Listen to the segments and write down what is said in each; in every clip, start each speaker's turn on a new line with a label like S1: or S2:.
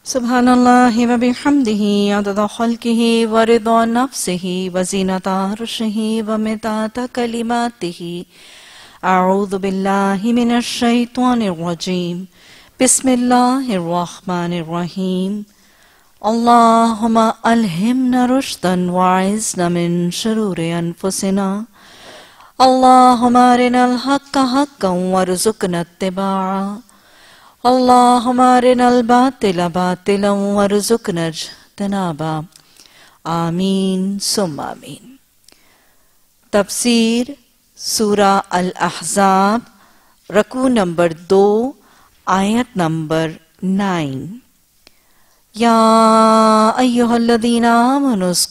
S1: Subhanallahi wa bihamdihi adada khalqihi wa rida nafsihi wa zinata arshihi wa midada kalimatihi. A'udhu billahi minash shaitanir rajim. Bismillahir rahmanir rahim. Allahumma alhimna rushdan wa izna min shururi anfusina. Allahumma arina al-haqqa haqqan warzuqna ittiba'a. Allahumma arina al-batila batilan warzuqna ijtinaba. Ameen summa ameen. Tafseer Surah Al-Ahzaab, Raku number 2, Ayat number 9. Ya ayyuhalladhina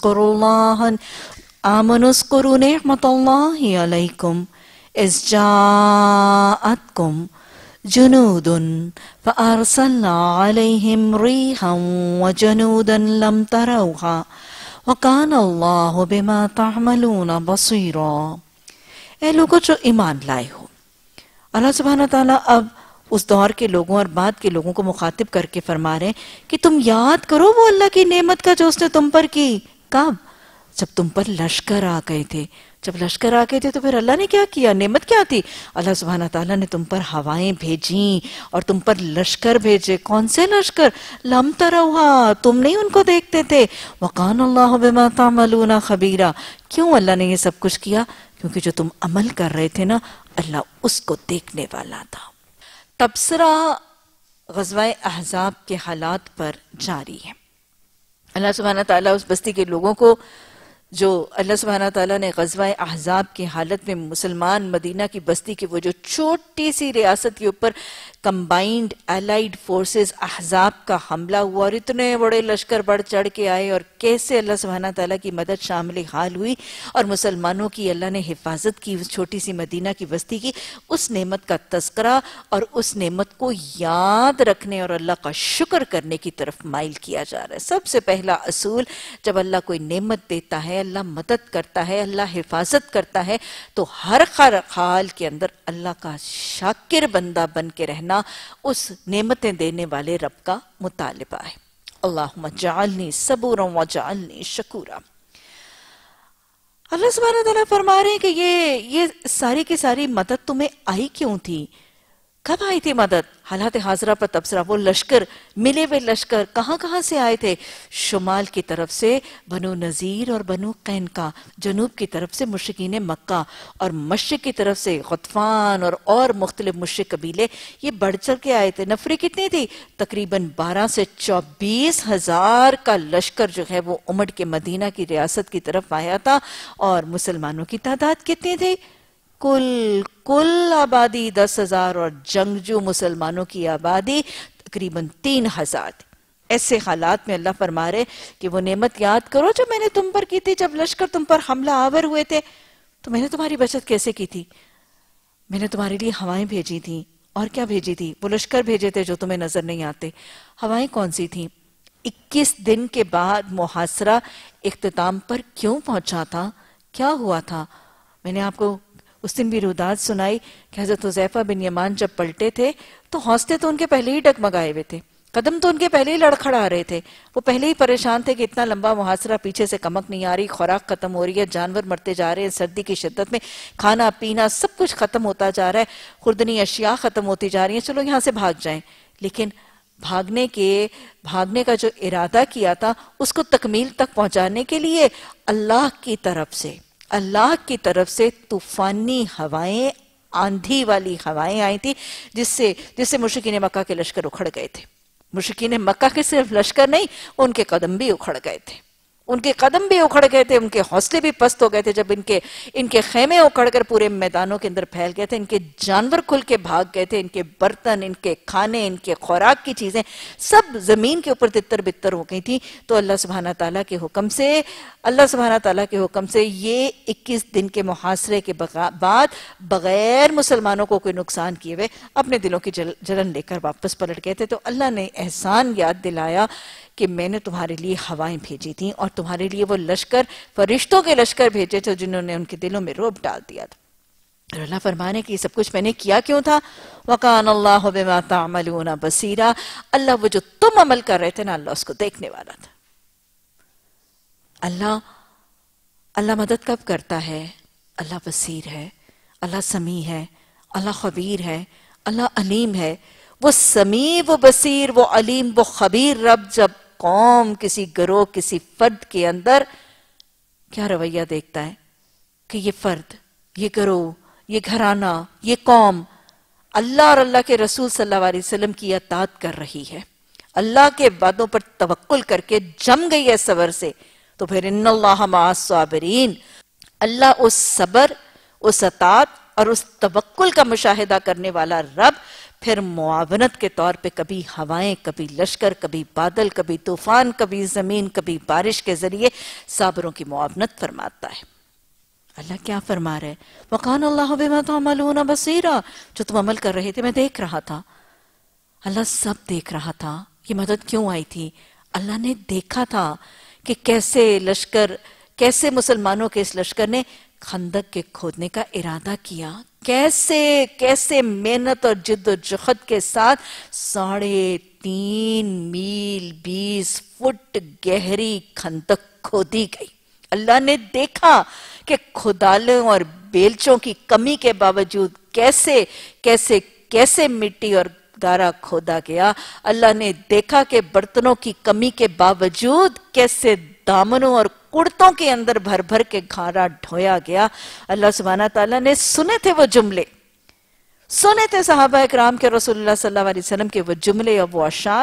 S1: amanu uzkuru ni'matallahi alaykum iz ja'atkum junudun fa'arsalna alayhim rihan wa junudan lam tarawha wa kana Allahu bima ta'maluna basira. اے لوگوں جو ایمان لائے ہو، اللہ سبحانہ تعالیٰ اب اس دور کے لوگوں اور بعد کے لوگوں کو مخاطب کر کے فرما رہے ہیں کہ تم یاد کرو وہ اللہ کی نعمت کا جو اس نے تم پر کی. کب؟ جب تم پر لشکر آ گئے تھے. جب لشکر آ گئے تھے تو پھر اللہ نے کیا کیا؟ نعمت کیا تھی؟ اللہ سبحانہ تعالیٰ نے تم پر ہوائیں بھیجیں اور تم پر لشکر بھیجے. کون سے لشکر؟ لم تروہا، تم نہیں ان کو دیکھتے تھے. وَقَانَ اللَّهُ بِمَا تَعْمَلُونَ خَبِيرًا. کیوں اللہ نے یہ سب کچھ کیا؟ کیونکہ جو تم عمل کر رہے تھے نا، اللہ اس کو دیکھنے والا تھا. تبصرہ غزوہ احزاب کے حالات پر جاری ہے. اللہ سبحانہ تعالیٰ اس بستی کے لوگوں کو جو اللہ سبحانہ تعالیٰ نے غزوہ احزاب کی حالت میں مسلمان مدینہ کی بستی کی وہ جو چھوٹی سی ریاست کے اوپر کمبائنڈ الائیڈ فورسز احزاب کا حملہ ہوا اور اتنے بڑے لشکر بڑھ چڑھ کے آئے اور کیسے اللہ سبحانہ تعالیٰ کی مدد شامل حال ہوئی اور مسلمانوں کی اللہ نے حفاظت کی اس چھوٹی سی مدینہ کی بستی کی، اس نعمت کا تذکرہ اور اس نعمت کو یاد رکھنے اور اللہ کا شکر کرنے کی طرف مائل کیا جا رہا ہے. سب سے پہلا اصول، جب اللہ کوئی نعمت دیتا ہے، اللہ مدد کرتا ہے، اللہ حفاظت کرتا ہے، تو ہر حال کے اندر اللہ کا شاکر بندہ بن کے رہنا اس نعمتیں دینے والے رب کا مطالبہ ہے. اللہم جعلنی صبورا وجعلنی شکورا. اللہ سبحانہ تعالیٰ فرما رہے ہیں کہ یہ ساری کی ساری مدد تمہیں آئی کیوں تھی؟ کب آئی تھی مدد؟ حالات حاضرہ پر تبصرہ. وہ لشکر، ملے ہوئے لشکر کہاں سے آئے تھے؟ شمال کی طرف سے بنو نذیر اور بنو قینقاع، جنوب کی طرف سے مشرکین مکہ، اور مشرق کی طرف سے غطفان اور مختلف مشرک قبیلے. یہ بڑھ چڑھ کے آئے تھے. نفری کتنی تھی؟ تقریباً 12 سے 24 ہزار کا لشکر جو ہے وہ امڑ کے مدینہ کی ریاست کی طرف آیا تھا. اور مسلمانوں کی تعداد کتنی تھی؟ کل آبادی 10,000 اور جنگجو مسلمانوں کی آبادی تقریباً 3,000. ایسے حالات میں اللہ فرما رہے کہ وہ نعمت یاد کرو جو میں نے تم پر کی تھی. جب لشکر تم پر حملہ آور ہوئے تھے تو میں نے تمہاری بچت کیسے کی تھی؟ میں نے تمہارے لیے ہوائیں بھیجی تھی. اور کیا بھیجی تھی؟ وہ لشکر بھیجے تھے جو تمہیں نظر نہیں آتے. ہوائیں کون سی تھیں؟ 21 دن کے بعد محاصرہ اختتام پر کیوں پہنچا تھا؟ کیا ہوا تھا؟ میں نے آپ کو اس دن بھی روداد سنائی کہ حضرت حذیفہ بن یمان جب پلٹے تھے تو حوصلے تو ان کے پہلے ہی ڈگمگائے ہوئے تھے، قدم تو ان کے پہلے ہی لڑکھڑا رہے تھے. وہ پہلے ہی پریشان تھے کہ اتنا لمبا محاصرہ، پیچھے سے کمک نہیں آ رہی، خوراک ختم ہو رہی ہے، جانور مرتے جا رہے ہیں، سردی کی شدت میں کھانا پینا سب کچھ ختم ہوتا جا رہا ہے، خوردنی اشیاء ختم ہوتی جا رہی ہیں، چلو یہاں سے بھاگ جائیں. لیکن بھاگنے کا جو ارادہ کیا تھا اس کو تکمیل تک پہنچانے کے لیے اللہ کی طرف سے طوفانی ہوائیں، آندھی والی ہوائیں آئی تھی جس سے مشرکین مکہ کے لشکر اکھڑ گئے تھے. مشرکین مکہ کے صرف لشکر نہیں، ان کے قدم بھی اکھڑ گئے تھے. ان کے حوصلے بھی پست ہو گئے تھے. جب ان کے خیمے اکھڑ کر پورے میدانوں کے اندر پھیل گئے تھے، ان کے جانور کھل کے بھاگ گئے تھے، ان کے برتن، ان کے کھانے، ان کے خوراک کی چیزیں سب زمین کے اوپر تتر بتر ہو گئی تھی. تو اللہ سبحانہ تعالیٰ کے حکم سے یہ 21 دن کے محاصرے کے بعد بغیر مسلمانوں کو کوئی نقصان کیے ہوئے اپنے دلوں کی جلن لے کر واپس پلٹ گئے تھے. تو اللہ نے احسان یاد دلایا کہ میں نے تمہارے لیے ہوائیں بھیجی تھیں اور تمہارے لیے وہ لشکر، فرشتوں کے لشکر بھیجے تھے جنہوں نے ان کے دلوں میں رعب ڈال دیا تھا. اور اللہ فرمانے کہ یہ سب کچھ میں نے کیا کیوں تھا؟ وَقَانَ اللَّهُ بِمَا تَعْمَلُونَ بَصِيرًا، اللہ وہ جو تم عمل کر رہے تھے نا، اللہ اس کو دیکھنے والا تھا۔ اللہ مدد کب کرتا ہے؟ اللہ بصیر ہے، اللہ سمیع ہے، اللہ خبیر ہے، اللہ علیم ہے۔ وہ سمیع، وہ بصیر، وہ علیم، وہ خبیر رب جب قوم، کسی گروہ، کسی فرد کے اندر کیا رویہ دیکھتا ہے کہ یہ فرد، یہ گروہ، یہ گھرانہ، یہ قوم اللہ اور اللہ کے رسول صلی اللہ علیہ وسلم کی اطاعت کر رہی ہے، اللہ کے وعدوں پر توکل کر کے جم گئی ہے صبر سے، تو پھر ان اللہ مع الصابرین، اللہ اس صبر، اس اطاعت اور اس توکل کا مشاہدہ کرنے والا رب پھر معاونت کے طور پہ کبھی ہوائیں، کبھی لشکر، کبھی بادل، کبھی طوفان، کبھی زمین، کبھی بارش کے ذریعے صابروں کی معاونت فرماتا ہے۔ اللہ کیا فرما رہے؟ وَقَانَ اللَّهُ بِمَا تَعْمَلُونَ بَصِيرًا، جو تم عمل کر رہے تھے میں دیکھ رہا تھا۔ اللہ سب دیکھ رہا تھا۔ یہ مدد کیوں آئی تھی؟ اللہ نے دیکھا تھا کہ کیسے لشکر، کیسے مسلمانوں کے اس لشکر نے خندق کے کھودنے کا ارادہ کیا، کیسے محنت اور جد و جہد کے ساتھ 3.5 میل 20 فٹ گہری خندق کھودی گئی۔ اللہ نے دیکھا کہ کھدالوں اور بیلچوں کی کمی کے باوجود کیسے مٹی اور گارا کھودا گیا۔ اللہ نے دیکھا کہ برتنوں کی کمی کے باوجود کیسے دامنوں اور کڑتوں کے اندر بھر بھر کے گھارا ڈھویا گیا۔ اللہ سبحانہ تعالیٰ نے سنے تھے وہ جملے، سنے تھے صحابہ اکرام کے رسول اللہ صلی اللہ علیہ وسلم کے وہ جملے اور وہ اشعار۔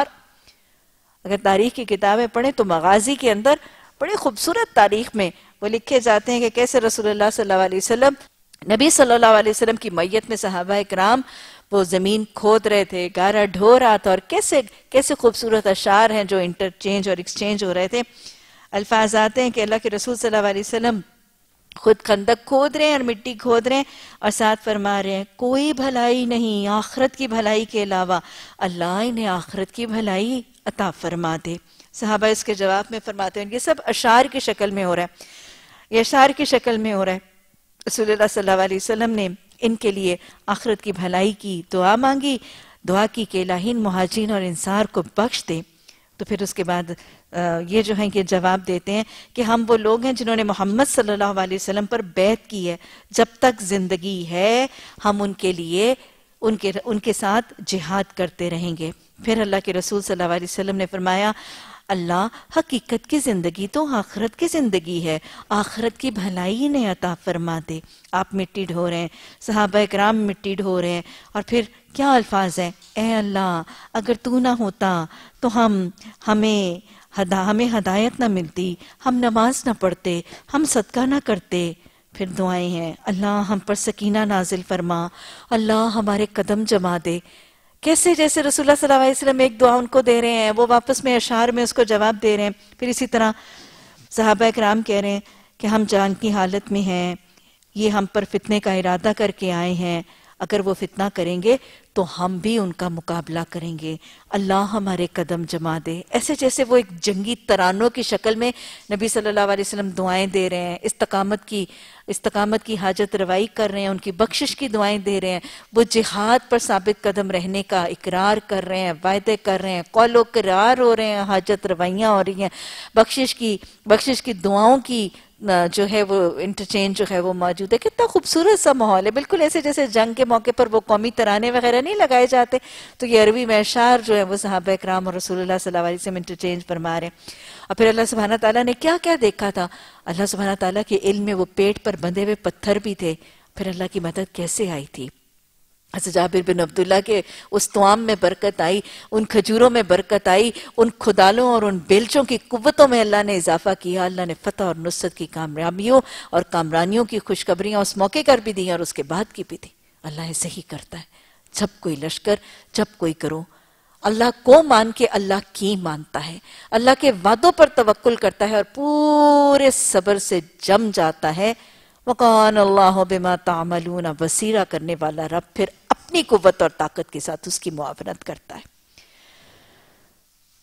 S1: اگر تاریخ کی کتابیں پڑھیں تو مغازی کے اندر بڑی خوبصورت تاریخ میں وہ لکھے جاتے ہیں کہ کیسے رسول اللہ صلی اللہ علیہ وسلم، نبی صلی اللہ علیہ وسلم کی میت میں صحابہ اکرام وہ زمین کھود رہے تھے، گارا ڈھو رہا تھا، اور کیسے خوبصورت اشعار ہیں جو انٹرچینج اور ایکسچینج ہو رہے تھے۔ الفاظ آتے ہیں کہ اللہ کے رسول صلی اللہ علیہ وسلم خود خندق کھود رہے ہیں اور مٹی کھود رہے ہیں، اور ساتھ فرما رہے ہیں کوئی بھلائی نہیں آخرت کی بھلائی کے علاوہ، اللہ انہیں آخرت کی بھلائی عطا فرما دے۔ صحابہ اس کے جواب میں فرماتے ہیں یہ سب اشعار کی شکل میں ہو رہا ہے، یہ اشعار کی شکل میں ہو رہا ہے۔ رسول اللہ صلی اللہ علیہ وسلم نے ان کے لیے آخرت کی بھلائی کی دعا مانگی، دعا کی کہ الہی مہاجرین اور انصار کو بخش دے۔ تو پھر اس کے بعد یہ جو ہیں کہ جواب دیتے ہیں کہ ہم وہ لوگ ہیں جنہوں نے محمد صلی اللہ علیہ وسلم پر بیعت کی ہے، جب تک زندگی ہے ہم ان کے لیے ان کے ساتھ جہاد کرتے رہیں گے۔ پھر اللہ کے رسول صلی اللہ علیہ وسلم نے فرمایا اللہ حقیقت کی زندگی تو آخرت کی زندگی ہے، آخرت کی بھلائی انہیں عطا فرما دے۔ آپ مٹی ڈھو رہے ہیں، صحابہ اکرام مٹی ڈھو رہے ہیں، اور پھر کیا الفاظ ہیں؟ اے اللہ اگر تو نہ ہوتا تو ہمیں ہدایت نہ ملتی، ہم نماز نہ پڑھتے، ہم صدقہ نہ کرتے۔ پھر دعائیں ہیں اللہ ہم پر سکینہ نازل فرما، اللہ ہمارے قدم جما دے۔ کیسے جیسے رسول اللہ صلی اللہ علیہ وسلم ایک دعا ان کو دے رہے ہیں، وہ واپس میں اشعار میں اس کو جواب دے رہے ہیں۔ پھر اسی طرح صحابہ اکرام کہہ رہے ہیں کہ ہم جان کی حالت میں ہیں، یہ ہم پر فتنے کا ارادہ کر کے آئے ہیں، اگر وہ فتنہ کریں گے تو ہم بھی ان کا مقابلہ کریں گے، اللہ ہمارے قدم جما دے۔ ایسے جیسے وہ ایک جنگی ترانوں کی شکل میں نبی صلی اللہ علیہ وسلم دعائیں دے رہے ہیں، استقامت کی حاجت روائی کر رہے ہیں، ان کی بخشش کی دعائیں دے رہے ہیں، وہ جہاد پر ثابت قدم رہنے کا اقرار کر رہے ہیں، وعدے کر رہے ہیں، قول و قرار ہو رہے ہیں، حاجت روائیاں ہو رہی ہیں، بخشش کی دعاؤں کی جو ہے وہ انٹرچینج جو ہے وہ موجود ہے۔ کتنا خوبصورت سا ماحول ہے، بالکل ایسے جیسے جنگ کے موقع پر وہ قومی ترانے وغیرہ نہیں لگائے جاتے، تو یہ عربی میں اشعار جو ہے وہ صحابہ اکرام اور رسول اللہ صلی اللہ علیہ وسلم انٹرچینج فرما رہے ہیں۔ اور پھر اللہ سبحانہ تعالیٰ نے کیا کیا دیکھا تھا؟ اللہ سبحانہ تعالیٰ کے علم میں وہ پیٹ پر بندھے ہوئے پتھر بھی تھے، پھر اللہ کی مدد کیسے آئی تھی؟ حضرت جابر بن عبداللہ کے اس توام میں برکت آئی، ان کھجوروں میں برکت آئی، ان کھدالوں اور ان بیلچوں کی قوتوں میں اللہ نے اضافہ کیا، اللہ نے فتح اور نصرت کی کامیابیوں اور کامرانیوں کی خوشخبریاں اس موقع کر بھی دی اور اس کے بعد کی بھی دی۔ اللہ ایسے ہی کرتا ہے، جب کوئی لشکر، جب کوئی کرو اللہ کو مان کے اللہ کی مانتا ہے، اللہ کے وعدوں پر توکل کرتا ہے اور پورے صبر سے جم جاتا ہے۔ وَقَانَ اللَّهُ بِمَا تَعْمَلُونَ بَصِيرًا کرنے والا رب پھر اپنی قوت اور طاقت کے ساتھ اس کی معاونت کرتا ہے۔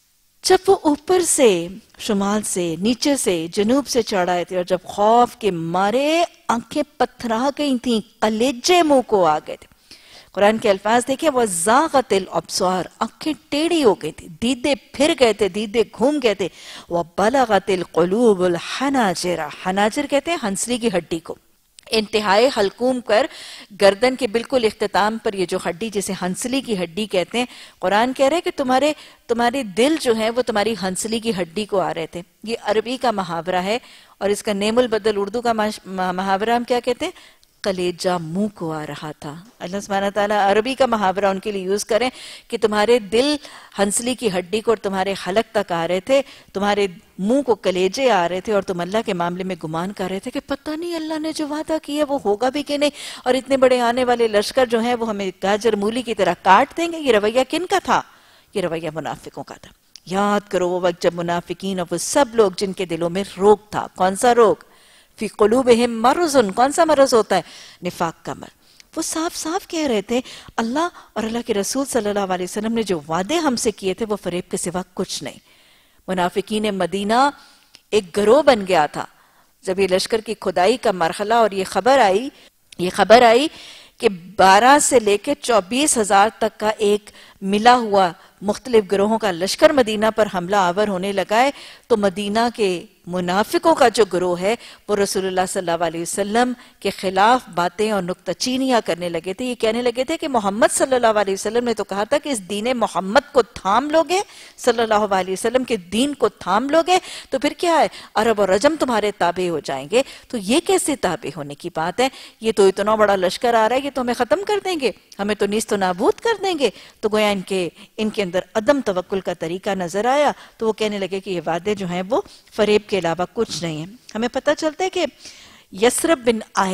S1: جب وہ اوپر سے، شمال سے، نیچے سے، جنوب سے چڑھ آئے تھے، اور جب خوف کے مارے آنکھیں پتھرا گئی تھیں، کلیجے منہ کو آ گئے تھے. قرآن کے الفاظ دیکھیں، وَزَاغَتِ الْأَبْصَارُ، آنکھیں ٹیڑھی ہو گئی تھی، دیدے پھر گئے تھے، دیدے گھوم گئے تھے. وَبَلَغَتِ الْقُلُوبُ الْحَنَاجِرَ، حناجر کہتے ہیں ہنسلی کی ہڈی کو، انتہائی حلقوم کر گردن کے بالکل اختتام پر یہ جو ہڈی جسے ہنسلی کی ہڈی کہتے ہیں، قرآن کہہ رہے کہ تمہارے دل جو ہیں وہ تمہاری ہنسلی کی ہڈی کو آ رہے تھے. یہ عربی کا محاورہ ہے، اور اس کا نیم البدل اردو کا محاورہ ہم کیا کہتے ہیں؟ کلیجہ منہ کو آ رہا تھا. اللہ سبحانہ تعالیٰ عربی کا محاورہ ان کے لیے یوز کریں کہ تمہارے دل ہنسلی کی ہڈی کو اور تمہارے حلق تک آ رہے تھے، تمہارے منہ کو کلیجے آ رہے تھے، اور تم اللہ کے معاملے میں گمان کر رہے تھے کہ پتہ نہیں اللہ نے جو وعدہ کیا وہ ہوگا بھی کہ نہیں، اور اتنے بڑے آنے والے لشکر جو ہیں وہ ہمیں گاجر مولی کی طرح کاٹ دیں گے. یہ رویہ کن کا تھا؟ یہ رویہ منافقوں کا تھا. یاد کرو وہ وقت جب منافقین اور وہ سب لوگ جن کے دلوں میں روگ تھا. کون سا روگ؟ فی قلوبہم مرض. کون سا مرض ہوتا ہے؟ نفاق کا مرض. وہ صاف صاف کہہ رہے تھے اللہ اور اللہ کے رسول صلی اللہ علیہ وسلم نے جو وعدے ہم سے کیے تھے وہ فریب کے سوا کچھ نہیں. منافقین مدینہ ایک گروہ بن گیا تھا. جب یہ لشکر کی کھدائی کا مرحلہ اور یہ خبر آئی کہ 12 سے لے کے 24,000 تک کا ایک ملا ہوا مختلف گروہوں کا لشکر مدینہ پر حملہ آور ہونے لگا ہے، تو مدینہ کے منافقوں کا جو گروہ ہے وہ رسول اللہ صلی اللہ علیہ وسلم کے خلاف باتیں اور نکتہ چینیاں کرنے لگے تھے. یہ کہنے لگے تھے کہ محمد صلی اللہ علیہ وسلم نے تو کہا تھا کہ اس دین محمد کو تھام لوگے، صلی اللہ علیہ وسلم کے دین کو تھام لوگے تو پھر کیا ہے، عرب اور عجم تمہارے تابع ہو جائیں گے. تو یہ کیسے تابع ہونے کی بات ہے؟ یہ تو اتنا بڑا لشکر آ رہا ہے، یہ تو ہمیں ختم کر دیں گے، ہمیں تو نیست و نابود کر دیں گے. تو گویا ان کے اندر عدم توکل کا طریقہ نظر آیا. تو وہ کہنے لگے کہ یہ وعدے جو ہیں وہ فریب کے علاوہ کچھ نہیں ہیں. ہمیں پتہ چلتا ہے کہ یسرب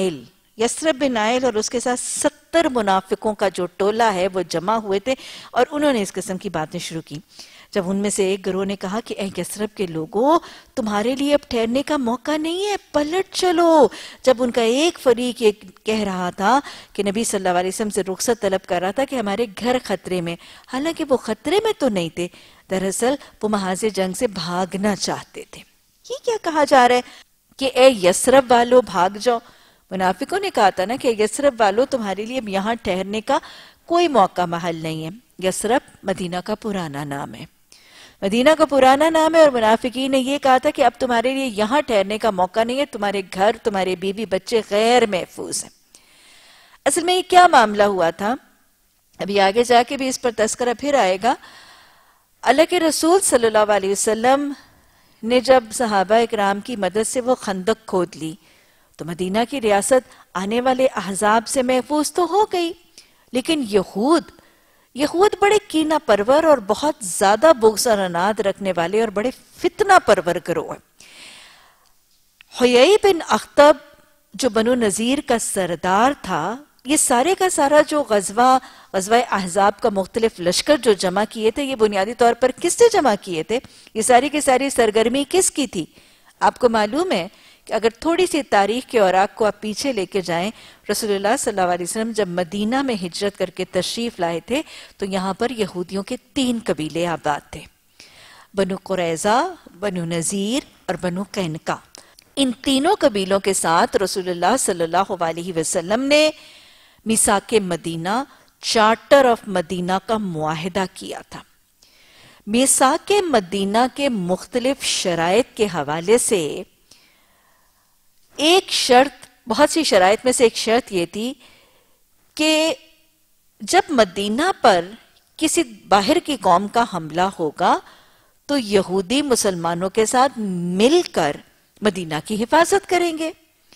S1: بن عائل اور اس کے ساتھ 70 منافقوں کا جو ٹولہ ہے وہ جمع ہوئے تھے، اور انہوں نے اس قسم کی باتیں شروع کی. جب ان میں سے ایک گروہ نے کہا کہ اے یسرب کے لوگوں، تمہارے لیے اب ٹھہرنے کا موقع نہیں ہے، پلٹ چلو. جب ان کا ایک فریق یہ کہہ رہا تھا کہ نبی صلی اللہ علیہ وسلم سے رخصت طلب کر رہا تھا کہ ہمارے گھر خطرے میں، حالانکہ وہ خطرے میں تو نہیں تھے، دراصل وہ محاذ جنگ سے بھاگنا چاہتے تھے. یہ کیا کہا جا رہا ہے کہ اے یسرب والو بھاگ جاؤ؟ منافقوں نے کہا تھا نا کہ یسرب والو تمہارے لیے اب یہاں ٹھہرنے کا کوئی موقع محل نہیں ہے. یسرب مدینہ کا پرانا نام ہے، اور منافقین نے یہ کہا تھا کہ اب تمہارے لیے یہاں ٹھہرنے کا موقع نہیں ہے، تمہارے گھر، تمہارے بیوی بچے غیر محفوظ ہیں. اصل میں یہ کیا معاملہ ہوا تھا، ابھی آگے جا کے بھی اس پر تذکرہ پھر آئے گا. اللہ کے رسول صلی اللہ علیہ وسلم نے جب صحابہ اکرام کی مدد سے وہ خندق کھود لی تو مدینہ کی ریاست آنے والے احزاب سے محفوظ تو ہو گئی، لیکن یہود بڑے کینہ پرور اور بہت زیادہ بغض اور عناد رکھنے والے اور بڑے فتنہ پرور گروہ ہیں. حیی بن اخطب جو بنو نذیر کا سردار تھا، یہ سارے کا سارا جو غزوہ احزاب کا مختلف لشکر جو جمع کیے تھے، یہ بنیادی طور پر کس سے جمع کیے تھے؟ یہ ساری کی ساری سرگرمی کس کی تھی؟ آپ کو معلوم ہے کہ اگر تھوڑی سی تاریخ کے اوراق کو آپ پیچھے لے کے جائیں، رسول اللہ صلی اللہ علیہ وسلم جب مدینہ میں ہجرت کر کے تشریف لائے تھے تو یہاں پر یہودیوں کے 3 قبیلے آباد تھے، بنو قریظہ، بنو نذیر اور بنو قینقاع. ان تینوں قبیلوں کے ساتھ رسول اللہ صلی اللہ علیہ وسلم نے میثاق مدینہ، چارٹر آف مدینہ کا معاہدہ کیا تھا. میثاق مدینہ کے مختلف شرائط کے حوالے سے ایک شرط، بہت سی شرائط میں سے ایک شرط یہ تھی کہ جب مدینہ پر کسی باہر کی قوم کا حملہ ہوگا تو یہودی مسلمانوں کے ساتھ مل کر مدینہ کی حفاظت کریں گے.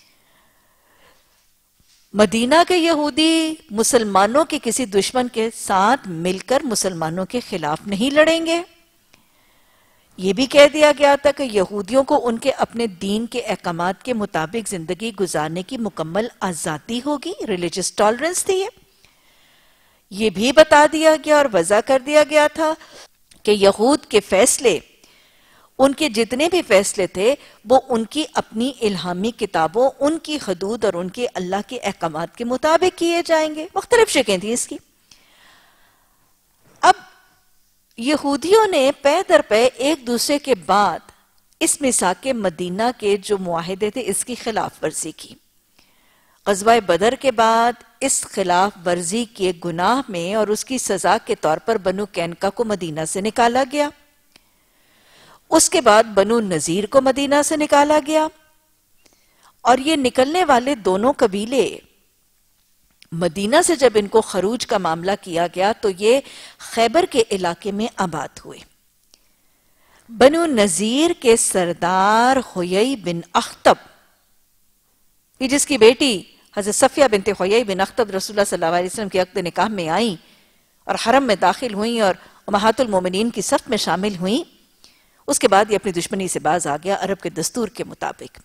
S1: مدینہ کے یہودی مسلمانوں کے کسی دشمن کے ساتھ مل کر مسلمانوں کے خلاف نہیں لڑیں گے. یہ بھی کہہ دیا گیا تھا کہ یہودیوں کو ان کے اپنے دین کے احکامات کے مطابق زندگی گزارنے کی مکمل آزادی ہوگی، ریلیجس ٹالرنس تھی. یہ بھی بتا دیا گیا اور وضع کر دیا گیا تھا کہ یہود کے فیصلے، ان کے جتنے بھی فیصلے تھے وہ ان کی اپنی الہامی کتابوں، ان کی حدود اور ان کے اللہ کے احکامات کے مطابق کیے جائیں گے. مختلف شکیں تھیں اس کی. اب یہودیوں نے پے در پے ایک دوسرے کے بعد اس میثاق مدینہ کے جو معاہدے تھے اس کی خلاف ورزی کی. غزوہ بدر کے بعد اس خلاف ورزی کے گناہ میں اور اس کی سزا کے طور پر بنو قینقاع کو مدینہ سے نکالا گیا. اس کے بعد بنو نذیر کو مدینہ سے نکالا گیا، اور یہ نکلنے والے دونوں قبیلے مدینہ سے جب ان کو خروج کا معاملہ کیا گیا تو یہ خیبر کے علاقے میں آباد ہوئے. بنو نذیر کے سردار حیی بن اخطب، یہ جس کی بیٹی حضرت صفیہ بنت حیی بن اخطب رسول اللہ صلی اللہ علیہ وسلم کے عقد نکاح میں آئیں اور حرم میں داخل ہوئیں اور امہات المومنین کی صف میں شامل ہوئیں، اس کے بعد یہ اپنی دشمنی سے باز آ گیا عرب کے دستور کے مطابق.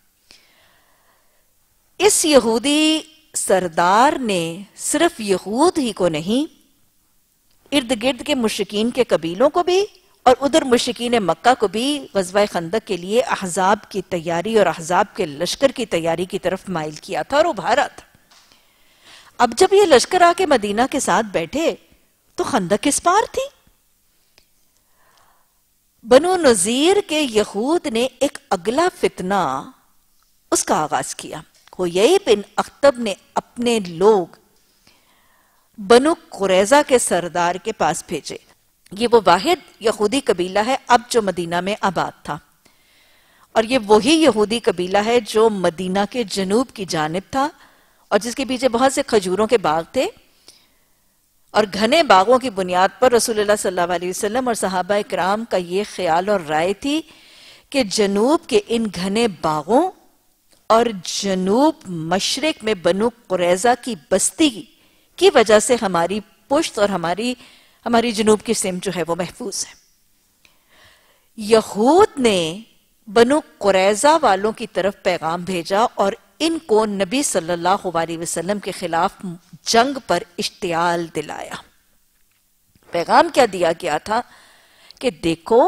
S1: اس یہودی سردار نے صرف یہود ہی کو نہیں، ارد گرد کے مشرکین کے قبیلوں کو بھی اور ادھر مشرکین مکہ کو بھی غزوہ خندق کے لیے احزاب کی تیاری اور احزاب کے لشکر کی تیاری کی طرف مائل کیا تھا اور ابھارا تھا. اب جب یہ لشکر آ کے مدینہ کے ساتھ بیٹھے تو خندق کس پار تھی؟ بنو نذیر کے یہود نے ایک اگلا فتنہ اس کا آغاز کیا. حیی بن اخطب نے اپنے لوگ بنو قریظہ کے سردار کے پاس بھیجے. یہ وہ واحد یہودی قبیلہ ہے اب جو مدینہ میں آباد تھا، اور یہ وہی یہودی قبیلہ ہے جو مدینہ کے جنوب کی جانب تھا اور جس کے پیچھے بہت سے کھجوروں کے باغ تھے، اور گھنے باغوں کی بنیاد پر رسول اللہ صلی اللہ علیہ وسلم اور صحابہ اکرام کا یہ خیال اور رائے تھی کہ جنوب کے ان گھنے باغوں اور جنوب مشرق میں بنو قریظہ کی بستی کی وجہ سے ہماری پشت اور ہماری جنوب کی سمت جو ہے وہ محفوظ ہے. یہود نے بنو قریظہ والوں کی طرف پیغام بھیجا اور ان کو نبی صلی اللہ علیہ وسلم کے خلاف جنگ پر اشتعال دلایا. پیغام کیا دیا گیا تھا کہ دیکھو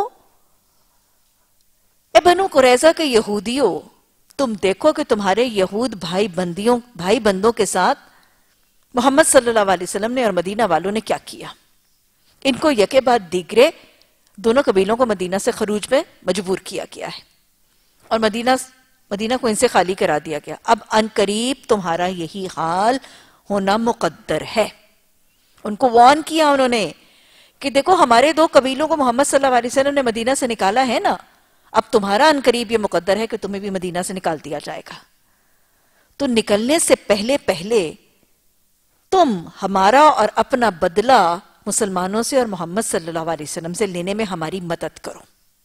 S1: اے بنو قریظہ کے یہودیوں، تم دیکھو کہ تمہارے یہود بھائی بندوں کے ساتھ محمد صلی اللہ علیہ وسلم نے اور مدینہ والوں نے کیا کیا. ان کو یکے بعد دیگرے دونوں قبیلوں کو مدینہ سے خروج میں مجبور کیا گیا ہے اور مدینہ کو ان سے خالی کرا دیا گیا. اب ان قریب تمہارا یہی حال ہونا مقدر ہے. ان کو وارن کیا انہوں نے کہ دیکھو ہمارے دو قبیلوں کو محمد صلی اللہ علیہ وسلم نے مدینہ سے نکالا ہے نا، اب تمہارا ان قریب یہ مقدر ہے کہ تمہیں بھی مدینہ سے نکال دیا جائے گا. تو نکلنے سے پہلے تم ہمارا اور اپنا بدلہ مسلمانوں سے اور محمد صلی اللہ علیہ وسلم سے لینے میں ہماری مدد کرو.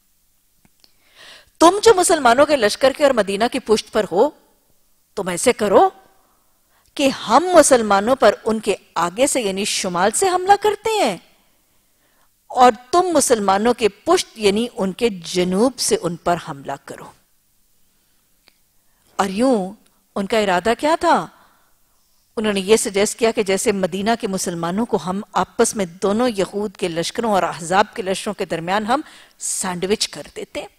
S1: تم جو مسلمانوں کے لشکر کے اور مدینہ کی پشت پر ہو، تم ایسے کرو کہ ہم مسلمانوں پر ان کے آگے سے یعنی شمال سے حملہ کرتے ہیں اور تم مسلمانوں کے پشت یعنی ان کے جنوب سے ان پر حملہ کرو. اور یوں ان کا ارادہ کیا تھا؟ انہوں نے یہ سجیسٹ کیا کہ جیسے مدینہ کے مسلمانوں کو ہم آپس میں دونوں یہود کے لشکروں اور احزاب کے لشکروں کے درمیان ہم سینڈوچ کر دیتے ہیں،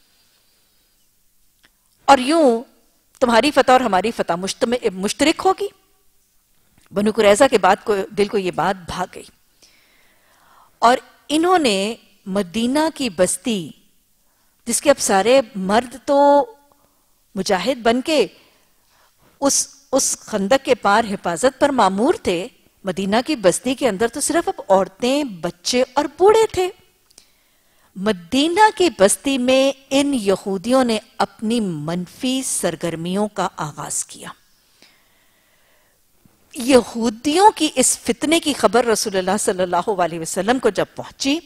S1: اور یوں تمہاری فتح اور ہماری فتح مشترک ہوگی. بنو قریظہ کے بعد دل کو یہ بات بھا گئی اور انہوں نے مدینہ کی بستی، جس کے اب سارے مرد تو مجاہد بن کے اس خندق کے پار حفاظت پر مامور تھے، مدینہ کی بستی کے اندر تو صرف اب عورتیں، بچے اور بوڑھے تھے. مدینہ کی بستی میں ان یہودیوں نے اپنی منفی سرگرمیوں کا آغاز کیا. یہودیوں کی اس فتنے کی خبر رسول اللہ صلی اللہ علیہ وسلم کو جب پہنچی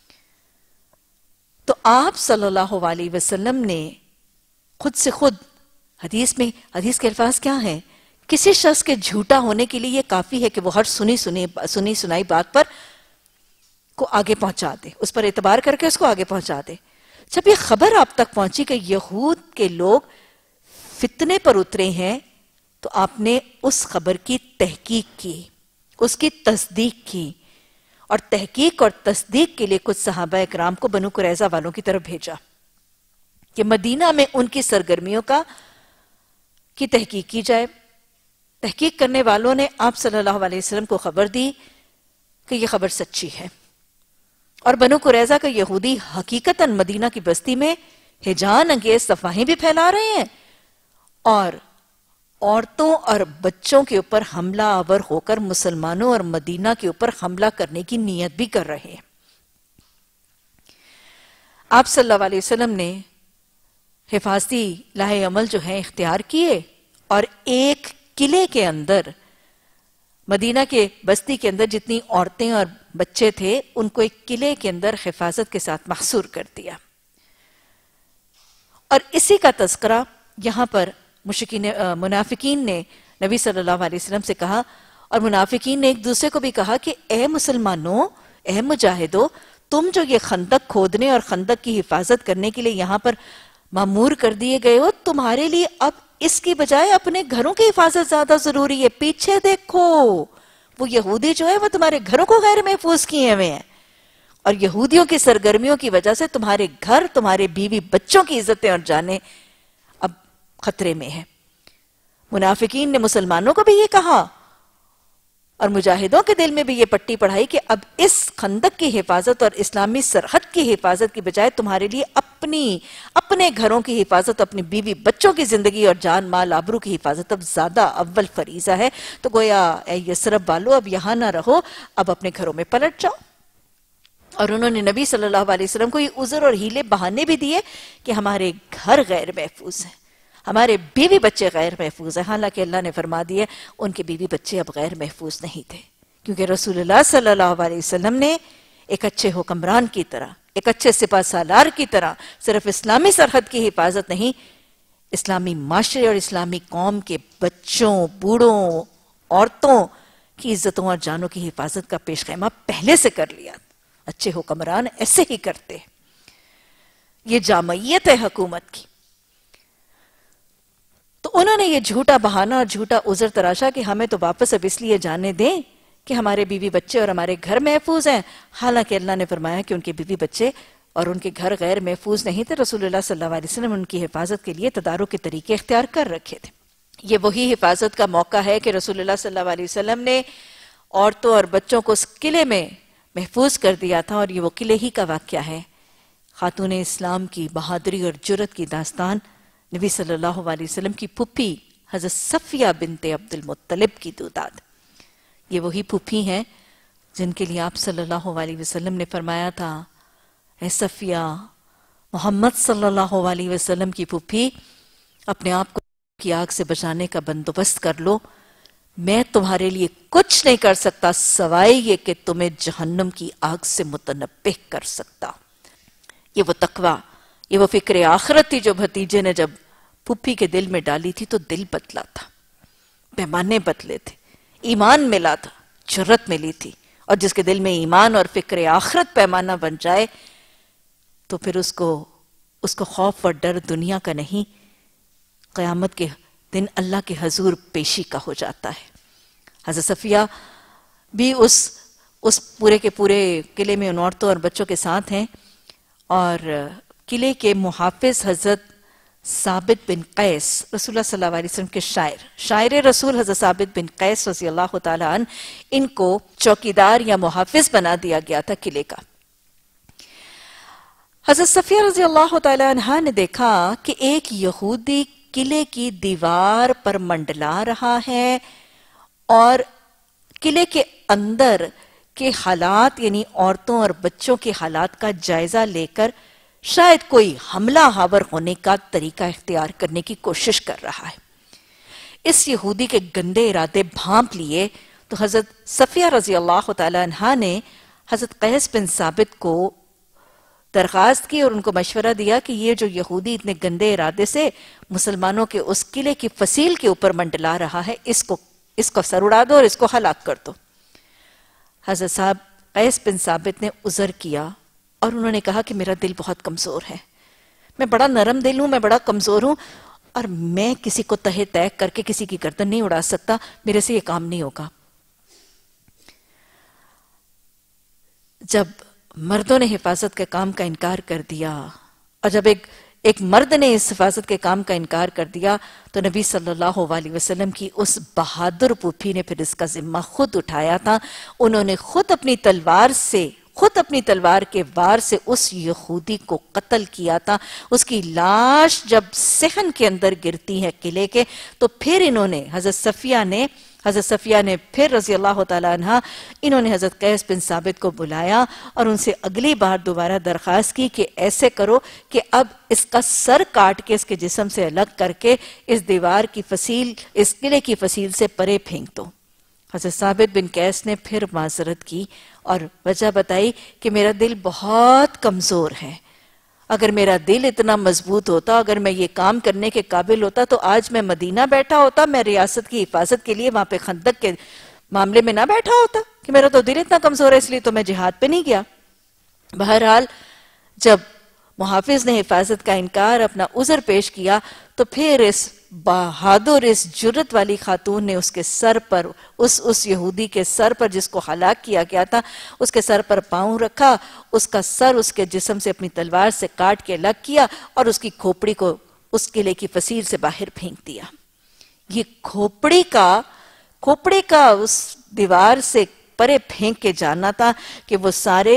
S1: تو آپ صلی اللہ علیہ وسلم نے خود سے خود، حدیث کے الفاظ کیا ہیں؟ کسی شخص کے جھوٹا ہونے کے لیے یہ کافی ہے کہ وہ ہر سنی سنائی بات پر کو آگے پہنچا دے، اس پر اعتبار کر کے اس کو آگے پہنچا دے. جب یہ خبر آپ تک پہنچی کہ یہود کے لوگ فتنے پر اترے ہیں تو آپ نے اس خبر کی تحقیق کی، اس کی تصدیق کی، اور تحقیق اور تصدیق کے لیے کچھ صحابہ اکرام کو بنو قریظہ والوں کی طرف بھیجا کہ مدینہ میں ان کی سرگرمیوں کی تحقیق کی جائے. تحقیق کرنے والوں نے آپ صلی اللہ علیہ وسلم کو خبر دی کہ یہ خبر سچی ہے اور بنو قریظہ کا یہودی حقیقتاً مدینہ کی بستی میں ہیجان انگیز افواہیں بھی پھیلا رہے ہیں اور عورتوں اور بچوں کے اوپر حملہ آور ہو کر مسلمانوں اور مدینہ کے اوپر حملہ کرنے کی نیت بھی کر رہے ہیں۔ آپ صلی اللہ علیہ وسلم نے حفاظتی لاہ عمل جو ہیں اختیار کیے اور ایک قلعے کے اندر، مدینہ کے بستی کے اندر جتنی عورتیں اور بچے تھے ان کو ایک قلعے کے اندر حفاظت کے ساتھ محصور کر دیا۔ اور اسی کا تذکرہ یہاں پر منافقین نے نبی صلی اللہ علیہ وسلم سے کہا، اور منافقین نے ایک دوسرے کو بھی کہا کہ اے مسلمانوں، اے مجاہدوں، تم جو یہ خندق کھودنے اور خندق کی حفاظت کرنے کے لیے یہاں پر مامور کر دیے گئے ہو، تمہارے لیے اب اس کی بجائے اپنے گھروں کی حفاظت زیادہ ضروری ہے۔ پیچھے دیکھو، وہ یہودی جو ہے وہ تمہارے گھروں کو غیر محفوظ کیے ہوئے ہیں، اور یہودیوں کی سرگرمیوں کی وجہ سے تمہارے گھر، تمہارے بیوی بچوں کی عزتیں اور جانیں اب خطرے میں ہیں۔ منافقین نے مسلمانوں کو بھی یہ کہا اور مجاہدوں کے دل میں بھی یہ پٹی پڑھائی کہ اب اس خندق کی حفاظت اور اسلامی سرحد کی حفاظت کی بجائے تمہارے لیے اپنے گھروں کی حفاظت، اپنی بیوی بچوں کی زندگی اور جان مال آبرو کی حفاظت اب زیادہ اول فریضہ ہے۔ تو گویا اے یثرب والو، اب یہاں نہ رہو، اب اپنے گھروں میں پلٹ جاؤ۔ اور انہوں نے نبی صلی اللہ علیہ وسلم کو یہ عذر اور ہیلے بہانے بھی دیے کہ ہمارے گھر غیر محفوظ ہیں، ہمارے بیوی بچے غیر محفوظ ہیں، حالانکہ اللہ نے فرما دیا ان کے بیوی بچے اب غیر محفوظ نہیں تھے، کیونکہ رسول اللہ صلی اللہ علیہ وسلم نے ایک اچھے حکمران کی طرح، ایک اچھے سپہ سالار کی طرح صرف اسلامی سرحد کی حفاظت نہیں، اسلامی معاشرے اور اسلامی قوم کے بچوں، بوڑھوں، عورتوں کی عزتوں اور جانوں کی حفاظت کا پیش خیمہ پہلے سے کر لیا۔ اچھے حکمران ایسے ہی کرتے، یہ جامعیت ہے حکومت کی۔ تو انہوں نے یہ جھوٹا بہانہ اور جھوٹا عذر تراشا کہ ہمیں تو واپس اب اس لیے جانے دیں کہ ہمارے بیوی بچے اور ہمارے گھر محفوظ ہیں، حالانکہ اللہ نے فرمایا کہ ان کے بیوی بچے اور ان کے گھر غیر محفوظ نہیں تھے۔ رسول اللہ صلی اللہ علیہ وسلم ان کی حفاظت کے لیے تدارک کے طریقے اختیار کر رکھے تھے۔ یہ وہی حفاظت کا موقع ہے کہ رسول اللہ صلی اللہ علیہ وسلم نے عورتوں اور بچوں کو اس قلعے میں محفوظ کر دیا تھا، اور یہ وہ قلعے ہی کا واقعہ ہے۔ خاتون اسلام کی بہادری اور جرت کی داستان نبی صلی اللہ علیہ وسلم کی پھپھی حضرت صفیہ بنت عبد المطلب کی دوداد۔ یہ وہی پھپھی ہیں جن کے لیے آپ صلی اللہ علیہ وسلم نے فرمایا تھا، اے صفیہ، محمد صلی اللہ علیہ وسلم کی پھپھی، اپنے آپ کو کی آگ سے بچانے کا بندوبست کر لو، میں تمہارے لیے کچھ نہیں کر سکتا سوائے یہ کہ تمہیں جہنم کی آگ سے متنبہ کر سکتا۔ یہ وہ تقوی، یہ وہ فکر آخرت تھی جو بھتیجے نے جب پھپھی کے دل میں ڈالی تھی تو دل بدلا تھا، پیمانے بدلے تھے، ایمان ملا تھا، جرت ملی تھی۔ اور جس کے دل میں ایمان اور فکر آخرت پیمانہ بن جائے تو پھر اس کو خوف اور ڈر دنیا کا نہیں، قیامت کے دن اللہ کے حضور پیشی کا ہو جاتا ہے۔ حضرت صفیہ بھی اس پورے کے پورے قلعے میں ان عورتوں اور بچوں کے ساتھ ہیں، اور قلعے کے محافظ حضرت ثابت بن قیس، رسول اللہ صلی اللہ علیہ وسلم کے شاعر رسول حضرت ثابت بن قیس رضی اللہ تعالیٰ عنہ، ان کو چوکیدار یا محافظ بنا دیا گیا تھا قلعے کا۔ حضرت صفیہ رضی اللہ تعالیٰ عنہ نے دیکھا کہ ایک یہودی قلعے کی دیوار پر منڈلا رہا ہے اور قلعے کے اندر کے حالات، یعنی عورتوں اور بچوں کے حالات کا جائزہ لے کر شاید کوئی حملہ آور ہونے کا طریقہ اختیار کرنے کی کوشش کر رہا ہے۔ اس یہودی کے گندے ارادے بھانپ لیے تو حضرت صفیہ رضی اللہ تعالی عنہ نے حضرت قیس بن ثابت کو درخواست کی اور ان کو مشورہ دیا کہ یہ جو یہودی اتنے گندے ارادے سے مسلمانوں کے اس قلعے کی فصیل کے اوپر منڈلا رہا ہے، اس کو سر اڑا دو اور اس کو ہلاک کر دو۔ حضرت صاحب قیس بن ثابت نے عذر کیا اور انہوں نے کہا کہ میرا دل بہت کمزور ہے، میں بڑا نرم دل ہوں، میں بڑا کمزور ہوں، اور میں کسی کو تہے تہ کر کے کسی کی گردن نہیں اڑا سکتا، میرے سے یہ کام نہیں ہوگا۔ جب مردوں نے حفاظت کے کام کا انکار کر دیا اور جب ایک مرد نے اس حفاظت کے کام کا انکار کر دیا تو نبی صلی اللہ علیہ وسلم کی اس بہادر پھوپھی نے پھر اس کا ذمہ خود اٹھایا تھا۔ انہوں نے خود اپنی تلوار سے خود اپنی تلوار کے وار سے اس یہودی کو قتل کیا تھا. اس کی لاش جب صحن کے اندر گرتی ہے قلعے کے تو پھر انہوں نے حضرت صفیہ نے پھر رضی اللہ تعالیٰ عنہ انہوں نے حضرت قیس بن ثابت کو بلایا اور ان سے اگلی بار دوبارہ درخواست کی کہ ایسے کرو کہ اب اس کا سر کاٹ کے اس کے جسم سے الگ کر کے اس دیوار کی فصیل اس قلعے کی فصیل سے پرے پھینک دو. حضرت ثابت بن قیس نے پھر معذرت کی اور وجہ بتائی کہ میرا دل بہت کمزور ہے. اگر میرا دل اتنا مضبوط ہوتا، اگر میں یہ کام کرنے کے قابل ہوتا تو آج میں مدینہ بیٹھا ہوتا، میں ریاست کی حفاظت کے لیے وہاں پہ خندق کے معاملے میں نہ بیٹھا ہوتا. کہ میرا تو دل اتنا کمزور ہے اس لیے تو میں جہاد پہ نہیں گیا. بہرحال جب محافظ نے حفاظت کا انکار اپنا عذر پیش کیا تو پھر اس بہادر اس جرت والی خاتون نے اس کے سر پر اس یہودی کے سر پر جس کو ہلاک کیا گیا تھا اس کے سر پر پاؤں رکھا، اس کا سر اس کے جسم سے اپنی تلوار سے کاٹ کے الگ کیا اور اس کی کھوپڑی کو اس قلعے کی فصیل سے باہر پھینک دیا. یہ کھوپڑی کا اس دیوار سے پرے پھینک کے جانا تھا کہ وہ سارے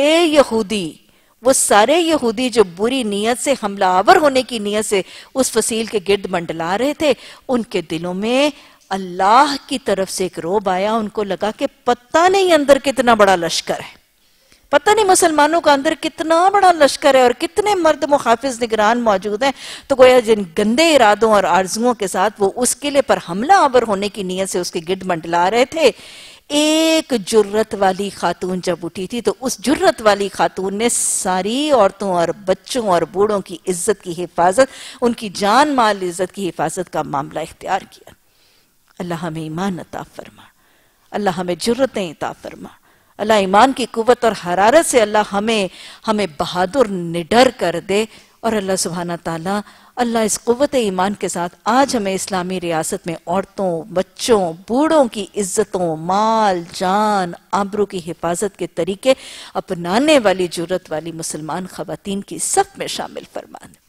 S1: یہودی جو بری نیت سے حملہ آور ہونے کی نیت سے اس فصیل کے گرد منڈلا رہے تھے، ان کے دلوں میں اللہ کی طرف سے ایک روب آیا. ان کو لگا کہ پتہ نہیں اندر کتنا بڑا لشکر ہے، پتہ نہیں مسلمانوں کا اندر کتنا بڑا لشکر ہے اور کتنے مرد محافظ نگران موجود ہیں. تو گویا جن گندے ارادوں اور آرزوؤں کے ساتھ وہ اس قلعے پر حملہ آور ہونے کی نیت سے اس کے گرد منڈلا رہے تھے، ایک جرت والی خاتون جب اٹھی تھی تو اس جرت والی خاتون نے ساری عورتوں اور بچوں اور بوڑھوں کی عزت کی حفاظت، ان کی جان مال عزت کی حفاظت کا معاملہ اختیار کیا. اللہ ہمیں ایمان عطا فرما، اللہ ہمیں جرتیں عطا فرما، اللہ ایمان کی قوت اور حرارت سے اللہ ہمیں بہادر نڈر کر دے. اور اللہ سبحانہ تعالیٰ اللہ اس قوت ایمان کے ساتھ آج ہمیں اسلامی ریاست میں عورتوں، بچوں، بوڑھوں کی عزتوں، مال، جان، آبرو کی حفاظت کے طریقے اپنانے والی جرت والی مسلمان خواتین کی صف میں شامل فرما دے.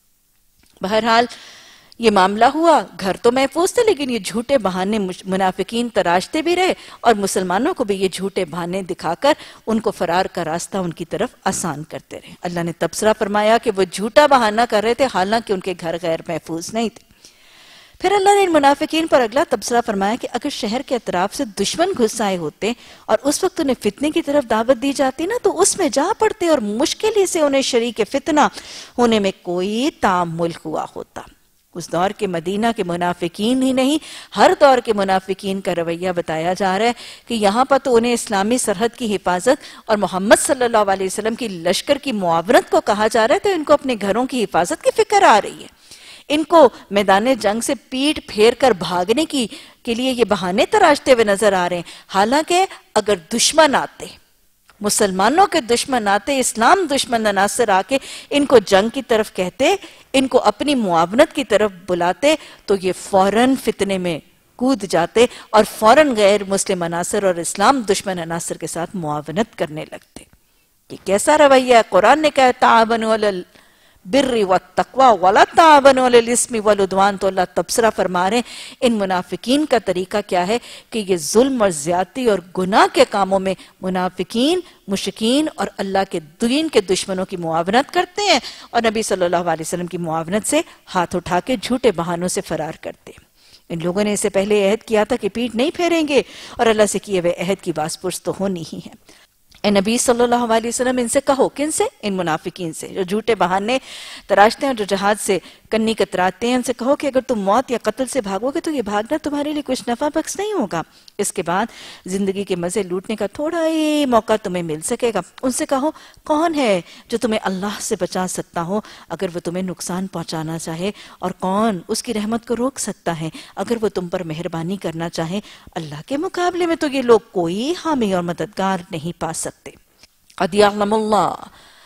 S1: بہرحال یہ معاملہ ہوا، گھر تو محفوظ تھے لیکن یہ جھوٹے بہانے منافقین تراشتے بھی رہے اور مسلمانوں کو بھی یہ جھوٹے بہانے دکھا کر ان کو فرار کا راستہ ان کی طرف آسان کرتے رہے. اللہ نے تبصرہ فرمایا کہ وہ جھوٹا بہانہ کر رہے تھے حالانکہ ان کے گھر غیر محفوظ نہیں تھے. پھر اللہ نے ان منافقین پر اگلا تبصرہ فرمایا کہ اگر شہر کے اطراف سے دشمن گھس آئے ہوتے اور اس وقت انہیں فتنے کی طرف دعوت دی جاتی نا تو اس میں جا پڑتے اور مشکل ہی سے انہیں شریک فتنہ ہونے میں کوئی تعامل ہوا ہوتا. اس دور کے مدینہ کے منافقین ہی نہیں، ہر دور کے منافقین کا رویہ بتایا جا رہا ہے کہ یہاں پر تو انہیں اسلامی سرحد کی حفاظت اور محمد صلی اللہ علیہ وسلم کی لشکر کی معاونت کو کہا جا رہا ہے تو ان کو اپنے گھروں کی حفاظت کی فکر آ رہی ہے. ان کو میدان جنگ سے پیٹ پھیر کر بھاگنے کے لیے یہ بہانے تراشتے ہوئے نظر آ رہے ہیں. حالانکہ اگر دشمن آتے، مسلمانوں کے دشمن آتے، اسلام دشمن عناصر آ کے ان کو جنگ کی طرف کہتے، ان کو اپنی معاونت کی طرف بلاتے تو یہ فوراً فتنے میں کود جاتے اور فوراً غیر مسلم عناصر اور اسلام دشمن عناصر کے ساتھ معاونت کرنے لگتے. یہ کیسا رویہ ہے؟ قرآن نے کہا تعاونوا علی البر والتقوی ولا تعاونوا علی الاسم والعدوان. تو اللہ تبصرہ فرما رہے ہیں ان منافقین کا طریقہ کیا ہے کہ یہ ظلم اور زیادتی اور گناہ کے کاموں میں منافقین، مشرکین اور اللہ کے دین کے دشمنوں کی معاونت کرتے ہیں اور نبی صلی اللہ علیہ وسلم کی معاونت سے ہاتھ اٹھا کے جھوٹے بہانوں سے فرار کرتے ہیں. ان لوگوں نے اس سے پہلے عہد کیا تھا کہ پیٹ نہیں پھیریں گے اور اللہ سے کیے ہوئے عہد کی باز پرس تو ہونی ہی ہے. اے نبی صلی اللہ علیہ وسلم ان سے کہو، کن سے؟ ان منافقین سے جو جھوٹے بہانے تراشتے ہیں اور جو جہاد سے کنی کتراتے ہیں. ان سے کہو کہ اگر تم موت یا قتل سے بھاگو گے تو یہ بھاگنا تمہارے لیے کچھ نفع بخش نہیں ہوگا. اس کے بعد زندگی کے مزے لوٹنے کا تھوڑا ہی موقع تمہیں مل سکے گا. ان سے کہو کون ہے جو تمہیں اللہ سے بچا سکتا ہو اگر وہ تمہیں نقصان پہنچانا چاہے، اور کون اس کی رحمت کو روک سکتا ہے اگر وہ تم پر مہربانی کرنا چاہے. اللہ کے مقابلے میں تو یہ لوگ کوئی حامی اور مددگار نہیں پا سکتے. قد یعلم اللہ،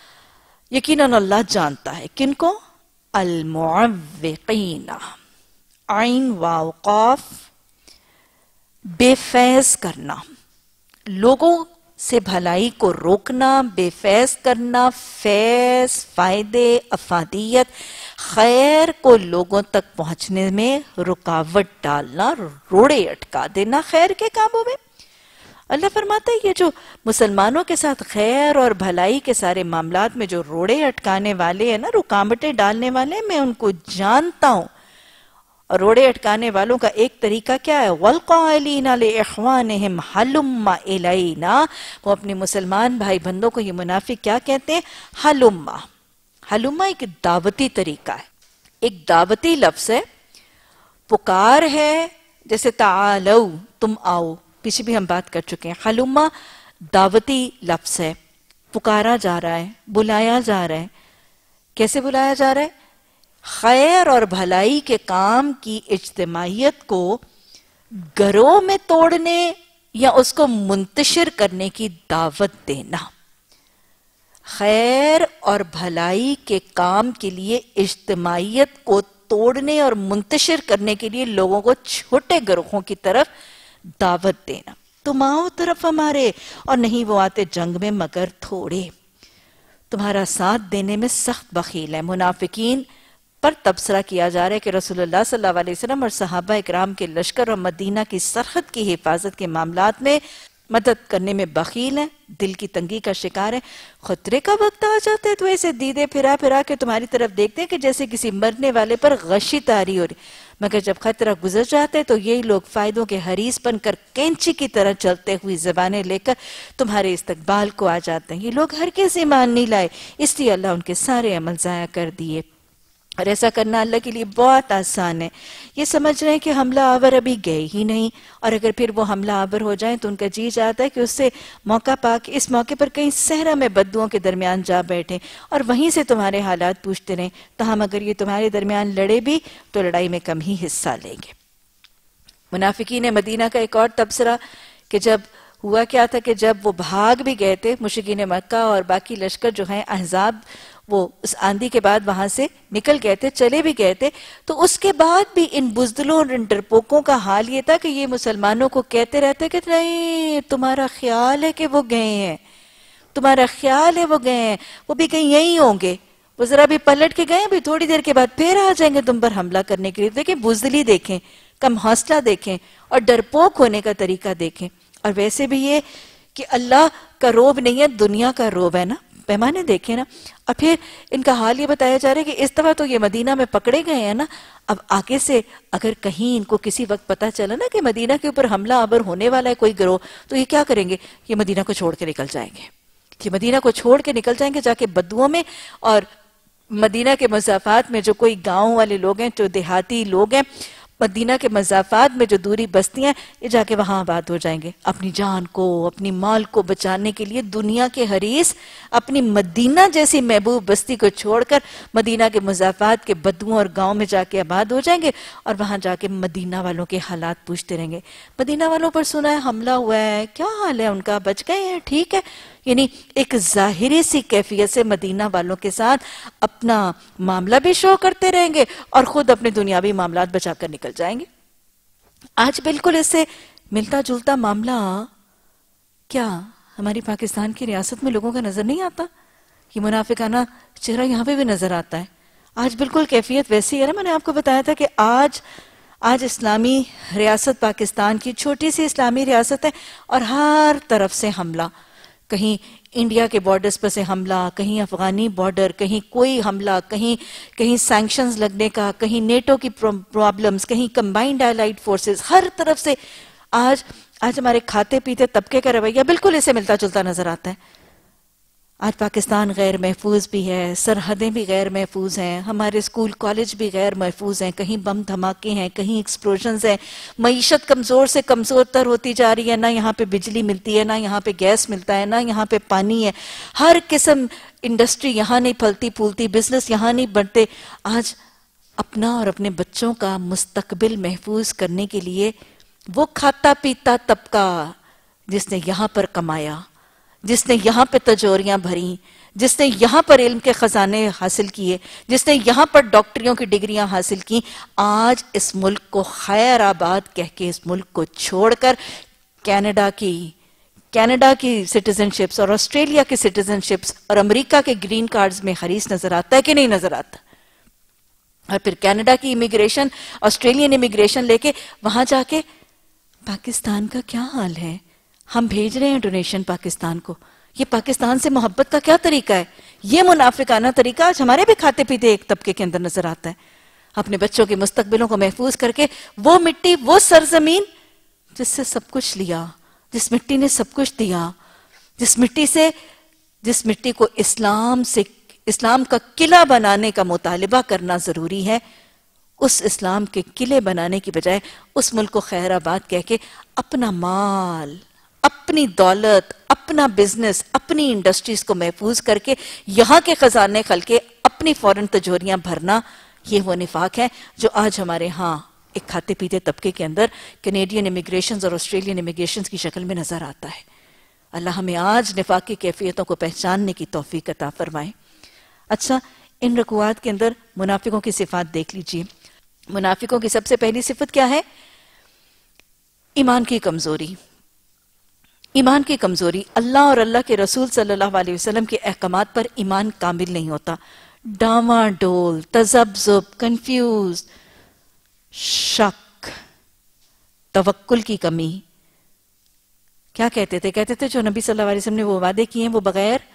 S1: یقیناً اللہ جانتا ہے کن کو؟ المعوقین، عین واو قاف، بے فیض کرنا، لوگوں سے بھلائی کو روکنا، بے فیض کرنا، فیض، فائدے، افادیت، خیر کو لوگوں تک پہنچنے میں رکاوٹ ڈالنا، روڑے اٹکا دینا خیر کے کاموں میں. اللہ فرماتا ہے یہ جو مسلمانوں کے ساتھ خیر اور بھلائی کے سارے معاملات میں جو روڑے اٹکانے والے ہیں نا، رکاوٹیں ڈالنے والے، میں ان کو جانتا ہوں. اور روڑے اٹکانے والوں کا ایک طریقہ کیا ہے؟ وَالْقَائِلِينَ لِإِخْوَانِهِمْ هَلُمَّ إِلَيْنَا. وہ اپنے مسلمان بھائی بندوں کو یہ منافق کیا کہتے ہیں؟ ہلما. ہلما ایک دعوتی طریقہ ہے، ایک دعوتی لفظ ہے. پکار ہے جیسے تعالو، تم آؤ، پیچھے بھی ہم بات کر چکے ہیں. ہلما دعوتی لفظ ہے، پکارا جا رہا ہے، بلایا جا رہا ہے. کیسے بلایا جا رہا ہے؟ خیر اور بھلائی کے کام کی اجتماعیت کو گھروں میں توڑنے یا اس کو منتشر کرنے کی دعوت دینا. خیر اور بھلائی کے کام کے لیے اجتماعیت کو توڑنے اور منتشر کرنے کے لیے لوگوں کو چھوٹے گروہوں کی طرف دعوت دینا. تم آؤ طرف ہمارے، اور نہیں وہ آتے جنگ میں مگر تھوڑے. تمہارا ساتھ دینے میں سخت بخیل ہے. منافقین پر تبصرہ کیا جا رہا ہے کہ رسول اللہ صلی اللہ علیہ وسلم اور صحابہ اکرام کے لشکر اور مدینہ کی سرحد کی حفاظت کے معاملات میں مدد کرنے میں بخیل ہیں، دل کی تنگی کا شکار ہے. خطرے کا وقت آ جاتا ہے تو ایسے دیدے پھرا پھرا کے تمہاری طرف دیکھتے ہیں کہ جیسے کسی مرنے والے پر غشی طاری ہو رہی، مگر جب خطرہ گزر جاتا ہے تو یہی لوگ فائدوں کے حریص بن کر کینچی کی طرح چلتے ہوئی زبانیں لے کر تمہارے استقبال کو آ جاتے ہیں. یہ لوگ ہرگز ایمان نہیں لائے، اس لیے اللہ ان کے سارے عمل ضائع کر دیے. اور ایسا کرنا اللہ کے لیے بہت آسان ہے. یہ سمجھ رہے ہیں کہ حملہ آور ابھی گئے ہی نہیں، اور اگر پھر وہ حملہ آور ہو جائیں تو ان کا جی چاہتا ہے کہ اس سے موقع پا کے اس موقع پر کہیں صحرا میں بدوؤں کے درمیان جا بیٹھیں اور وہیں سے تمہارے حالات پوچھتے رہیں. تاہم اگر یہ تمہارے درمیان لڑے بھی تو لڑائی میں کم ہی حصہ لیں گے. منافقین مدینہ کا ایک اور تبصرہ کہ جب ہوا کیا تھا کہ جب وہ بھاگ بھی گئے تھے، مشرکین مکہ اور باقی لشکر جو ہیں احزاب، وہ اس آندھی کے بعد وہاں سے نکل گئے تھے، چلے بھی گئے تھے، تو اس کے بعد بھی ان بزدلوں اور ان ڈرپوکوں کا حال یہ تھا کہ یہ مسلمانوں کو کہتے رہتے کہ نہیں، تمہارا خیال ہے کہ وہ گئے ہیں، تمہارا خیال ہے وہ گئے ہیں، وہ بھی کہیں یہی ہوں گے، وہ ذرا بھی پلٹ کے گئے، بھی تھوڑی دیر کے بعد پھر آ جائیں گے تم پر حملہ کرنے کے لیے. دیکھیں بزدلی دیکھیں، کم حوصلہ دیکھیں، اور ڈرپوک ہونے کا طریقہ دیکھیں. اور ویسے بھی یہ کہ اللہ کا روب نہیں ہے، دنیا کا روب ہے نا. پیمانے دیکھیں نا. اور پھر ان کا حال یہ بتایا جا رہا ہے کہ اس دفعہ تو یہ مدینہ میں پکڑے گئے ہیں نا، اب آگے سے اگر کہیں ان کو کسی وقت پتا چلا نا کہ مدینہ کے اوپر حملہ آور ہونے والا ہے کوئی گروہ، تو یہ کیا کریں گے؟ یہ مدینہ کو چھوڑ کے نکل جائیں گے. یہ مدینہ کو چھوڑ کے نکل جائیں گے، جا کے بدوؤں میں اور مدینہ کے مضافات میں جو کوئی گاؤں والے لوگ ہیں، جو دیہاتی لوگ ہیں، مدینہ کے مضافات میں جو دوری بستیاں، یہ جا کے وہاں آباد ہو جائیں گے. اپنی جان کو، اپنی مال کو بچانے کے لیے دنیا کے حریص اپنی مدینہ جیسی محبوب بستی کو چھوڑ کر مدینہ کے مضافات کے بدوؤں اور گاؤں میں جا کے آباد ہو جائیں گے، اور وہاں جا کے مدینہ والوں کے حالات پوچھتے رہیں گے. مدینہ والوں پر سنا ہے حملہ ہوا ہے، کیا حال ہے ان کا، بچ گئے ہیں، ٹھیک ہے. یعنی ایک ظاہری سی کیفیت سے مدینہ والوں کے ساتھ اپنا معاملہ بھی شو کرتے رہیں گے اور خود اپنے دنیاوی معاملات بچا کر نکل جائیں گے. آج بالکل اس سے ملتا جلتا معاملہ کیا ہماری پاکستان کی ریاست میں لوگوں کا نظر نہیں آتا؟ یہ منافقانہ چہرہ یہاں پہ بھی نظر آتا ہے. آج بالکل کیفیت ویسی ہے نا. میں نے آپ کو بتایا تھا کہ آج اسلامی ریاست پاکستان کی چھوٹی سی اسلامی ریاست ہے، اور ہر طرف سے حملہ، کہیں انڈیا کے بارڈرز پر سے حملہ، کہیں افغانی بارڈر، کہیں کوئی حملہ، کہیں سینکشنز لگنے کا، کہیں نیٹو کی پرابلمز، کہیں کمبائنڈ الائیڈ فورسز، ہر طرف سے آج ہمارے کھاتے پیتے طبقے کا رویہ بالکل اسے ملتا جلتا نظر آتا ہے. آج پاکستان غیر محفوظ بھی ہے، سرحدیں بھی غیر محفوظ ہیں، ہمارے اسکول کالج بھی غیر محفوظ ہیں، کہیں بم دھماکے ہیں، کہیں ایکسپلوژنز ہیں، معیشت کمزور سے کمزور تر ہوتی جا رہی ہے، نہ یہاں پہ بجلی ملتی ہے، نہ یہاں پہ گیس ملتا ہے، نہ یہاں پہ پانی ہے، ہر قسم انڈسٹری یہاں نہیں پھلتی پھولتی، بزنس یہاں نہیں بڑھتے. آج اپنا اور اپنے بچوں کا مستقبل محفوظ کرنے کے لیے وہ کھاتا پیتا طبقہ جس نے یہاں پر کمایا، جس نے یہاں پہ تجوریاں بھریں، جس نے یہاں پر علم کے خزانے حاصل کیے، جس نے یہاں پر ڈاکٹریوں کی ڈگریاں حاصل کی، آج اس ملک کو خیر آباد کہہ کے اس ملک کو چھوڑ کر کینیڈا کی سٹیزن شپس اور آسٹریلیا کی سٹیزن شپس اور امریکہ کے گرین کارڈز میں حریص نظر آتا ہے کہ نہیں نظر آتا؟ اور پھر کینیڈا کی امیگریشن، آسٹریلین امیگریشن لے کے وہاں جا کے پاکستان کا کیا حال ہے؟ ہم بھیج رہے ہیں ڈونیشن پاکستان کو. یہ پاکستان سے محبت کا کیا طریقہ ہے؟ یہ منافقانہ طریقہ آج ہمارے بھی کھاتے پیتے ایک طبقے کے اندر نظر آتا ہے. اپنے بچوں کے مستقبلوں کو محفوظ کر کے وہ مٹی، وہ سرزمین جس سے سب کچھ لیا، جس مٹی نے سب کچھ دیا، جس مٹی کو اسلام کا قلعہ بنانے کا مطالبہ کرنا ضروری ہے، اس اسلام کے قلعے بنانے کی بجائے اس ملک کو خیر آباد کہہ کے اپنا مال، اپنی دولت، اپنا بزنس، اپنی انڈسٹریز کو محفوظ کر کے یہاں کے خزانے خل کے اپنی فورن تجوریاں بھرنا، یہ وہ نفاق ہے جو آج ہمارے ہاں ایک کھاتے پیتے طبقے کے اندر کینیڈین امیگریشنز اور آسٹریلین امیگریشنز کی شکل میں نظر آتا ہے. اللہ ہمیں آج نفاق کی کیفیتوں کو پہچاننے کی توفیق عطا فرمائے. اچھا، ان رکوعات کے اندر منافقوں کی صفات دیکھ لیجئے. منافقوں کی سب سے پہلی صفت کیا ہے؟ ایمان کی کمزوری. ایمان کی کمزوری. اللہ اور اللہ کے رسول صلی اللہ علیہ وسلم کے احکامات پر ایمان کامل نہیں ہوتا. ڈاواں ڈول، تذبذب، کنفیوز، شک، توکل کی کمی. کیا کہتے تھے جو نبی صلی اللہ علیہ وسلم نے وہ وعدے کیے ہیں وہ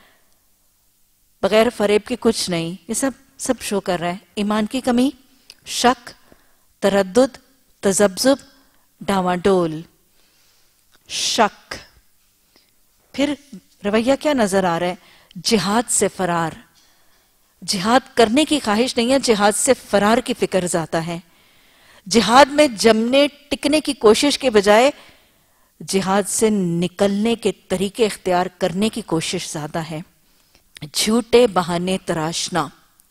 S1: بغیر فریب کے کچھ نہیں. یہ سب شو کر رہا ہے. ایمان کی کمی، شک، تردد، تذبذب، ڈاواں ڈول، شک. پھر رویہ کیا نظر آ رہا ہے؟ جہاد سے فرار. جہاد کرنے کی خواہش نہیں ہے، جہاد سے فرار کی فکر زیادہ ہے. جہاد میں جمنے ٹکنے کی کوشش کے بجائے جہاد سے نکلنے کے طریقے اختیار کرنے کی کوشش زیادہ ہے. جھوٹے بہانے تراشنا.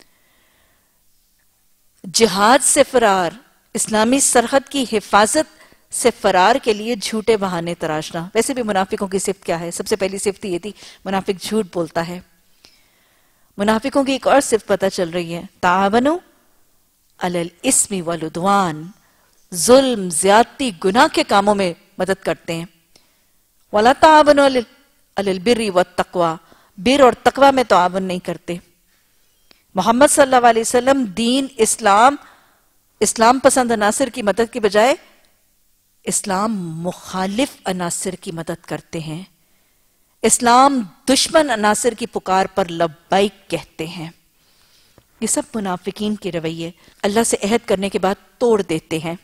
S1: جہاد سے فرار، اسلامی سرحد کی حفاظت سے فرار کے لیے جھوٹے بہانے تراشنا. ویسے بھی منافقوں کی صفت کیا ہے؟ سب سے پہلی صفت یہ تھی، منافق جھوٹ بولتا ہے. منافقوں کی ایک اور صفت پتہ چل رہی ہے، تعاونوا علی الاسم والعدوان. ظلم، زیادتی، گناہ کے کاموں میں مدد کرتے ہیں. ولا تعاونوا علی البر والتقوی. بر اور تقوی میں تعاون نہیں کرتے. محمد صلی اللہ علیہ وسلم دین، اسلام پسند عناصر کی مدد کی بجائے اسلام مخالف عناصر کی مدد کرتے ہیں. اسلام دشمن عناصر کی پکار پر لبیک کہتے ہیں. یہ سب منافقین کے رویے اللہ سے عہد کرنے کے بعد توڑ دیتے ہیں.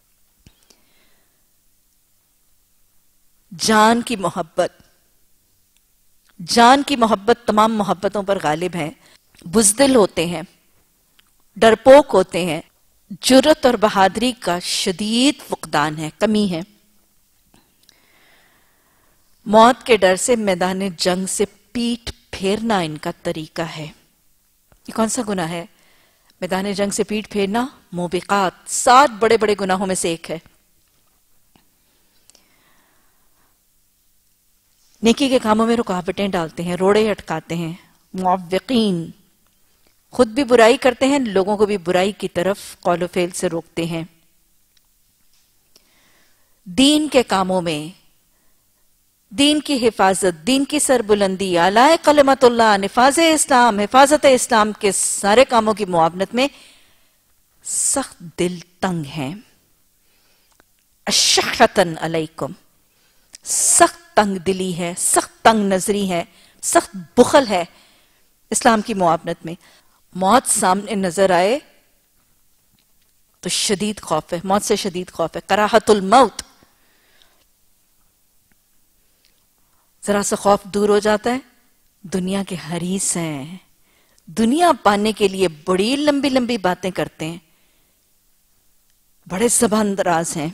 S1: جان کی محبت تمام محبتوں پر غالب ہے. بزدل ہوتے ہیں، ڈرپوک ہوتے ہیں. جرت اور بہادری کا شدید فقدان ہے، کمی ہے. موت کے ڈر سے میدان جنگ سے پیٹھ پھیرنا ان کا طریقہ ہے. یہ کون سا گناہ ہے؟ میدان جنگ سے پیٹھ پھیرنا موبقات، 7 بڑے بڑے گناہوں میں سے ایک ہے. نیکی کے کاموں میں رکاوٹیں ڈالتے ہیں، روڑے اٹکاتے ہیں. معوقین، خود بھی برائی کرتے ہیں، لوگوں کو بھی برائی کی طرف قول و فعل سے روکتے ہیں. دین کے کاموں میں، دین کی حفاظت، دین کی سربلندی، اعلی کلمت اللہ، نفاذ اسلام، حفاظت اسلام کے سارے کاموں کی معاونت میں سخت دل تنگ ہیں. اشحتن علیکم، سخت تنگ دلی ہے، سخت تنگ نظری ہے، سخت بخل ہے اسلام کی معاونت میں. موت سامنے نظر آئے تو شدید خوف ہے، موت سے شدید خوف ہے. کراہت الموت، ذرا سا خوف دور ہو جاتا ہے. دنیا کے حریص ہیں، دنیا پانے کے لیے بڑی لمبی لمبی باتیں کرتے ہیں، بڑے زبان دراز ہیں.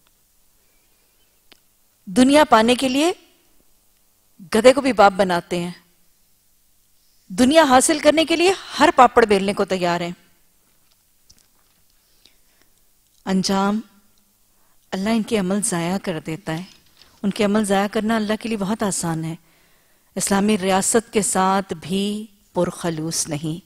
S1: دنیا پانے کے لیے گدھے کو بھی باپ بناتے ہیں. دنیا حاصل کرنے کے لیے ہر پاپڑ بیلنے کو تیار ہیں. انجام اللہ ان کے عمل ضائع کر دیتا ہے. ان کے عمل ضائع کرنا اللہ کے لیے بہت آسان ہے. اسلامی ریاست کے ساتھ بھی پرخلوص نہیں،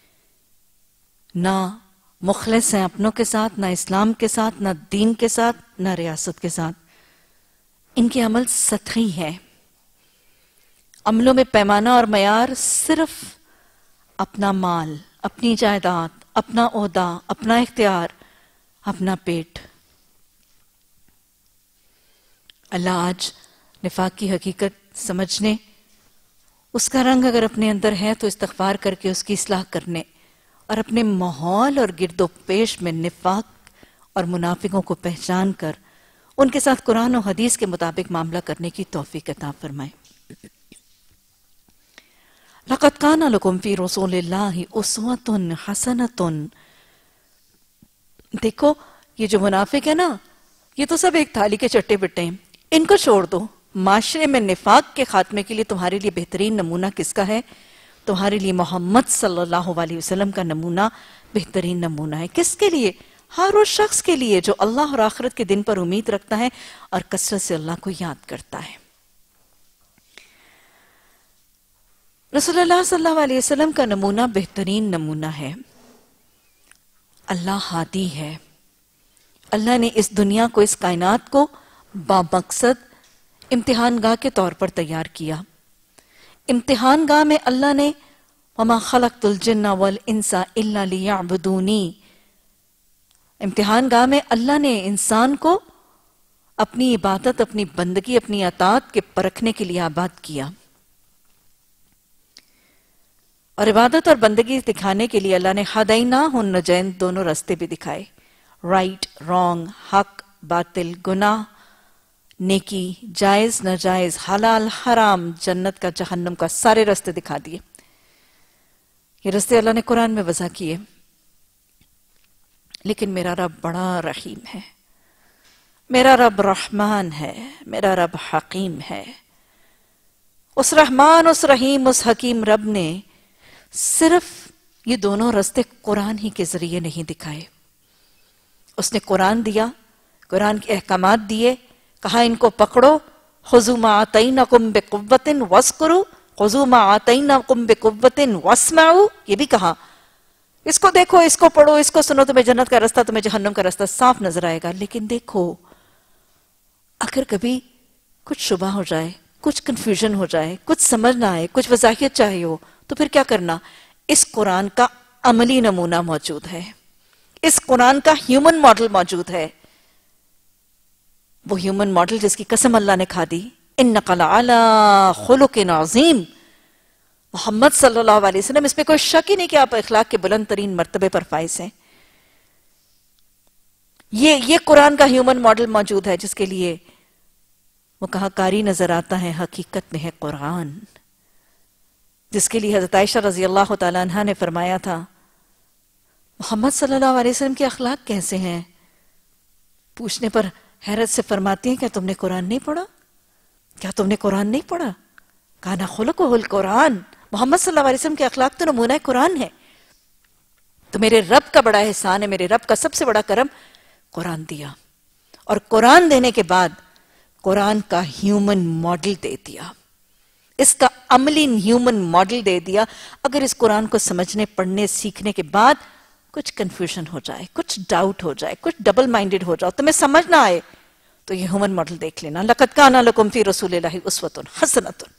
S1: نہ مخلص ہیں اپنوں کے ساتھ، نہ اسلام کے ساتھ، نہ دین کے ساتھ، نہ ریاست کے ساتھ. ان کے عمل سطحی ہیں. عملوں میں پیمانہ اور معیار صرف اپنا مال، اپنی جائیداد، اپنا عہدہ، اپنا اختیار، اپنا پیٹ. اللہ آج نفاق کی حقیقت سمجھنے، اس کا رنگ اگر اپنے اندر ہے تو استغفار کر کے اس کی اصلاح کرنے، اور اپنے ماحول اور گرد و پیش میں نفاق اور منافقوں کو پہچان کر ان کے ساتھ قرآن و حدیث کے مطابق معاملہ کرنے کی توفیق عطا فرمائے۔ لَقَدْ كَانَ لَكُمْ فِي رَسُولِ اللَّهِ أُسْوَةٌ حَسَنَةٌ۔ دیکھو یہ جو منافق ہے نا، یہ تو سب ایک تھالی کے چٹے بٹے ہیں، ان کو چھوڑ دو۔ معاشرے میں نفاق کے خاتمے کے لیے تمہارے لیے بہترین نمونہ کس کا ہے؟ تمہارے لیے محمد صلی اللہ علیہ وسلم کا نمونہ بہترین نمونہ ہے۔ کس کے لیے؟ ہر اس شخص کے لیے جو اللہ اور آخرت کے دن پر امید رکھتا ہے اور کثرت سے اللہ کو یاد کرتا ہے۔ رسول اللہ صلی اللہ علیہ وسلم کا نمونہ بہترین نمونہ ہے۔ اللہ ہادی ہے۔ اللہ نے اس دنیا کو، اس کائنات کو بامقصد امتحان گاہ کے طور پر تیار کیا۔ امتحان گاہ میں اللہ نے وَمَا خَلَقْتُ الْجِنَّ وَالْإِنسَ إِلَّا لِيَعْبُدُونِي، امتحان گاہ میں اللہ نے انسان کو اپنی عبادت، اپنی بندگی، اپنی اطاعت کے پرکھنے کے لیے آباد کیا، اور عبادت اور بندگی دکھانے کے لیے اللہ نے ہدیناہ النجین، دونوں راستے بھی دکھائے، رائٹ، رانگ، حق، باطل، گناہ، نیکی، جائز، ناجائز، حلال، حرام، جنت کا، جہنم کا، سارے راستے دکھا دیے۔ یہ راستے اللہ نے قرآن میں وضع کیے۔ لیکن میرا رب بڑا رحیم ہے، میرا رب رحمان ہے، میرا رب حکیم ہے۔ اس رحمان، اس رحیم، اس حکیم رب نے صرف یہ دونوں راستے قرآن ہی کے ذریعے نہیں دکھائے۔ اس نے قرآن دیا، قرآن کے احکامات دیے، کہا ان کو پکڑو، خذوا ما آتیناکم بقوۃ واذکروا، خذوا ما آتیناکم بقوۃ واسمعوا، یہ بھی کہا اس کو دیکھو، اس کو پڑھو، اس کو سنو، تمہیں جنت کا راستہ، تمہیں جہنم کا راستہ صاف نظر آئے گا۔ لیکن دیکھو اگر کبھی کچھ شبہ ہو جائے، کچھ کنفیوژن ہو جائے، کچھ سمجھ نہ آئے، کچھ وضاحت چاہیے ہو، تو پھر کیا کرنا؟ اس قرآن کا عملی نمونہ موجود ہے، اس قرآن کا ہیومن ماڈل موجود ہے، وہ ہیومن ماڈل جس کی قسم اللہ نے کھا دی، اِنَّكَ لَعَلَىٰ خُلُقٍ عَظِيمٍ۔ محمد صلی اللہ علیہ وسلم، اس میں کوئی شک ہی نہیں کہ آپ اخلاق کے بلند ترین مرتبے پر فائز ہیں۔ یہ قرآن کا ہیومن ماڈل موجود ہے جس کے لیے وہ کہا کاری نظر آتا ہے، حقیقت میں ہے قرآن، جس کے لیے حضرت عائشہ رضی اللہ تعالیٰ عنہ نے فرمایا تھا محمد صلی اللہ علیہ وسلم کے اخلاق کیسے ہیں؟ پوچھنے پر حیرت سے فرماتی ہیں کیا تم نے قرآن نہیں پڑھا؟ کیا تم نے قرآن نہیں پڑھا؟ کانا خلقہ القرآن، محمد صلی اللہ علیہ وسلم کے اخلاق تو نمونہ قرآن ہے۔ تو میرے رب کا بڑا احسان ہے، میرے رب کا سب سے بڑا کرم، قرآن دیا، اور قرآن دینے کے بعد قرآن کا ہیومن ماڈل دے دیا، اس کا عملی ہیومن ماڈل دے دیا۔ اگر اس قرآن کو سمجھنے، پڑھنے، سیکھنے کے بعد کچھ کنفیوژن ہو جائے، کچھ ڈاؤٹ ہو جائے، کچھ ڈبل مائنڈڈ ہو جاؤ، تمہیں سمجھ نہ آئے، تو یہ ہیومن ماڈل دیکھ لینا، لَقَدْ كَانَ لَكُمْ فِي رَسُولِ اللَّهِ أُسْوَةٌ حَسَنَةٌ،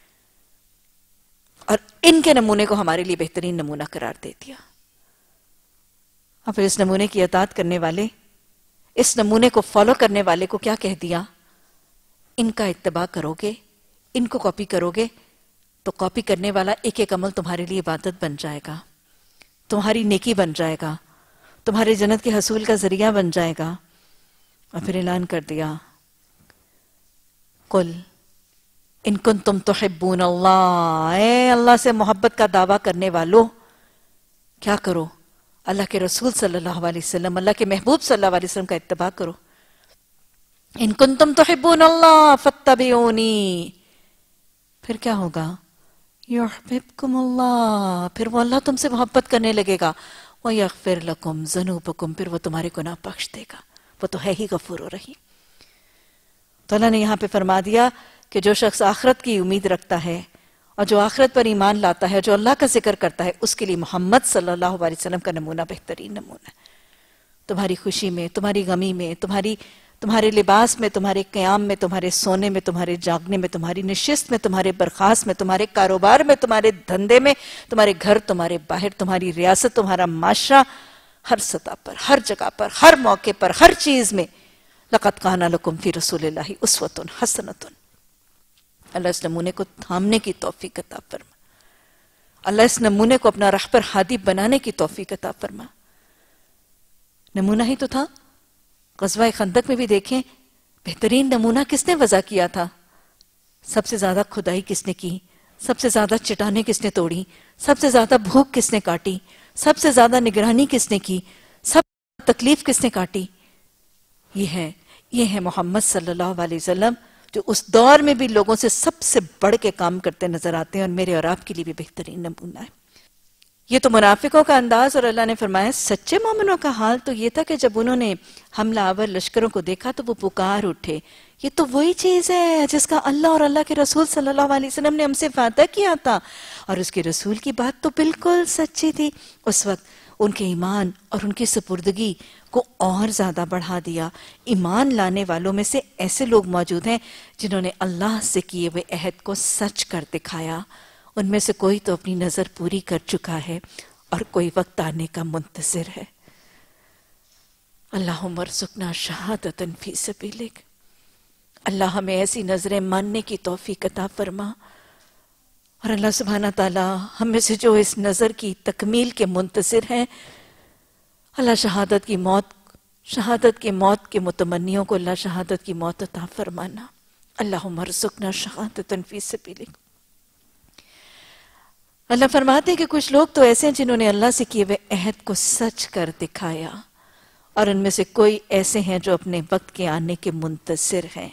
S1: اور ان کے نمونے کو ہمارے لیے بہترین نمونہ قرار دے دیا۔ اور پھر اس نمونے کی اطاعت کرنے والے، اس نمونے کو فالو کرنے والے کو کیا کہہ دیا؟ ان کا اتباع کرو گے، ان کو کاپی کرو گے تو کاپی کرنے والا ایک ایک عمل تمہارے لیے عبادت بن جائے گا، تمہاری نیکی بن جائے گا، تمہارے جنت کے حصول کا ذریعہ بن جائے گا۔ اور پھر اعلان کر دیا قل ان کنتم تحبون اللہ، اے اللہ سے محبت کا دعویٰ کرنے والو کیا کرو؟ اللہ کے رسول صلی اللہ علیہ وسلم، اللہ کے محبوب صلی اللہ علیہ وسلم کا اتباع کرو۔ ان کنتم تحبون اللہ فاتبعونی، پھر کیا ہوگا؟ یحببکم اللہ، پھر وہ اللہ تم سے محبت کرنے لگے گا، ویغفر لکم ذنوبکم، پھر وہ تمہارے گناہ بخش دے گا، وہ تو ہے ہی غفور و رحیم۔ تو اللہ نے یہاں پہ فرما دیا کہ جو شخص آخرت کی امید رکھتا ہے اور جو آخرت پر ایمان لاتا ہے، جو اللہ کا ذکر کرتا ہے، اس کے لیے محمد صلی اللہ علیہ وسلم کا نمونہ بہترین نمونہ ہے۔ تمہاری خوشی میں، تمہاری غمی میں، تمہارے لباس میں، تمہارے قیام میں، تمہارے سونے میں، تمہارے جاگنے میں، تمہاری نشست میں، تمہارے برخاست میں، تمہارے کاروبار میں، تمہارے دھندے میں، تمہارے گھر، تمہارے باہر، تمہاری ریاست، تمہارا معاشرہ، ہر سطح پر، ہر جگہ پر، ہر موقع پر، ہر چیز میں لَقَدْ كَانَ لَكُمْ فِي رَسُولِ اللَّهِ أُسْوَةٌ حَسَنَةٌ۔ اللہ اس نمونے کو تھامنے کی توفیق عطا فرما، اللہ اس نمونے کو اپنا رہبر ہادی بنانے کی توفیق عطا فرما۔ نمونہ ہی تو تھا، غزوہ خندق میں بھی دیکھیں بہترین نمونہ کس نے وضع کیا تھا؟ سب سے زیادہ کھدائی کس نے کی، سب سے زیادہ چٹانیں کس نے توڑی، سب سے زیادہ بھوک کس نے کاٹی، سب سے زیادہ نگرانی کس نے کی، سب سے زیادہ تکلیف کس نے کاٹی؟ یہ ہے محمد صلی اللہ علیہ وسلم، جو اس دور میں بھی لوگوں سے سب سے بڑھ کے کام کرتے نظر آتے ہیں، اور میرے اور آپ کے لیے بھی بہترین نمونہ ہے۔ یہ تو منافقوں کا انداز، اور اللہ نے فرمایا سچے مومنوں کا حال تو یہ تھا کہ جب انہوں نے حملہ آور لشکروں کو دیکھا تو وہ پکار اٹھے، یہ تو وہی چیز ہے جس کا اللہ اور اللہ کے رسول صلی اللہ علیہ وسلم نے ہم سے وعدہ کیا تھا، اور اس کے رسول کی بات تو بالکل سچی تھی۔ اس وقت ان کے ایمان اور ان کی سپردگی کو اور زیادہ بڑھا دیا۔ ایمان لانے والوں میں سے ایسے لوگ موجود ہیں جنہوں نے اللہ سے کیے ہوئے عہد کو سچ کر دکھایا۔ ان میں سے کوئی تو اپنی نظر پوری کر چکا ہے اور کوئی وقت آنے کا منتظر ہے۔ اللہم ارزقنا شہادۃ فی سبیلک، اللہ ہمیں ایسی نظریں ماننے کی توفیق عطا فرما، اور اللہ سبحانہ تعالی ہم میں سے جو اس نظر کی تکمیل کے منتظر ہیں، اللہ شہادت کی موت کے متمنیوں کو اللہ شہادت کی موت عطا فرمانا۔ اللہم ارزقنا شہادۃ فی سبیلک۔ اللہ فرماتے ہیں کہ کچھ لوگ تو ایسے ہیں جنہوں نے اللہ سے کیے ہوئے عہد کو سچ کر دکھایا، اور ان میں سے کوئی ایسے ہیں جو اپنے وقت کے آنے کے منتظر ہیں۔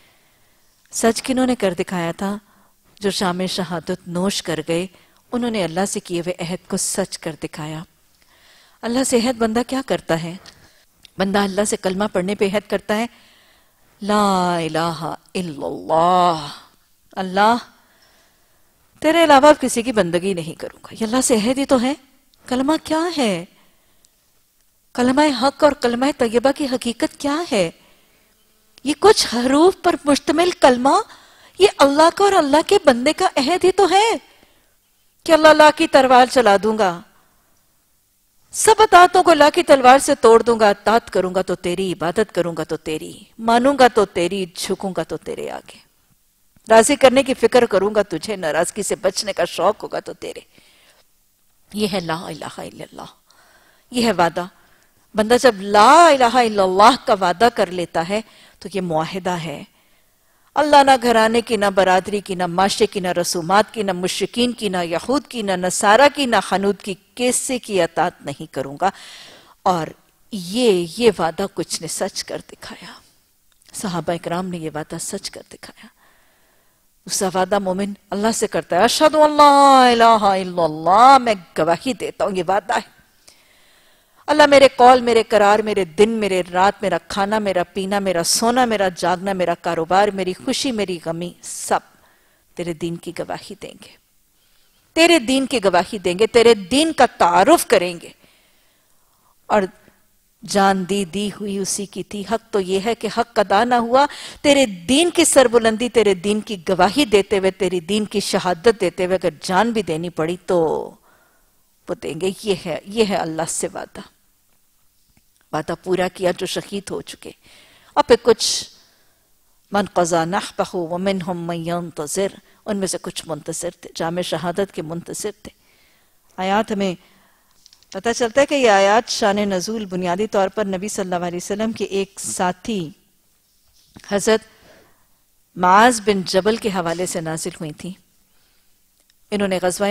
S1: سچ کنہوں نے کر دکھایا تھا؟ جو شام شہادت نوش کر گئے، انہوں نے اللہ سے کیے ہوئے عہد کو سچ کر دکھایا۔ اللہ سے عہد بندہ کیا کرتا ہے؟ بندہ اللہ سے کلمہ پڑھنے پہ عہد کرتا ہے، لا الہ الا اللہ، اللہ تیرے علاوہ اب کسی کی بندگی نہیں کروں گا۔ یہ اللہ سے عہد ہی تو ہے۔ کلمہ کیا ہے؟ کلمہ حق اور کلمہ طیبہ کی حقیقت کیا ہے؟ یہ کچھ حروف پر مشتمل کلمہ، یہ اللہ کا اور اللہ کے بندے کا عہد ہی تو ہے کہ اللہ کی تلوار چلا دوں گا، سب اطاعتوں کو اللہ کی تلوار سے توڑ دوں گا، اطاعت کروں گا تو تیری، عبادت کروں گا تو تیری، مانوں گا تو تیری، جھکوں گا تو تیرے آگے، راضی کرنے کی فکر کروں گا تجھے، ناراضگی سے بچنے کا شوق ہوگا تو تیرے۔ یہ ہے لا الہ الا اللہ، یہ ہے وعدہ۔ بندہ جب لا الہ الا اللہ کا وعدہ کر لیتا ہے تو یہ معاہدہ ہے۔ اللہ نہ گھرانے کی، نہ برادری کی، نہ معاشرے کی، نہ رسومات کی، نہ مشرکین کی، نہ یہود کی، نہ نصارہ کی، نہ خنود کی، کسی کی اطاعت نہیں کروں گا۔ اور یہ وعدہ کچھ نے سچ کر دکھایا، صحابہ اکرام نے یہ وعدہ سچ کر دکھایا۔ دوسرا وعدہ مومن اللہ سے کرتا ہے، اشہد ان لا الہ الا اللہ، میں گواہی دیتا ہوں، یہ وعدہ ہے۔ اللہ میرے قول، میرے قرار، میرے دن، میرے رات، میرا کھانا، میرا پینا، میرا سونا، میرا جاگنا، میرا کاروبار، میری خوشی، میری غمی، سب تیرے دین کی گواہی دیں گے، تیرے دین کی گواہی دیں گے، تیرے دین کا تعارف کریں گے۔ اور جان دی ہوئی اسی کی تھی۔ حق تو یہ ہے کہ حق ادا نہ ہوا، تیرے دین کی سربلندی، تیرے دین کی گواہی دیتے ہوئے، تیری دین کی شہادت دیتے ہوئے اگر جان بھی دینی پڑی تو وہ دیں گے۔ یہ ہے اللہ سے وعدہ پورا کیا جو شہید ہو چکے۔ اور پھر کچھ من قضا نحبہ ومنہم من ینتظر، ان میں سے کچھ منتظر تھے، جامع شہادت کے منتظر تھے۔ آیات ہمیں پتہ چلتا ہے کہ یہ آیات شان نزول بنیادی طور پر نبی صلی اللہ علیہ وسلم کے ایک ساتھی حضرت معاذ بن جبل کے حوالے سے نازل ہوئی تھی۔ انہوں نے غزوہ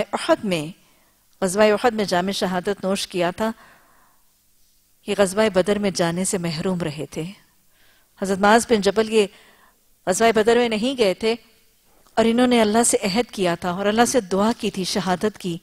S1: احد میں جامع شہادت نوش کیا تھا۔ یہ غزوہ بدر میں جانے سے محروم رہے تھے۔ حضرت معاذ بن جبل یہ غزوہ بدر میں نہیں گئے تھے، اور انہوں نے اللہ سے عہد کیا تھا اور اللہ سے دعا کی تھی، شہادت کی۔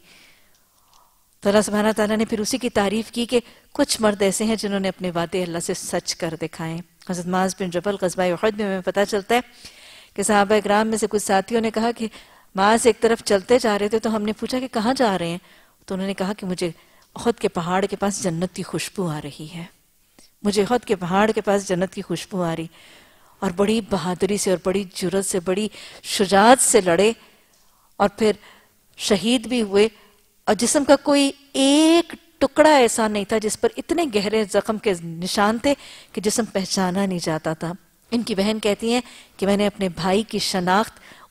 S1: تو اللہ سبحانہ تعالیٰ نے پھر اسی کی تعریف کی کہ کچھ مرد ایسے ہیں جنہوں نے اپنے وعدے اللہ سے سچ کر دکھائے۔ حضرت معاذ بن جبل غزوہ احد میں ہمیں پتہ چلتا ہے کہ صحابہ اکرام میں سے کچھ ساتھیوں نے کہا کہ معاذ ایک طرف چلتے جا رہے تھے تو ہم نے پوچھا کہ کہاں جا رہے ہیں؟ تو انہوں نے کہا کہ مجھے احد کے پہاڑ کے پاس جنت کی خوشبو آ رہی ہے، مجھے احد کے پہاڑ کے پاس جنت کی خوشبو آ رہی۔ اور بڑی بہادری سے اور بڑی جرأت سے، بڑی شجاعت سے لڑے، اور پھر شہید بھی ہوئے، اور جسم کا کوئی ایک ٹکڑا ایسا نہیں تھا جس پر اتنے گہرے زخم کے نشان تھے کہ جسم پہچانا نہیں جاتا تھا۔ ان کی بہن کہتی ہیں کہ میں نے اپنے بھائی کی شناخت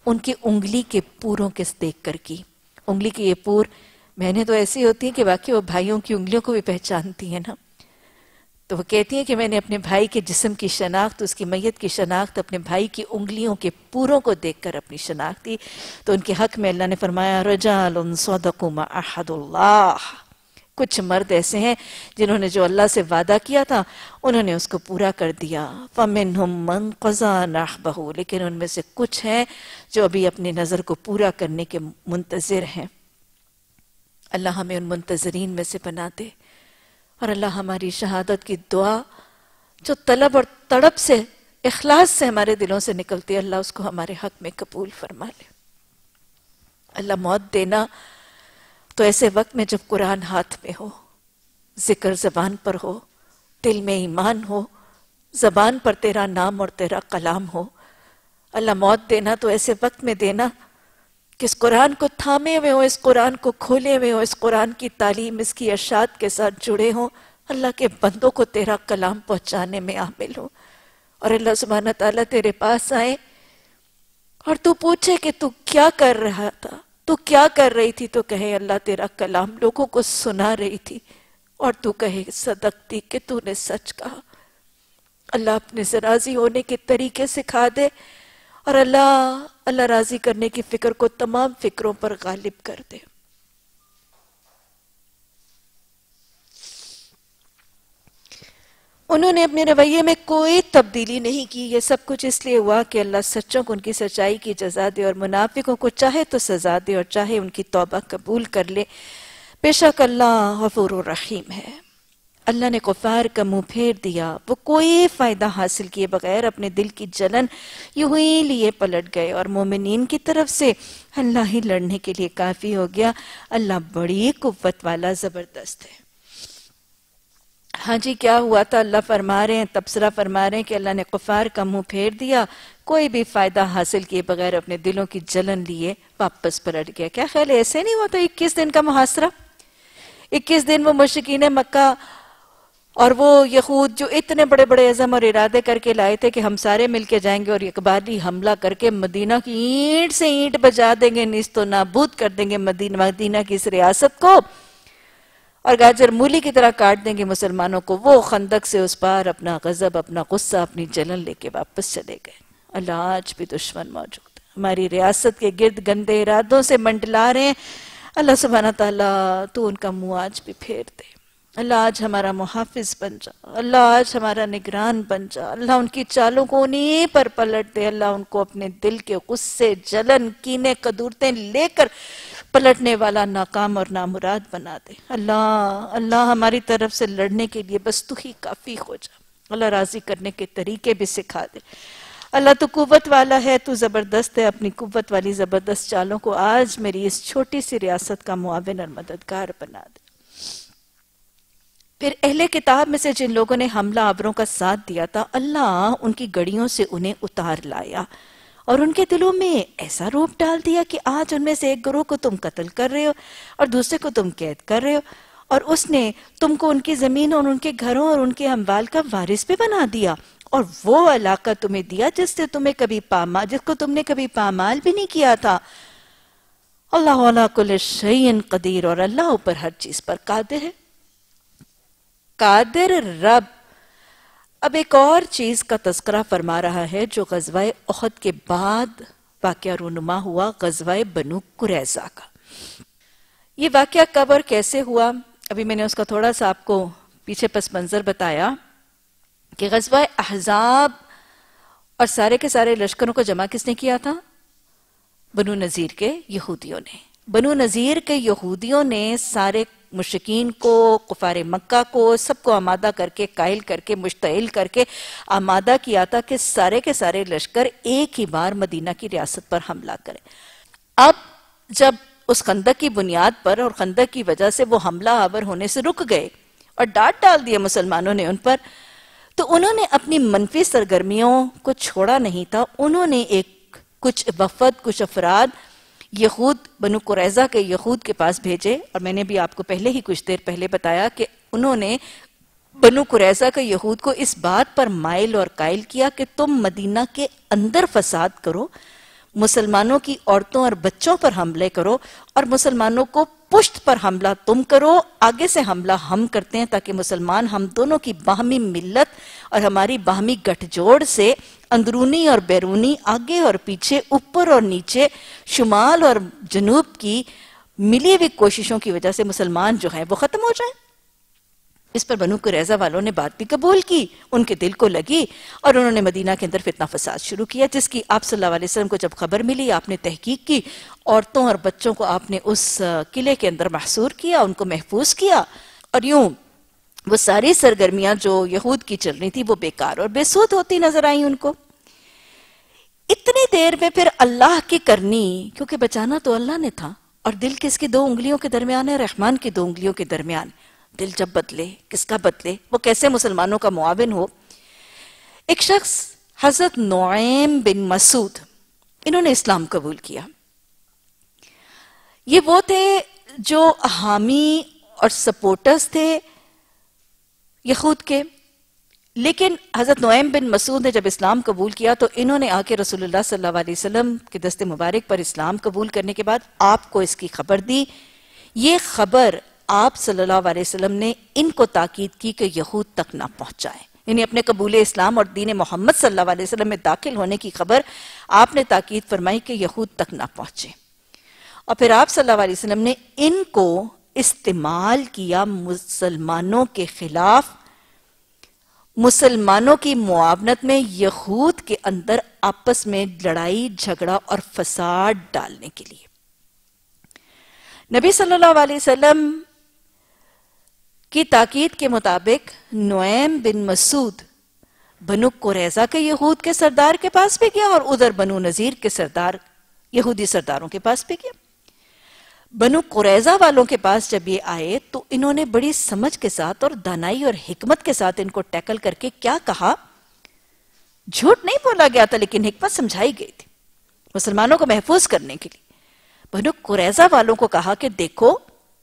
S1: ان کی انگلی کے پوروں کے دیکھ کر کی. انگلی کے یہ پور میں نے تو ایسی ہوتی ہیں کہ واقعی وہ بھائیوں کی انگلیوں کو بھی پہچانتی ہیں نا. تو وہ کہتی ہیں کہ میں نے اپنے بھائی کے جسم کی شناخت، اس کی میت کی شناخت اپنے بھائی کی انگلیوں کے پوروں کو دیکھ کر اپنی شناخت دی. تو ان کے حق میں اللہ نے فرمایا رجال صدقوا ما عہد اللہ. کچھ مرد ایسے ہیں جنہوں نے جو اللہ سے وعدہ کیا تھا انہوں نے اس کو پورا کر دیا. فَمِنْهُمْ مَنْ قَضَى نَحْبَهُ. لیکن ان میں سے کچھ ہیں جو ابھی اپنی نظر کو پورا کرنے کے منتظر ہیں. اللہ ہمیں ان منتظرین میں سے بنا دے، اور اللہ ہماری شہادت کی دعا جو طلب اور تڑپ سے اخلاص سے ہمارے دلوں سے نکلتی ہے اللہ اس کو ہمارے حق میں قبول فرما لے. اللہ موت دینا تو ایسے وقت میں جب قرآن ہاتھ میں ہو، ذکر زبان پر ہو، دل میں ایمان ہو، زبان پر تیرا نام اور تیرا کلام ہو. اللہ موت دینا تو ایسے وقت میں دینا کہ اس قرآن کو تھامے ہوئے ہو، اس قرآن کو کھولے ہوئے ہو، اس قرآن کی تعلیم، اس کی ارشاد کے ساتھ جڑے ہوں، اللہ کے بندوں کو تیرا کلام پہنچانے میں عامل ہو. اور اللہ سبحانہ تعالیٰ تیرے پاس آئے اور تو پوچھے کہ تو کیا کر رہا تھا، تو کیا کر رہی تھی، تو کہے اللہ تیرا کلام لوگوں کو سنا رہی تھی، اور تو کہے صدقتی کہ تو نے سچ کہا. اللہ اپنے سے راضی ہونے کے طریقے سکھا دے، اور اللہ راضی کرنے کی فکر کو تمام فکروں پر غالب کر دے. انہوں نے اپنے رویے میں کوئی تبدیلی نہیں کی. یہ سب کچھ اس لیے ہوا کہ اللہ سچوں کو ان کی سچائی کی جزا دے، اور منافقوں کو چاہے تو سزا دے اور چاہے ان کی توبہ قبول کر لے. بے شک اللہ غفور الرحیم ہے. اللہ نے کفار کا منہ پھیر دیا، وہ کوئی فائدہ حاصل کیے بغیر اپنے دل کی جلن یوں ہی لیے پلٹ گئے، اور مومنین کی طرف سے اللہ ہی لڑنے کے لیے کافی ہو گیا. اللہ بڑی قوت والا زبردست ہے. ہاں جی کیا ہوا تھا؟ اللہ فرما رہے ہیں، تبصرہ فرما رہے ہیں کہ اللہ نے کفار کا منہ پھیر دیا، کوئی بھی فائدہ حاصل کیے بغیر اپنے دلوں کی جلن لیے واپس پلٹ گیا. کیا خیال ہے ایسے نہیں ہوتا؟ 21 دن کا محاصرہ، 21 دن وہ مشرکین مکہ اور وہ یہود جو اتنے بڑے بڑے عزم اور ارادے کر کے لائے تھے کہ ہم سارے مل کے جائیں گے اور اقبالی حملہ کر کے مدینہ کی اینٹ سے اینٹ بجا دیں گے، نیست و نابود کر دیں گے مدینہ کی اس ریاست کو، اور گاجر مولی کی طرح کاٹ دیں گے مسلمانوں کو. وہ خندق سے اس پار اپنا غضب، اپنا غصہ، اپنی جلن لے کے واپس چلے گئے. اللہ آج بھی دشمن موجود ہے، ہماری ریاست کے گرد گندے ارادوں سے منڈلا رہے ہیں. اللہ سبحانہ تعالیٰ تو ان کا منہ آج بھی پھیر دے. اللہ آج ہمارا محافظ بن جا، اللہ آج ہمارا نگران بن جا. اللہ ان کی چالوں کو انہی پر پلٹ دے. اللہ ان کو اپنے دل کے غصے، جلن، کینے، قدورتیں لے کر پلٹنے والا ناکام اور نامراد بنا دے. اللہ ہماری طرف سے لڑنے کے لیے بس تو ہی کافی ہو جا. اللہ راضی کرنے کے طریقے بھی سکھا دے. اللہ تو قوت والا ہے، تو زبردست ہے، اپنی قوت والی زبردست چالوں کو آج میری اس چھوٹی سی ریاست کا معاون اور مددگار بنا دے. پھر اہل کتاب میں سے جن لوگوں نے حملہ آوروں کا ساتھ دیا تھا، اللہ ان کی گڑیوں سے انہیں اتار لایا اور ان کے دلوں میں ایسا روب ڈال دیا کہ آج ان میں سے ایک گروہ کو تم قتل کر رہے ہو اور دوسرے کو تم قید کر رہے ہو، اور اس نے تم کو ان کی زمین اور ان کے گھروں اور ان کے اموال کا وارث بھی بنا دیا، اور وہ علاقہ تمہیں دیا جس کو تم نے کبھی پامال بھی نہیں کیا تھا. اللہ علی کل شیء قدیر، اور اللہ اوپر ہر چیز پر قادر ہے. قادر رب. اب ایک اور چیز کا تذکرہ فرما رہا ہے جو غزوہ احد کے بعد واقعہ رونما ہوا، غزوہ بنو قریظہ کا. یہ واقعہ کب اور کیسے ہوا؟ ابھی میں نے اس کا تھوڑا سا آپ کو پیچھے پس منظر بتایا کہ غزوہ احزاب اور سارے کے سارے لشکروں کو جمع کس نے کیا تھا؟ بنو نذیر کے یہودیوں نے. بنو نذیر کے یہودیوں نے سارے مشرکین کو، کفار مکہ کو، سب کو آمادہ کر کے، قائل کر کے، مشتعل کر کے آمادہ کیا تھا کہ سارے کے سارے لشکر ایک ہی بار مدینہ کی ریاست پر حملہ کریں. اب جب اس خندق کی بنیاد پر اور خندق کی وجہ سے وہ حملہ آور ہونے سے رک گئے اور ڈانٹ ڈال دیا مسلمانوں نے ان پر، تو انہوں نے اپنی منفی سرگرمیوں کو چھوڑا نہیں تھا. انہوں نے کچھ وفد، کچھ افراد یہود، بنو قریظہ کے یہود کے پاس بھیجے، اور میں نے بھی آپ کو پہلے ہی کچھ دیر پہلے بتایا کہ انہوں نے بنو قریظہ کے یہود کو اس بات پر مائل اور قائل کیا کہ تم مدینہ کے اندر فساد کرو، مسلمانوں کی عورتوں اور بچوں پر حملے کرو اور مسلمانوں کو پشت پر حملہ تم کرو، آگے سے حملہ ہم کرتے ہیں، تاکہ مسلمان ہم دونوں کی باہمی ملت اور ہماری باہمی گٹھ جوڑ سے اندرونی اور بیرونی، آگے اور پیچھے، اوپر اور نیچے، شمال اور جنوب کی ملی ہوئی کوششوں کی وجہ سے مسلمان جو ہیں وہ ختم ہو جائیں۔ اس پر بنو قریظہ والوں نے بات بھی قبول کی، ان کے دل کو لگی، اور انہوں نے مدینہ کے اندر فتنہ فساد شروع کیا، جس کی آپ صلی اللہ علیہ وسلم کو جب خبر ملی، آپ نے تحقیق کی، عورتوں اور بچوں کو آپ نے اس قلعے کے اندر محصور کیا، ان کو محفوظ کیا، اور یوں وہ ساری سرگرمیاں جو یہود کی چل رہی تھی وہ بیکار اور بے سود ہوتی نظر آئیں ان کو۔ اتنی دیر میں پھر اللہ کی کرنی، کیونکہ بچانا تو اللہ نے تھا، اور دل کس کی 2 انگلیوں کے درمیان ہے؟ رحمان کی 2 انگلیوں کے درمیان۔ دل جب بدلے، کس کا بدلے؟ وہ کیسے مسلمانوں کا معاون ہو؟ ایک شخص حضرت نعیم بن مسعود، انہوں نے اسلام قبول کیا۔ یہ وہ تھے جو حامی اور سپورٹرز تھے یہود کے، لیکن حضرت نعیم بن مسعود نے جب اسلام قبول کیا تو انہوں نے آ کے رسول اللہ صلی اللہ علیہ وسلم کے دست مبارک پر اسلام قبول کرنے کے بعد آپ کو اس کی خبر دی۔ یہ خبر آپ صلی اللہ علیہ وسلم نے ان کو تاکید کی کہ یہود تک نہ پہنچائیں، یعنی اپنے قبول اسلام اور دین محمد صلی اللہ علیہ وسلم میں داخل ہونے کی خبر آپ نے تاکید فرمائی کہ یہود تک نہ پہنچے، اور پھر آپ صلی اللہ علیہ وسلم نے ان کو استعمال کیا مسلمانوں کے خلاف، مسلمانوں کی معاونت میں یہود کے اندر آپس میں لڑائی جھگڑا اور فساد ڈالنے کے لیے۔ نبی صلی اللہ علیہ وسلم کی تاکید کے مطابق نعیم بن مسعود بنو قریظہ کے یہود کے سردار کے پاس بھی گیا، اور ادھر بنو نذیر کے سردار یہودی سرداروں کے پاس بھی گیا۔ بنو قریظہ والوں کے پاس جب یہ آئے تو انہوں نے بڑی سمجھ کے ساتھ اور دانائی اور حکمت کے ساتھ ان کو ٹیکل کر کے کیا کہا؟ جھوٹ نہیں بولا گیا تھا، لیکن حکمت سمجھائی گئی تھی مسلمانوں کو محفوظ کرنے کے لیے۔ بنو قریظہ والوں کو کہا کہ دیکھو،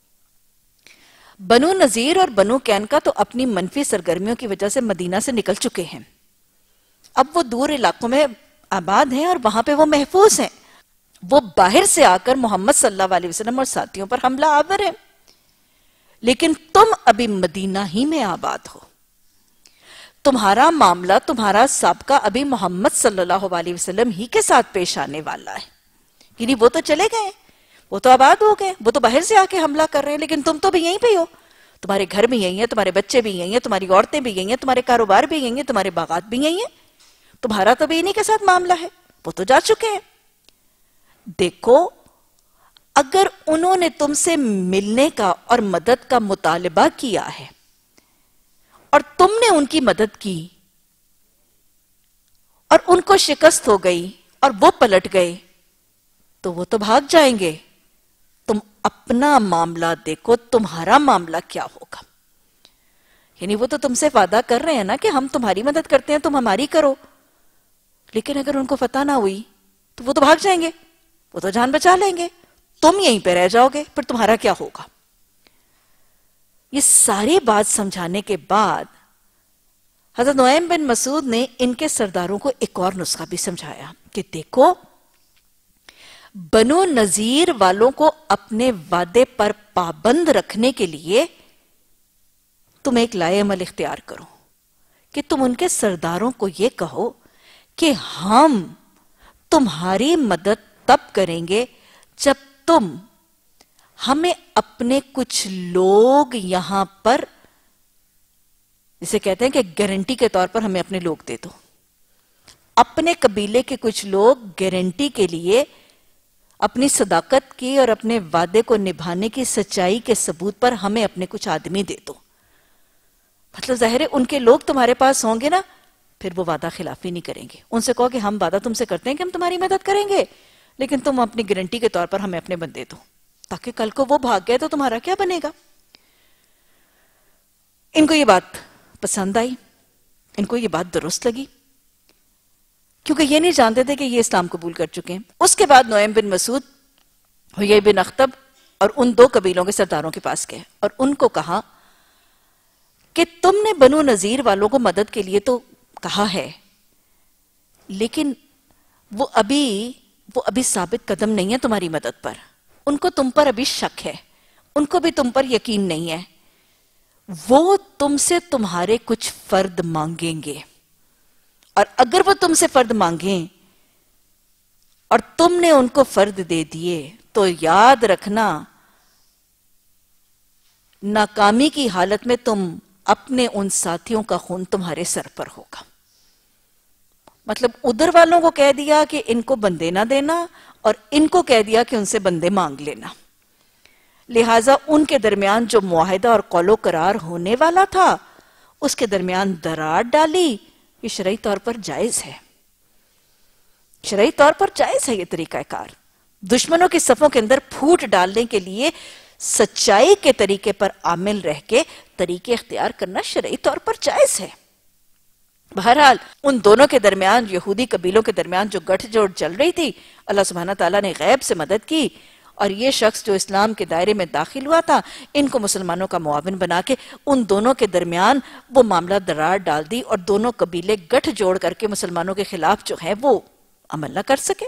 S1: بنو نذیر اور بنو قینقاع تو اپنی منفی سرگرمیوں کی وجہ سے مدینہ سے نکل چکے ہیں، اب وہ دور علاقوں میں آباد ہیں اور وہاں پہ وہ محفوظ ہیں، وہ باہر سے آ کر محمد صلی اللہ علیہ وسلم اور ساتھیوں پر حملہ آور ہیں، لیکن تم ابھی مدینہ ہی میں آباد ہو، تمہارا معاملہ، تمہارا سابقہ ابھی محمد صلی اللہ علیہ وسلم ہی کے ساتھ پیش آنے والا ہے، یعنی وہ تو چلے گئے، وہ تو آباد ہو گئے، وہ تو باہر سے آ کے حملہ کر رہے ہیں، لیکن تم تو بھی یہیں پہ ہو، تمہارے گھر بھی یہیں ہیں، تمہارے بچے بھی یہیں ہیں، تمہاری عورتیں بھی یہیں ہیں، تمہارے کاروبار بھی یہیں ہیں، تمہارے باغات بھی یہیں ہیں، تمہارا تو بھی انہی کے ساتھ معاملہ ہے، وہ تو جا چکے ہیں۔ دیکھو، اگر انہوں نے تم سے ملنے کا اور مدد کا مطالبہ کیا ہے اور تم نے ان کی مدد کی اور ان کو شکست ہو گئی اور وہ پلٹ گئے تو وہ تو بھاگ جائیں گے، تم اپنا معاملہ دیکھو، تمہارا معاملہ کیا ہوگا؟ یعنی وہ تو تم سے وعدہ کر رہے ہیں نا کہ ہم تمہاری مدد کرتے ہیں، تم ہماری کرو، لیکن اگر ان کو فتح نہ ہوئی تو وہ تو بھاگ جائیں گے، وہ تو جان بچا لیں گے، تم یہیں پہ رہ جاؤ گے، پھر تمہارا کیا ہوگا؟ یہ ساری بات سمجھانے کے بعد حضرت نعیم بن مسعود نے ان کے سرداروں کو ایک اور نسخہ بھی سمجھایا کہ دیکھو، بنو نذیر والوں کو اپنے وعدے پر پابند رکھنے کے لیے تم ایک لائے عمل اختیار کرو کہ تم ان کے سرداروں کو یہ کہو کہ ہم تمہاری مدد تب کریں گے جب تم ہمیں اپنے کچھ لوگ یہاں پر، جسے کہتے ہیں کہ گارنٹی کے طور پر ہمیں اپنے لوگ دے دو، اپنے قبیلے کے کچھ لوگ گارنٹی کے لیے اپنی صداقت کی اور اپنے وعدے کو نبھانے کی سچائی کے ثبوت پر ہمیں اپنے کچھ آدمی دے دو۔ مطلب ظاہر ہے ان کے لوگ تمہارے پاس ہوں گے نا، پھر وہ وعدہ خلافی نہیں کریں گے، ان سے کہو کہ ہم وعدہ تم سے کرتے ہیں کہ ہم تمہاری مدد کریں گے، لیکن تم اپنی گارنٹی کے طور پر ہمیں اپنے بندے دو، تاکہ کل کو وہ بھاگ گئے تو تمہارا کیا بنے گا؟ ان کو یہ بات پسند آئی، ان کو یہ بات درست لگی، کیونکہ یہ نہیں جانتے تھے کہ یہ اسلام قبول کر چکے ہیں۔ اس کے بعد نعیم بن مسعود حیی بن اخطب اور ان 2 قبیلوں کے سرداروں کے پاس گئے اور ان کو کہا کہ تم نے بنو نذیر والوں کو مدد کے لیے تو کہا ہے، لیکن وہ ابھی وہ ابھی ثابت قدم نہیں ہے تمہاری مدد پر، ان کو تم پر ابھی شک ہے، ان کو بھی تم پر یقین نہیں ہے، وہ تم سے تمہارے کچھ فرد مانگیں گے، اور اگر وہ تم سے فرد مانگیں اور تم نے ان کو فرد دے دیے تو یاد رکھنا ناکامی کی حالت میں تم اپنے ان ساتھیوں کا خون تمہارے سر پر ہوگا۔ مطلب ادھر والوں کو کہہ دیا کہ ان کو بندے نہ دینا، اور ان کو کہہ دیا کہ ان سے بندے مانگ لینا، لہٰذا ان کے درمیان جو معاہدہ اور قول و قرار ہونے والا تھا اس کے درمیان درار ڈالی۔ یہ شرعی طور پر جائز ہے، شرعی طور پر جائز ہے یہ طریقہ کار۔ دشمنوں کی صفوں کے اندر پھوٹ ڈالنے کے لیے سچائی کے طریقے پر عامل رہ کے طریقے اختیار کرنا شرعی طور پر جائز ہے۔ بہرحال ان دونوں کے درمیان، یہودی قبیلوں کے درمیان جو گٹھ جوڑ چل رہی تھی، اللہ سبحانہ تعالیٰ نے غیب سے مدد کی، اور یہ شخص جو اسلام کے دائرے میں داخل ہوا تھا ان کو مسلمانوں کا معاون بنا کے ان دونوں کے درمیان وہ معاملہ درار ڈال دی، اور دونوں قبیلے گٹھ جوڑ کر کے مسلمانوں کے خلاف جو ہے وہ عمل نہ کر سکے۔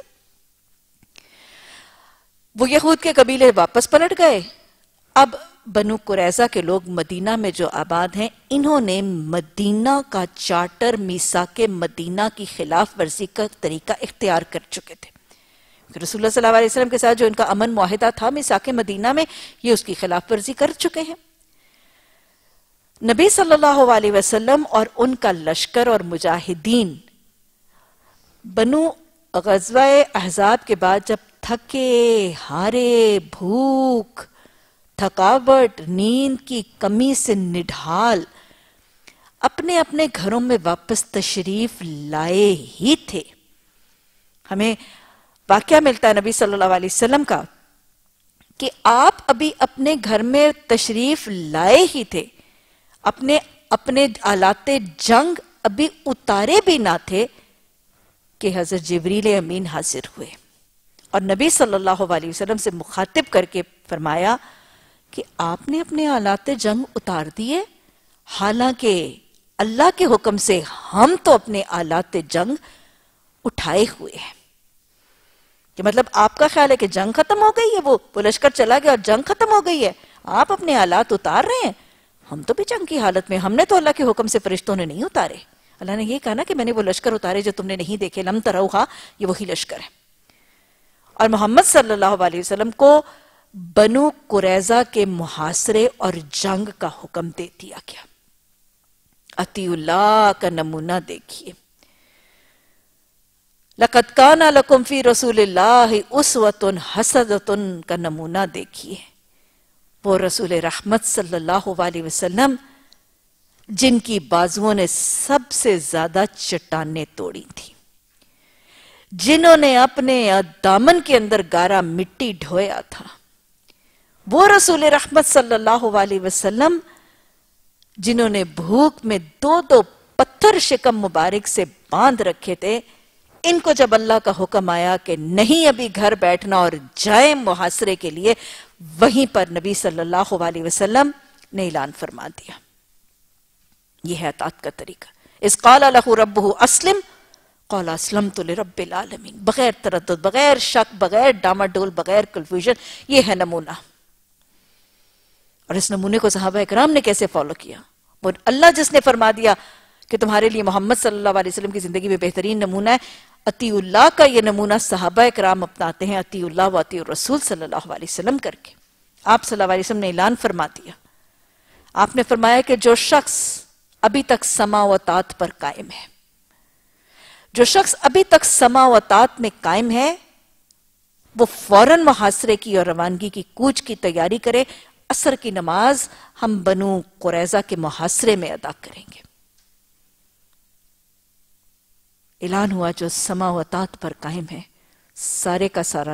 S1: وہ یہود کے قبیلے واپس پلٹ گئے۔ اب بنو قریظہ کے لوگ مدینہ میں جو آباد ہیں، انہوں نے مدینہ کا چارٹر میثاق مدینہ کی خلاف ورزی کا طریقہ اختیار کر چکے تھے۔ رسول اللہ صلی اللہ علیہ وسلم کے ساتھ جو ان کا امن معاہدہ تھا میثاق مدینہ میں، یہ اس کی خلاف ورزی کر چکے ہیں۔ نبی صلی اللہ علیہ وسلم اور ان کا لشکر اور مجاہدین بنو غزوہ احزاب کے بعد جب تھکے ہارے، بھوک، تھکاوٹ، نیند کی کمی سے نڈھال اپنے اپنے گھروں میں واپس تشریف لائے ہی تھے۔ ہمیں واقعہ ملتا ہے نبی صلی اللہ علیہ وسلم کا کہ آپ ابھی اپنے گھر میں تشریف لائے ہی تھے، اپنے آلات جنگ ابھی اتارے بھی نہ تھے کہ حضرت جبریل امین حاضر ہوئے، اور نبی صلی اللہ علیہ وسلم سے مخاطب کر کے فرمایا کہ آپ نے اپنے آلات جنگ اتار دیے، حالانکہ اللہ کے حکم سے ہم تو اپنے آلات جنگ اٹھائے ہوئے ہیں۔ کہ مطلب آپ کا خیال ہے کہ جنگ ختم ہو گئی ہے، وہ لشکر چلا گیا اور جنگ ختم ہو گئی ہے، آپ اپنے آلات اتار رہے ہیں، ہم تو بھی جنگ کی حالت میں، ہم نے تو اللہ کے حکم سے فرشتوں نے نہیں اتارے۔ اللہ نے یہ کہا نا کہ میں نے وہ لشکر اتارے جو تم نے نہیں دیکھے، لم تروہا، یہ وہی لشکر ہے۔ اور محمد صلی اللہ علیہ وسلم کو بنو قریظہ کے محاصرے اور جنگ کا حکم دے دیا گیا۔ اطیع اللہ کا نمونہ دیکھیے، لَقَدْ كَانَ لَكُمْ فِي رَسُولِ اللَّهِ أُسْوَةٌ حَسَنَةٌ کا نمونہ دیکھیے۔ وہ رسول رحمت صلی اللہ علیہ وسلم جن کی بازوؤں نے سب سے زیادہ چٹانیں توڑی تھی، جنہوں نے اپنے دامن کے اندر گارا مٹی ڈھویا تھا، وہ رسول رحمت صلی اللہ علیہ وسلم جنہوں نے بھوک میں دو دو پتھر شکم مبارک سے باندھ رکھے تھے، ان کو جب اللہ کا حکم آیا کہ نہیں ابھی گھر بیٹھنا اور جائیں محاصرے کے لیے، وہیں پر نبی صلی اللہ علیہ وسلم نے اعلان فرما دیا۔ یہ ہے اطاعت کا طریقہ۔ اذ قال له ربه اسلم قال اسلمت لرب العالمین، بغیر تردد، بغیر شک، بغیر ڈاماڈول، بغیر کنفیوژن، یہ ہے نمونہ۔ اور اس نمونے کو صحابہ اکرام نے کیسے فالو کیا؟ وہ اللہ جس نے فرما دیا کہ تمہارے لیے محمد صلی اللہ علیہ وسلم کی زندگی میں بہترین نمونہ ہے، اطیع اللہ کا یہ نمونہ صحابہ اکرام اپناتے ہیں، اطیع اللہ و اطیع الرسول صلی اللہ علیہ وسلم کر کے۔ آپ صلی اللہ علیہ وسلم نے اعلان فرما دیا، آپ نے فرمایا کہ جو شخص ابھی تک سماع و اطاعت پر قائم ہے، جو شخص ابھی تک سماع و اطاعت میں قائم ہے، وہ فوراً محاصرے کی اور روانگی کی کوچ کی تیاری کرے۔ عصر کی نماز ہم بنو قریظہ کے محاصرے میں ادا کریں گے۔ اعلان ہوا جو سماع و اطاعت پر قائم ہے، سارے کا سارا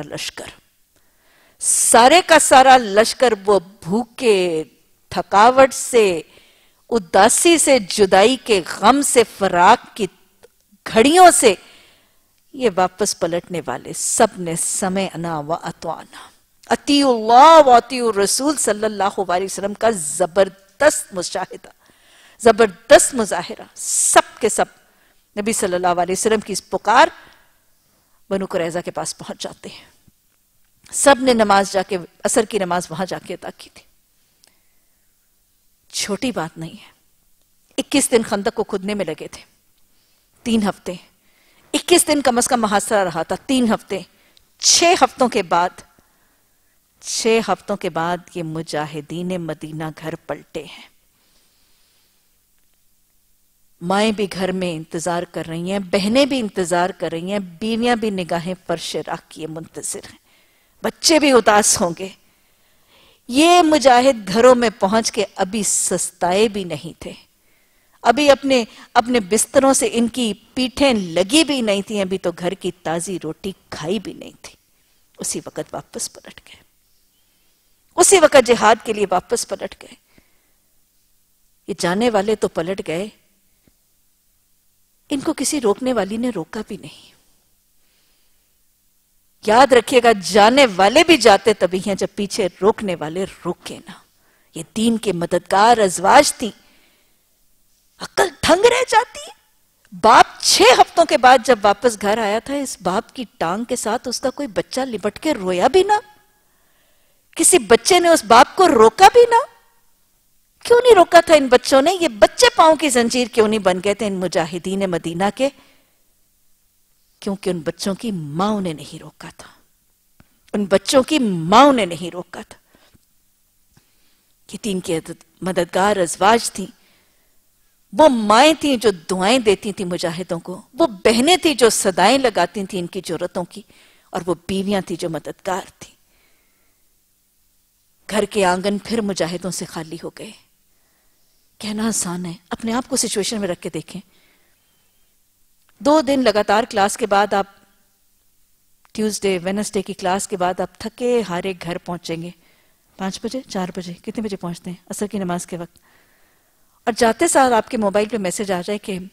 S1: لشکر وہ بھوکے، تھکاوٹ سے، اداسی سے، جدائی کے غم سے، فراق کی گھڑیوں سے، یہ واپس پلٹنے والے سب نے سمعنا و اطعنا، اطیع اللہ و اطیع الرسول صلی اللہ علیہ وسلم کا زبردست مشاہدہ، زبردست مظاہرہ، سب کے سب نبی صلی اللہ علیہ وسلم کی اس پکار بنو قریظہ کے پاس پہنچ جاتے ہیں. سب نے نماز جا کے عصر کی نماز وہاں جا کے ادا کی تھی. چھوٹی بات نہیں ہے. 21 دن خندق کو کھودنے میں لگے تھے. 3 ہفتے. 21 دن کم از کم محاصرہ رہا تھا. 3 ہفتے. 6 ہفتوں کے بعد یہ مجاہدین مدینہ گھر پلٹے ہیں. مائیں بھی گھر میں انتظار کر رہی ہیں, بہنیں بھی انتظار کر رہی ہیں, بیویاں بھی نگاہیں فرش راہ کیے منتظر ہیں, بچے بھی اداس ہوں گے. یہ مجاہد گھروں میں پہنچ کے ابھی سستائے بھی نہیں تھے, ابھی اپنے بستروں سے ان کی پیٹھیں لگی بھی نہیں تھیں, ابھی تو گھر کی تازی روٹی کھائی بھی نہیں تھی. اسی وقت واپس پلٹ گئے, اسی وقت جہاد کے لیے واپس پلٹ گئے. یہ جانے والے تو پلٹ گئے, ان کو کسی روکنے والی نے روکا بھی نہیں. یاد رکھیے گا, جانے والے بھی جاتے تبھی ہیں جب پیچھے روکنے والے روکے نہ. یہ دین کے مددگار ازواج تھیں. عقل دھنگ رہ جاتی ہے. باپ 6 ہفتوں کے بعد جب واپس گھر آیا تھا, اس باپ کی ٹانگ کے ساتھ اس کا کوئی بچہ لپٹ کے رویا بھی نہ. کسی بچے نے اس باپ کو روکا بھی نہ. کیوں نہیں روکا تھا ان بچوں نے؟ یہ بچے پاؤں کی زنجیر کیوں نہیں بن گئے تھے ان مجاہدین مدینہ کے؟ کیونکہ ان بچوں کی ماں نے نہیں روکا تھا. ان بچوں کی ماں نے نہیں روکا تھا. یہ دین کی مددگار ازواج تھیں. وہ مائیں تھیں جو دعائیں دیتی تھیں مجاہدوں کو, وہ بہنیں تھیں جو صدائیں لگاتی تھیں ان کی جرتوں کی, اور وہ بیویاں تھیں جو مددگار تھیں. گھر کے آنگن پھر مجاہدوں سے خالی ہو گئے. کہنا آسان ہے, اپنے آپ کو سچویشن میں رکھ کے دیکھیں. 2 دن لگاتار کلاس کے بعد, آپ ٹیوزڈے وینسڈے کی کلاس کے بعد آپ تھکے ہارے گھر پہنچیں گے 5 بجے 4 بجے, کتنے بجے پہنچتے ہیں؟ عصر کی نماز کے وقت. اور جاتے ساتھ آپ کے موبائل پہ میسج آ جائے کہ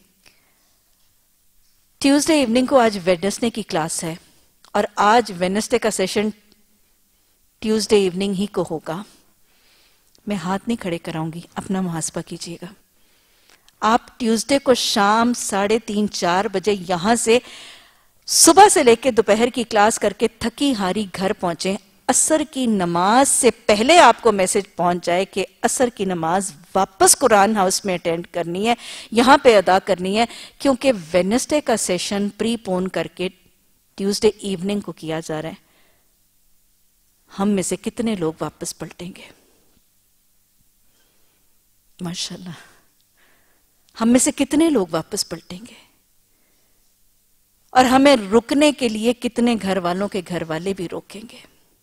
S1: ٹیوزڈے ایوننگ کو آج ویڈنسڈے کی کلاس ہے, اور آج ویڈنسڈے کا سیشن ٹیوزڈے ایوننگ ہی کو ہوگا. میں ہاتھ نہیں کھڑے کراؤں گی, اپنا محاسبہ کیجئے گا. آپ ٹیوزڈے کو شام 3:30 4 بجے یہاں سے صبح سے لے کے دوپہر کی کلاس کر کے تھکی ہاری گھر پہنچے. عصر کی نماز سے پہلے آپ کو میسج پہنچ جائے کہ عصر کی نماز واپس قرآن ہاؤس میں اٹینڈ کرنی ہے, یہاں پہ ادا کرنی ہے, کیونکہ ویڈنسڈے کا سیشن پری پون کر کے ٹیوزڈے ایوننگ کو کیا جا رہا ہے. ہم میں سے کتنے لوگ واپس پلٹیں گے؟ ماشاءاللہ, ہم میں سے کتنے لوگ واپس پلٹیں گے؟ اور ہمیں رکنے کے لیے کتنے گھر والوں کے گھر والے بھی روکیں گے؟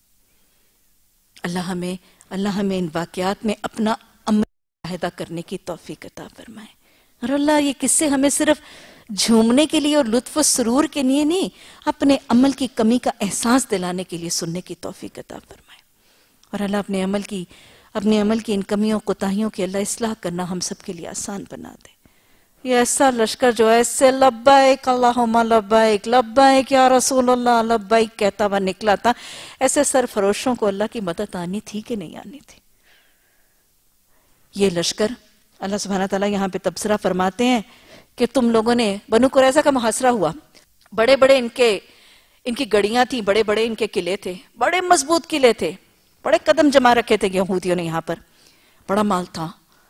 S1: اللہ ہمیں ان واقعات میں اپنا عمل معاہدہ کرنے کی توفیق عطا فرمائے. اور اللہ یہ قصے ہمیں صرف جھومنے کے لیے اور لطف و سرور کے لیے نہیں, اپنے عمل کی کمی کا احساس دلانے کے لیے سننے کی توفیق عطا فرمائے. اور اللہ اپنے عمل کی ان کمیوں کوتاہیوں کی اللہ اصلاح کرنا ہم سب کے لیے آسان بنا دے. یہ ایسا لشکر جو ایسے لبیک اللہم لبیک لبیک یا رسول اللہ لبیک کہتا ہوا نکلا تھا, ایسے سرفروشوں کو اللہ کی مدد آنی تھی کہ نہیں آنی تھی؟ یہ لشکر اللہ سبحانہ تعالیٰ یہاں پہ تبصرہ فرماتے ہیں کہ تم لوگوں نے, بنو قریظہ کا محاصرہ ہوا, بڑے بڑے ان کی گڑیاں تھیں, بڑے بڑے ان کے قلعے تھے, بڑے مضبوط قلعے تھے, بڑے قدم جما رکھے تھے یہودیوں نے یہاں پر, بڑا مال تھا,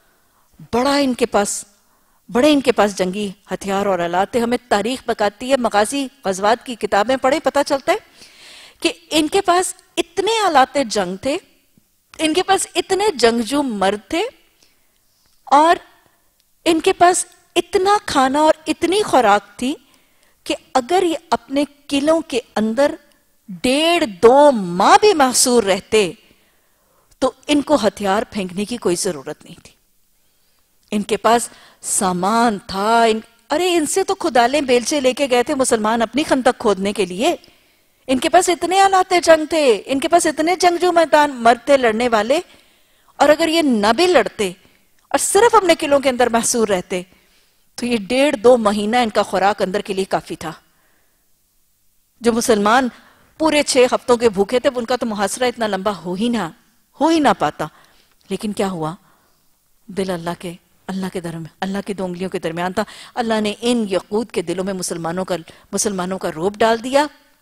S1: بڑے ان کے پاس جنگی ہتھیار اور آلات تھے. ہمیں تاریخ بتاتی ہے, مغازی غزوات کی کتابیں پڑھے پتہ چلتا ہے کہ ان کے پاس اتنے آلات جنگ تھے, ان کے پاس اتنے جنگجو مرد تھے, اور ان کے پاس اتنا کھانا اور اتنی خوراک تھی کہ اگر یہ اپنے قلعوں کے اندر 1.5-2 ماہ بھی محصور رہتے تو ان کو ہتھیار پھینکنے کی کوئی ضرورت نہیں تھی. ان کے پاس سامان تھا. ارے ان سے تو کھدالیں بیلچے لے کے گئے تھے مسلمان اپنی خندق کھودنے کے لیے. ان کے پاس اتنے آلات جنگ تھے, ان کے پاس اتنے جنگجو میدان مرد تھے لڑنے والے, اور اگر یہ نہ بھی لڑتے اور صرف اپنے قلعوں کے اندر محصور رہتے تو یہ 1.5-2 مہینہ ان کا خوراک اندر کے لیے کافی تھا. جو مسلمان پورے 6 ہفتوں کے بھوکے تھے ان کا تو محاصرہ اتنا لمبا ہو ہی نہ پاتا. لیکن کیا ہوا؟ دل اللہ کے اللہ کی 2 انگلیوں کے درمیان تھا. اللہ نے ان یقود کے دلوں میں مسلمانوں کا روب ڈال دیا,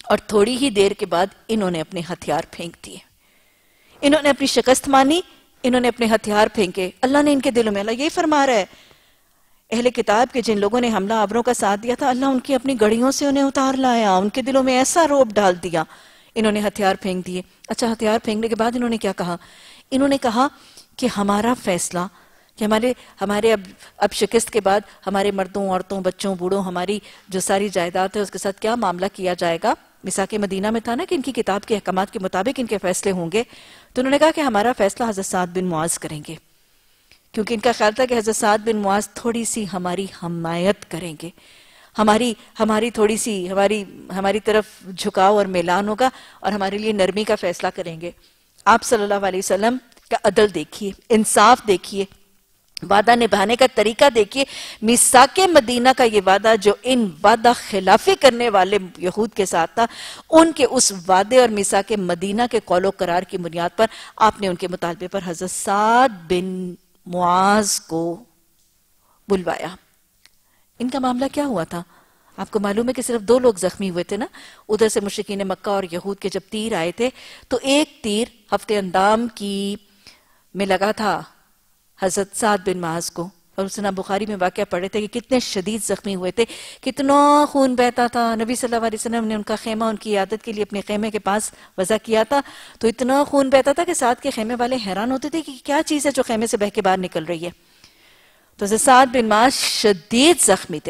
S1: اور تھوڑی ہی دیر کے بعد انہوں نے اپنے ہتھیار پھینک دیے. انہوں نے اپنی شکست مانی، انہوں نے اپنے ہتھیار پھینکے. اللہ نے ان کے دلوں میں، اللہ یہی فرما رہا ہے، اہل کتاب کے جن لوگوں نے حملہ آوروں کا ساتھ دیا تھا، اللہ ان کی اپنی گڑیوں سے انہیں اتار لایا، ان کے دلوں میں ایسا رعب ڈال دیا. انہوں نے ہتھیار پھینک دیے. اچھا، ہتھیار پھینکنے کے بعد انہوں نے کیا کہا؟ انہوں نے کہا کہ ہمارا فیصلہ، کہ ہمارے اب شکست کے بعد ہمارے مردوں، عورتوں، بچوں، بوڑھوں، ہماری جو ساری جائیداد ہے اس کے ساتھ کیا معاملہ کیا جائے گا. میثاق مدینہ میں تھا نا کہ ان کی کتاب کے احکامات کے مطابق ان کے فیصلے ہوں گے. تو انہوں نے کہا کہ ہمارا فیصلہ حضرت سعد بن معاذ کریں گے، کیونکہ ان کا خیال تھا کہ حضرت سعد بن معاذ تھوڑی سی ہماری حمایت کریں گے، ہماری تھوڑی سی ہماری طرف جھکاؤ اور میلان ہوگا اور ہمارے لیے نرمی کا فیصلہ کریں گے. آپ صلی اللہ علیہ وسلم کا عدل دیکھیے، انصاف دیکھیے، وعدہ نبھانے کا طریقہ دیکھیے. میثاق مدینہ کا یہ وعدہ جو ان وعدہ خلافی کرنے والے یہود کے ساتھ تھا، ان کے اس وعدے اور میثاق مدینہ کے قول و قرار کی بنیاد پر آپ نے ان کے مطالبے پر حضرت سعد بن معاذ کو بلوایا. ان کا معاملہ کیا ہوا تھا؟ آپ کو معلوم ہے کہ صرف 2 لوگ زخمی ہوئے تھے نا. ادھر سے مشرکین مکہ اور یہود کے جب تیر آئے تھے تو ایک تیر ہفتے اندام میں لگا تھا حضرت سعد بن معاذ کو، اور اس نے بخاری میں واقعہ پڑھے تھے کہ کتنے شدید زخمی ہوئے تھے، کتنا خون بہتا تھا. نبی صلی اللہ علیہ وسلم نے ان کا خیمہ ان کی عیادت کے لیے اپنے خیمے کے پاس وضع کیا تھا، تو اتنا خون بہتا تھا کہ ساتھ کے خیمے والے حیران ہوتے تھے کہ کیا چیز ہے جو خیمے سے بہ کے باہر نکل رہی ہے. تو حضرت سعد بن معاذ شدید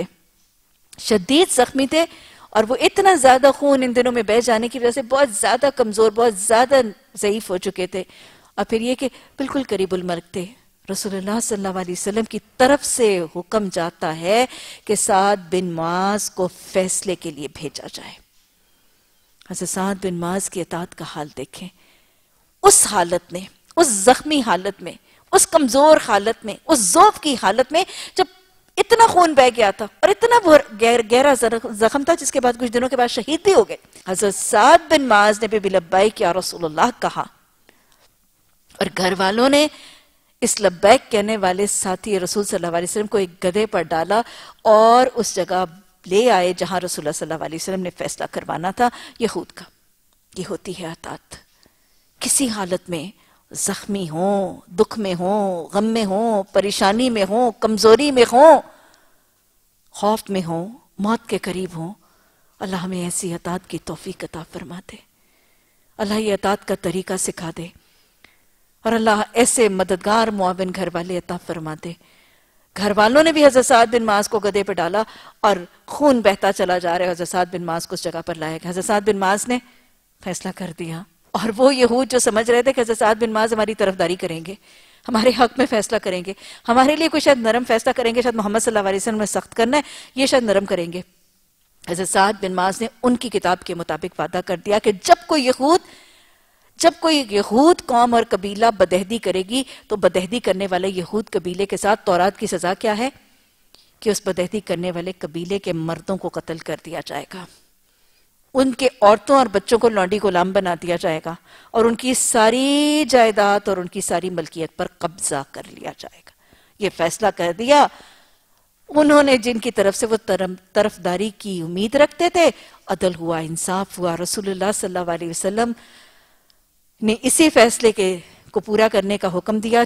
S1: زخمی تھے اور وہ اتنا زیادہ خون ان دنوں میں بہ جانے کی وجہ سے بہت زیادہ کمزور، بہت زیادہ ضعیف ہو چکے تھے. اور پھر یہ کہ بالکل قریب المرگ تھے. رسول اللہ صلی اللہ علیہ وسلم کی طرف سے حکم جاتا ہے کہ سعد بن معاذ کو فیصلے کے لیے بھیجا جائے. حضرت سعد بن معاذ کی اطاعت کا حال دیکھیں. اس حالت میں، اس زخمی حالت میں، اس کمزور حالت میں، اس ضعف کی حالت میں، جب اتنا خون بہ گیا تھا اور اتنا گہرا زخم تھا جس کے بعد کچھ دنوں کے بعد شہید بھی ہو گئے، حضرت سعد بن معاذ نے بھی لبیک یا رسول اللہ کہا، اور گھر والوں نے اس لبیک کہنے والے ساتھی رسول صلی اللہ علیہ وسلم کو ایک گدھے پر ڈالا اور اس جگہ لے آئے جہاں رسول اللہ صلی اللہ علیہ وسلم نے فیصلہ کروانا تھا یہود کا. یہ ہوتی ہے اطاعت. کسی حالت میں زخمی ہوں، دکھ میں ہوں، غم میں ہوں، پریشانی میں ہوں، کمزوری میں ہوں، خوف میں ہوں، موت کے قریب ہوں، اللہ ہمیں ایسی اطاعت کی توفیق عطا فرما دے. اللہ یہ اطاعت کا طریقہ سکھا دے اور اللہ ایسے مددگار معاون گھر والے عطا فرما دے. گھر والوں نے بھی حضرت سعد بن معاذ کو گدھے پہ ڈالا اور خون بہتا چلا جا رہا ہے. حضرت سعد بن معاذ کو اس جگہ پر لایا گیا. حضرت سعد بن معاذ نے فیصلہ کر دیا، اور وہ یہود جو سمجھ رہے تھے کہ حضرت سعد بن معاذ ہماری طرفداری کریں گے، ہمارے حق میں فیصلہ کریں گے، ہمارے لیے کوئی شاید نرم فیصلہ کریں گے، شاید محمد صلی اللہ علیہ وسلم نے سخت کرنا ہے، یہ شاید نرم کریں گے. حضرت سعد بن معاذ نے ان کی کتاب کے مطابق وعدہ کر دیا کہ جب کوئی یہود قوم اور قبیلہ بدہدی کرے گی تو بدہدی کرنے والے یہود قبیلے کے ساتھ تورات کی سزا کیا ہے کہ اس بدہدی کرنے والے قبیلے کے مردوں کو قتل کر دیا جائے گا، ان کے عورتوں اور بچوں کو لونڈی غلام بنا دیا جائے گا، اور ان کی ساری جائیداد اور ان کی ساری ملکیت پر قبضہ کر لیا جائے گا. یہ فیصلہ کر دیا. انہوں نے جن کی طرف سے وہ طرفداری کی امید رکھتے تھے، عدل ہوا، انصاف ہوا. رسول اللہ صلی اللہ علیہ وسلم نے اسی فیصلے کو پورا کرنے کا حکم دیا.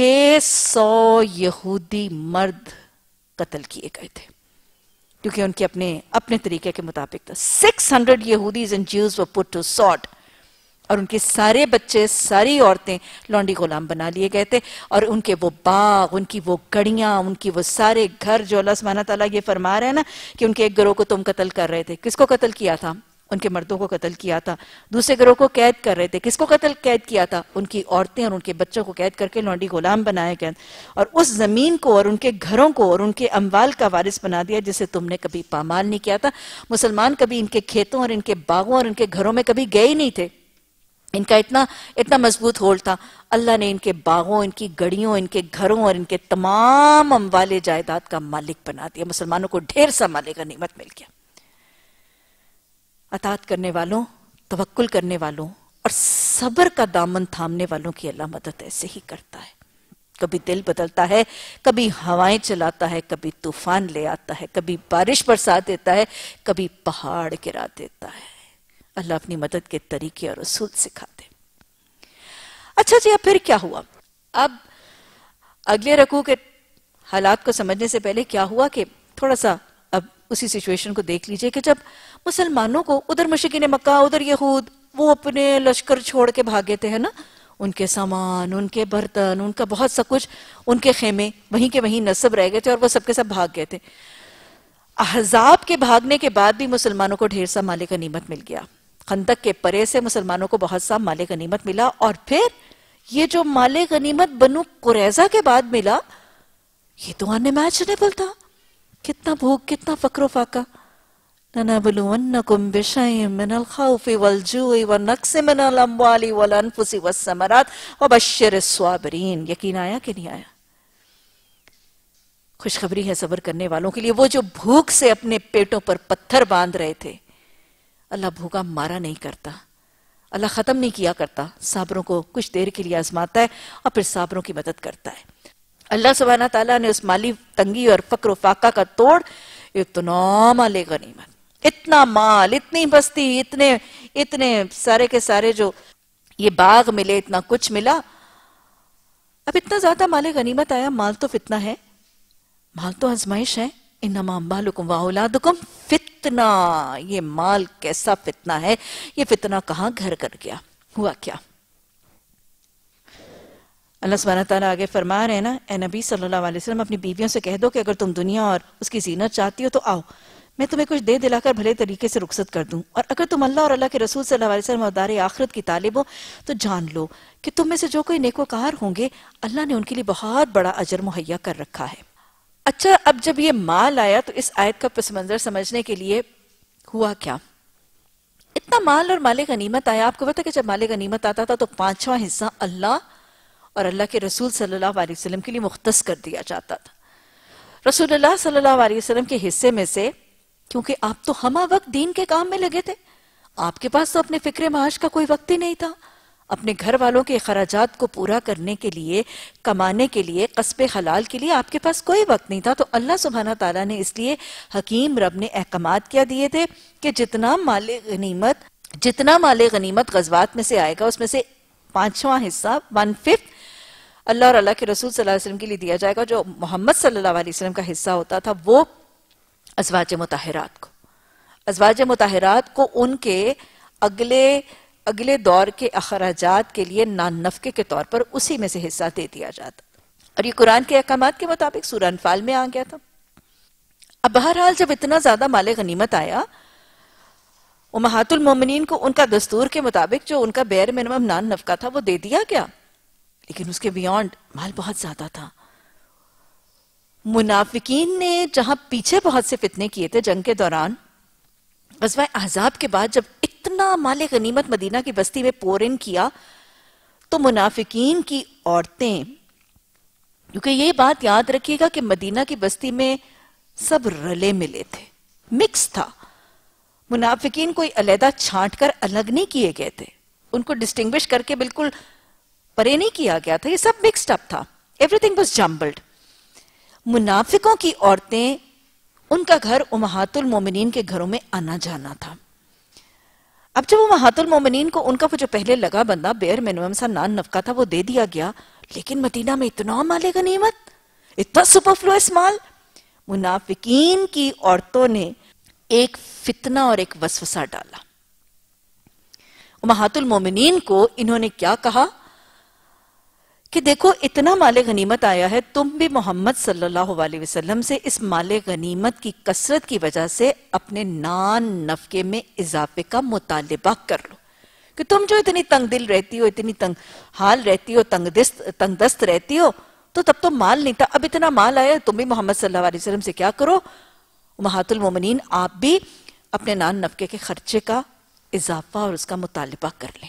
S1: 600 یہودی مرد قتل کیے گئے تھے کیونکہ ان کے اپنے طریقے کے مطابق تھا. 600 یہودیز and Jews were put to sword، اور ان کے سارے بچے، ساری عورتیں لونڈی غلام بنا لیے گئے تھے، اور ان کے وہ باغ، ان کی وہ گڑیاں، ان کی وہ سارے گھر جو اللہ سبحانہ تعالیٰ یہ فرما رہے ہیں نا کہ ان کے ایک گروہ کو تم قتل کر رہے تھے. کس کو قتل کیا تھا؟ ان کے مردوں کو قتل کیا تھا. دوسرے گروہ کو قید کر رہے تھے. کس کو قید کیا تھا؟ ان کی عورتیں اور ان کے بچوں کو قید کر کے لونڈی غلام بنائے گئے، اور اس زمین کو اور ان کے گھروں کو اور ان کے اموال کا وارث بنا دیا جسے تم نے کبھی پامال نہیں کیا تھا. مسلمان کبھی ان کے کھیتوں اور ان کے باغوں اور ان کے گھروں میں کبھی گئے ہی نہیں تھے. ان کا اتنا مضبوط ہولڈ تھا. اللہ نے ان کے باغوں، ان کی گڑیوں، ان کے گھروں اور ان کے تمام اموال جائیداد کا مالک بنا دیا. مسلمانوں کو ڈھیر سا مال غنیمت مل گیا. اطاعت کرنے والوں، توکل کرنے والوں اور صبر کا دامن تھامنے والوں کی اللہ مدد ایسے ہی کرتا ہے. کبھی دل بدلتا ہے، کبھی ہوائیں چلاتا ہے، کبھی طوفان لے آتا ہے، کبھی بارش برسا دیتا ہے، کبھی پہاڑ گرا دیتا ہے. اللہ اپنی مدد کے طریقے اور اصول سکھاتے. اچھا جی، اب پھر کیا ہوا؟ اب اگلے رکوع کے حالات کو سمجھنے سے پہلے کیا ہوا کہ تھوڑا سا اب اسی سچویشن کو دیکھ لیجئے کہ جب مسلمانوں کو ادھر مشرکین مکہ، ادھر یہود، وہ اپنے لشکر چھوڑ کے بھاگے تھے، ہے نا، ان کے سامان، ان کے برتن، ان کا بہت سا کچھ، ان کے خیمے وہیں کے وہیں نصب رہ گئے تھے اور وہ سب کے سب بھاگ گئے تھے. احزاب کے بھاگنے کے بعد بھی مسلمانوں کو ڈھیر سا مال غنیمت مل گیا. خندق کے پرے سے مسلمانوں کو بہت سا مال غنیمت ملا، اور پھر یہ جو مال غنیمت بنو قریظہ کے بعد ملا، یہ تو انیمیجنیبل تھا. کتنا بھوک، کتنا فقر و فاقہ. لَنَبْلُوَنَّكُمْ بِشَيْءٍ مِّنَ الْخَوْفِ وَالْجُوعِ وَالنَّقْصِ مِنَ الْأَمْوَالِ وَالْأَنفُسِ وَالثَّمَرَاتِ وَبَشِّرِ الصَّابِرِينَ. یقین آیا کہ نہیں آیا؟ خوشخبری ہے صبر کرنے والوں کے لیے. وہ جو بھوک سے اپنے پیٹوں پر پتھر باندھ رہے تھے، اللہ بھوکا مارا نہیں کرتا، اللہ ختم نہیں کیا کرتا. صابروں کو کچھ دیر کے لیے آزماتا ہے اور پھر صابروں کی مدد کرتا ہے. اللہ سبحانہ تعالیٰ نے اس مالی تنگی اور فقر و فاقہ کا توڑ اتنا مال غنیمت، اتنا مال، اتنی بستی، اتنے سارے کے سارے جو یہ باغ ملے، اتنا کچھ ملا. اب اتنا زیادہ مال غنیمت آیا. مال تو فتنہ ہے، مال تو آزمائش ہے. انما اموالکم واولادکم فتنہ. یہ مال کیسا فتنہ ہے، یہ فتنہ کہاں گھر کر گیا. ہوا کیا؟ اللہ سبحانہ تعالیٰ آگے فرما رہے ہیں نا، اے نبی صلی اللہ علیہ وسلم اپنی بیویوں سے کہہ دو کہ اگر تم دنیا اور اس کی زینت چاہتی ہو تو آؤ، میں تمہیں کچھ دے دلا کر بھلے طریقے سے رخصت کر دوں. اور اگر تم اللہ اور اللہ کے رسول صلی اللہ علیہ وسلم اور دار آخرت کی طالب ہو تو جان لو کہ تم میں سے جو کوئی نیکوکار ہوں گے، اللہ نے ان کے لیے بہت بڑا اجر مہیا کر رکھا ہے. اچھا، اب جب یہ مال آیا تو اس آیت کا پس منظر سمجھنے کے لیے ہوا کیا؟ اتنا مال اور مال غنیمت آیا. آپ کو پتا کہ جب مال غنیمت آتا تھا تو 5واں حصہ اللہ اور اللہ کے رسول صلی اللہ علیہ وسلم کے لیے مختص کر دیا جاتا تھا. رسول اللہ صلی اللہ علیہ وسلم کے حصے میں سے، کیونکہ آپ تو ہمہ وقت دین کے کام میں لگے تھے، آپ کے پاس تو اپنے فکر معاش کا کوئی وقت ہی نہیں تھا. اپنے گھر والوں کے اخراجات کو پورا کرنے کے لیے، کمانے کے لیے، کسب حلال کے لیے آپ کے پاس کوئی وقت نہیں تھا. تو اللہ سبحانہ تعالیٰ نے اس لیے حکیم رب نے احکامات کیا دیے تھے کہ جتنا مال غنیمت غزوات میں سے آئے گا، اس میں سے 5واں حصہ 1/5 اللہ اور اللہ کے رسول صلی اللہ علیہ وسلم کے لیے دیا جائے گا. جو محمد صلی اللہ علیہ وسلم کا حصہ ہوتا تھا وہ ازواج مطہرات کو ان کے اگلے دور کے اخراجات کے لیے نان نفقے کے طور پر اسی میں سے حصہ دے دیا جاتا. اور یہ قرآن کے احکامات کے مطابق سورہ انفال میں آ گیا تھا. اب بہرحال جب اتنا زیادہ مال غنیمت آیا، امہات المومنین کو ان کا دستور کے مطابق جو ان کا بیر منیمم نان نفقہ تھا وہ دے دیا گیا، لیکن اس کے بیونڈ مال بہت زیادہ تھا. منافقین نے جہاں پیچھے بہت سے فتنے کیے تھے جنگ کے دوران، غزوہ احزاب کے بعد جب اتنا مال غنیمت مدینہ کی بستی میں پورن کیا، تو منافقین کی عورتیں، کیونکہ یہ بات یاد رکھیے گا کہ مدینہ کی بستی میں سب رلے ملے تھے، مکس تھا. منافقین کوئی علیحدہ چھانٹ کر الگ نہیں کیے گئے تھے، ان کو ڈسٹنگوش کر کے بالکل پرے نہیں کیا گیا تھا، یہ سب مکسڈ اپ تھا. Everything was jumbled. منافقوں کی عورتیں، ان کا گھر امہات المومنین کے گھروں میں آنا جانا تھا. اب جب امہات المومنین کو ان کا وہ جو پہلے لگا بندہ بیر منیمم سا نان نفقہ تھا وہ دے دیا گیا، لیکن مدینہ میں اتنا مال غنیمت، اتنا سپرفلوئس مال. منافقین کی عورتوں نے ایک فتنہ اور ایک وسوسہ ڈالا. امہات المومنین کو انہوں نے کیا کہا کہ دیکھو اتنا مال غنیمت آیا ہے، تم بھی محمد صلی اللہ علیہ وسلم سے اس مال غنیمت کی کثرت کی وجہ سے اپنے نان نفقے میں اضافے کا مطالبہ کر لو، کہ تم جو اتنی تنگ دل رہتی ہو، اتنی تنگ حال رہتی ہو، تنگ دست رہتی ہو، تو تب تو مال نہیں تھا، اب اتنا مال آیا، تم بھی محمد صلی اللہ علیہ وسلم سے کیا کرو، امہات المومنین آپ بھی اپنے نان نفقے کے خرچے کا اضافہ اور اس کا مطالبہ کر لیں.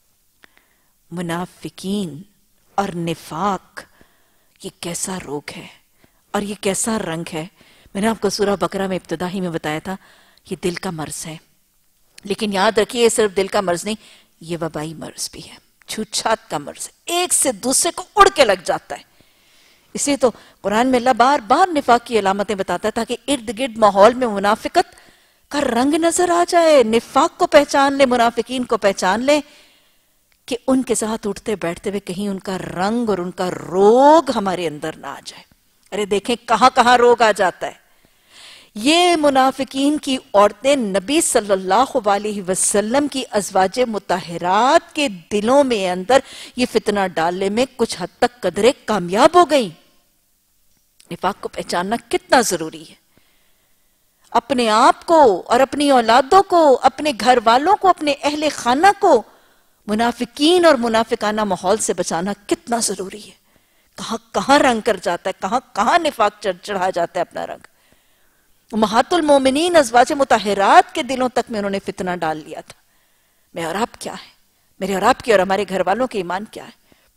S1: منافقین اور نفاق، یہ کیسا روگ ہے اور یہ کیسا رنگ ہے. میں نے آپ کو سورہ بقرہ میں ابتدا ہی میں بتایا تھا، یہ دل کا مرض ہے. لیکن یاد رکھیے یہ صرف دل کا مرض نہیں، یہ وبائی مرض بھی ہے، چھوت چھات کا مرض ہے، ایک سے دوسرے کو اڑ کے لگ جاتا ہے. اسی تو قرآن میں اللہ بار بار نفاق کی علامتیں بتاتا تھا کہ ارد گرد ماحول میں منافقت کا رنگ نظر آ جائے، نفاق کو پہچان لے، منافقین کو پہچان لے کہ ان کے ساتھ اٹھتے بیٹھتے ہوئے کہیں ان کا رنگ اور ان کا روگ ہمارے اندر نہ آ جائے۔ ارے دیکھیں کہاں کہاں روگ آ جاتا ہے۔ یہ منافقین کی عورتیں نبی صلی اللہ علیہ وسلم کی ازواج مطہرات کے دلوں میں اندر یہ فتنہ ڈالنے میں کچھ حد تک قدرے کامیاب ہو گئیں۔ نفاق کو پہچاننا کتنا ضروری ہے، اپنے آپ کو اور اپنی اولادوں کو، اپنے گھر والوں کو، اپنے اہل خانہ کو منافقین اور منافقانہ ماحول سے بچانا کتنا ضروری ہے۔ کہاں کہاں رنگ کر جاتا ہے، کہاں کہاں نفاق چڑھا جاتا ہے اپنا رنگ۔ امہات المومنین ازواج مطہرات کے دلوں تک میں انہوں نے فتنہ ڈال لیا تھا۔ میں اور آپ کیا ہے، میرے اور آپ کی اور ہمارے گھر والوں کے ایمان کیا ہے۔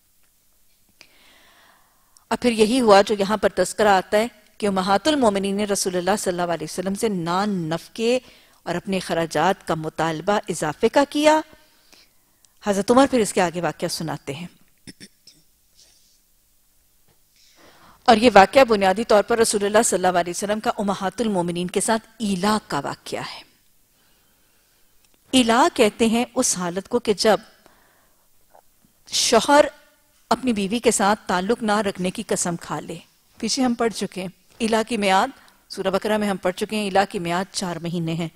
S1: اور پھر یہی ہوا جو یہاں پر تذکرہ آتا ہے کہ امہات المومنین نے رسول اللہ صلی اللہ علیہ وسلم سے نان نفقے اور اپنے خراجات کا مطالبہ اضافے کا کیا۔ حضرت عمر پھر اس کے آگے واقعہ سناتے ہیں، اور یہ واقعہ بنیادی طور پر رسول اللہ صلی اللہ علیہ وسلم کا امہات المومنین کے ساتھ ایلا کا واقعہ ہے۔ ایلا کہتے ہیں اس حالت کو کہ جب شوہر اپنی بیوی کے ساتھ تعلق نہ رکھنے کی قسم کھا لے۔ پیچھے ہم پڑھ چکے ہیں ایلا کی میعاد، سورہ بقرہ میں ہم پڑھ چکے ہیں ایلا کی میعاد 4 مہینے ہیں۔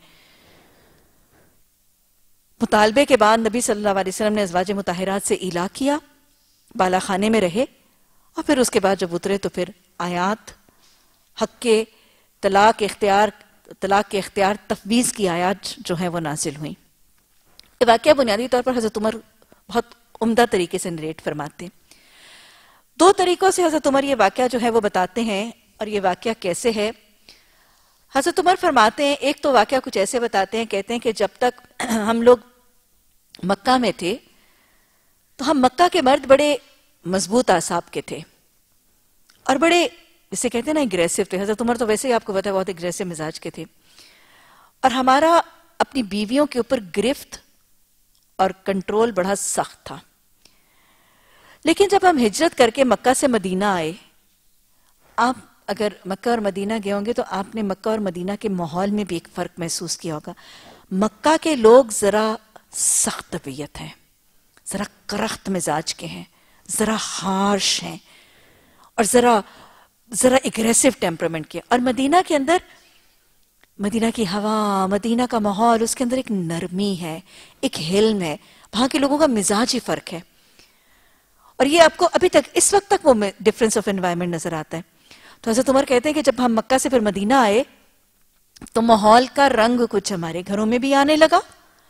S1: مطالبے کے بعد نبی صلی اللہ علیہ وسلم نے ازواج مطہرات سے ایلا کیا، بالا خانے میں رہے، اور پھر اس کے بعد جب اترے تو پھر آیات حق کے طلاق کے اختیار تفویض کی آیات جو ہیں وہ نازل ہوئیں۔ یہ واقعہ بنیادی طور پر حضرت عمر بہت عمدہ طریقے سے نریٹ فرماتے ہیں۔ 2 طریقوں سے حضرت عمر یہ واقعہ جو ہے وہ بتاتے ہیں، اور یہ واقعہ کیسے ہے۔ حضرت عمر فرماتے ہیں، ایک تو واقعہ کچھ ایسے بتاتے ہیں، کہتے ہیں کہ جب تک ہم لوگ مکہ میں تھے تو ہم مکہ کے مرد بڑے مضبوط اعصاب کے تھے اور بڑے جسے کہتے ہیں نا اگریسو تھے۔ حضرت عمر تو ویسے ہی آپ کو پتہ ہے بہت اگریسو مزاج کے تھے، اور ہمارا اپنی بیویوں کے اوپر گرفت اور کنٹرول بڑا سخت تھا۔ لیکن جب ہم ہجرت کر کے مکہ سے مدینہ آئے، آپ اگر مکہ اور مدینہ گئے ہوں گے تو آپ نے مکہ اور مدینہ کے ماحول میں بھی ایک فرق محسوس کیا ہوگا۔ مکہ کے لوگ ذرا سخت طبیعت ہیں، ذرا کرخت مزاج کے ہیں، ذرا ہارش ہیں، اور ذرا اگریسو ٹیمپرمنٹ کے۔ اور مدینہ کے اندر مدینہ کی ہوا، مدینہ کا ماحول، اس کے اندر ایک نرمی ہے، ایک حلم ہے۔ وہاں کے لوگوں کا مزاج ہی فرق ہے، اور یہ آپ کو ابھی تک اس وقت تک وہ ڈفرنس آف انوائرمنٹ نظر آتا ہے۔ تو حضرت عمر کہتے ہیں کہ جب ہم مکہ سے پھر مدینہ آئے تو ماحول کا رنگ کچھ ہمارے گھروں میں بھی آنے لگا۔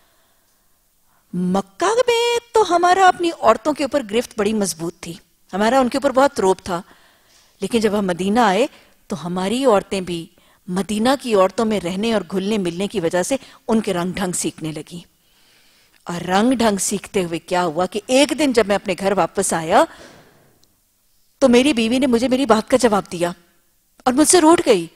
S1: مکہ میں تو ہمارا اپنی عورتوں کے اوپر گرفت بڑی مضبوط تھی، ہمارا ان کے اوپر بہت روب تھا، لیکن جب ہم مدینہ آئے تو ہماری عورتیں بھی مدینہ کی عورتوں میں رہنے اور گھلنے ملنے کی وجہ سے ان کے رنگ ڈھنگ سیکھنے لگی۔ اور رنگ ڈھنگ سیکھتے ہوئے کیا ہوا کہ ایک دن جب میں اپنے گھر واپس آیا تو میری بیوی نے مجھے میری بات کا جواب دیا اور مجھ سے روٹھ گئی۔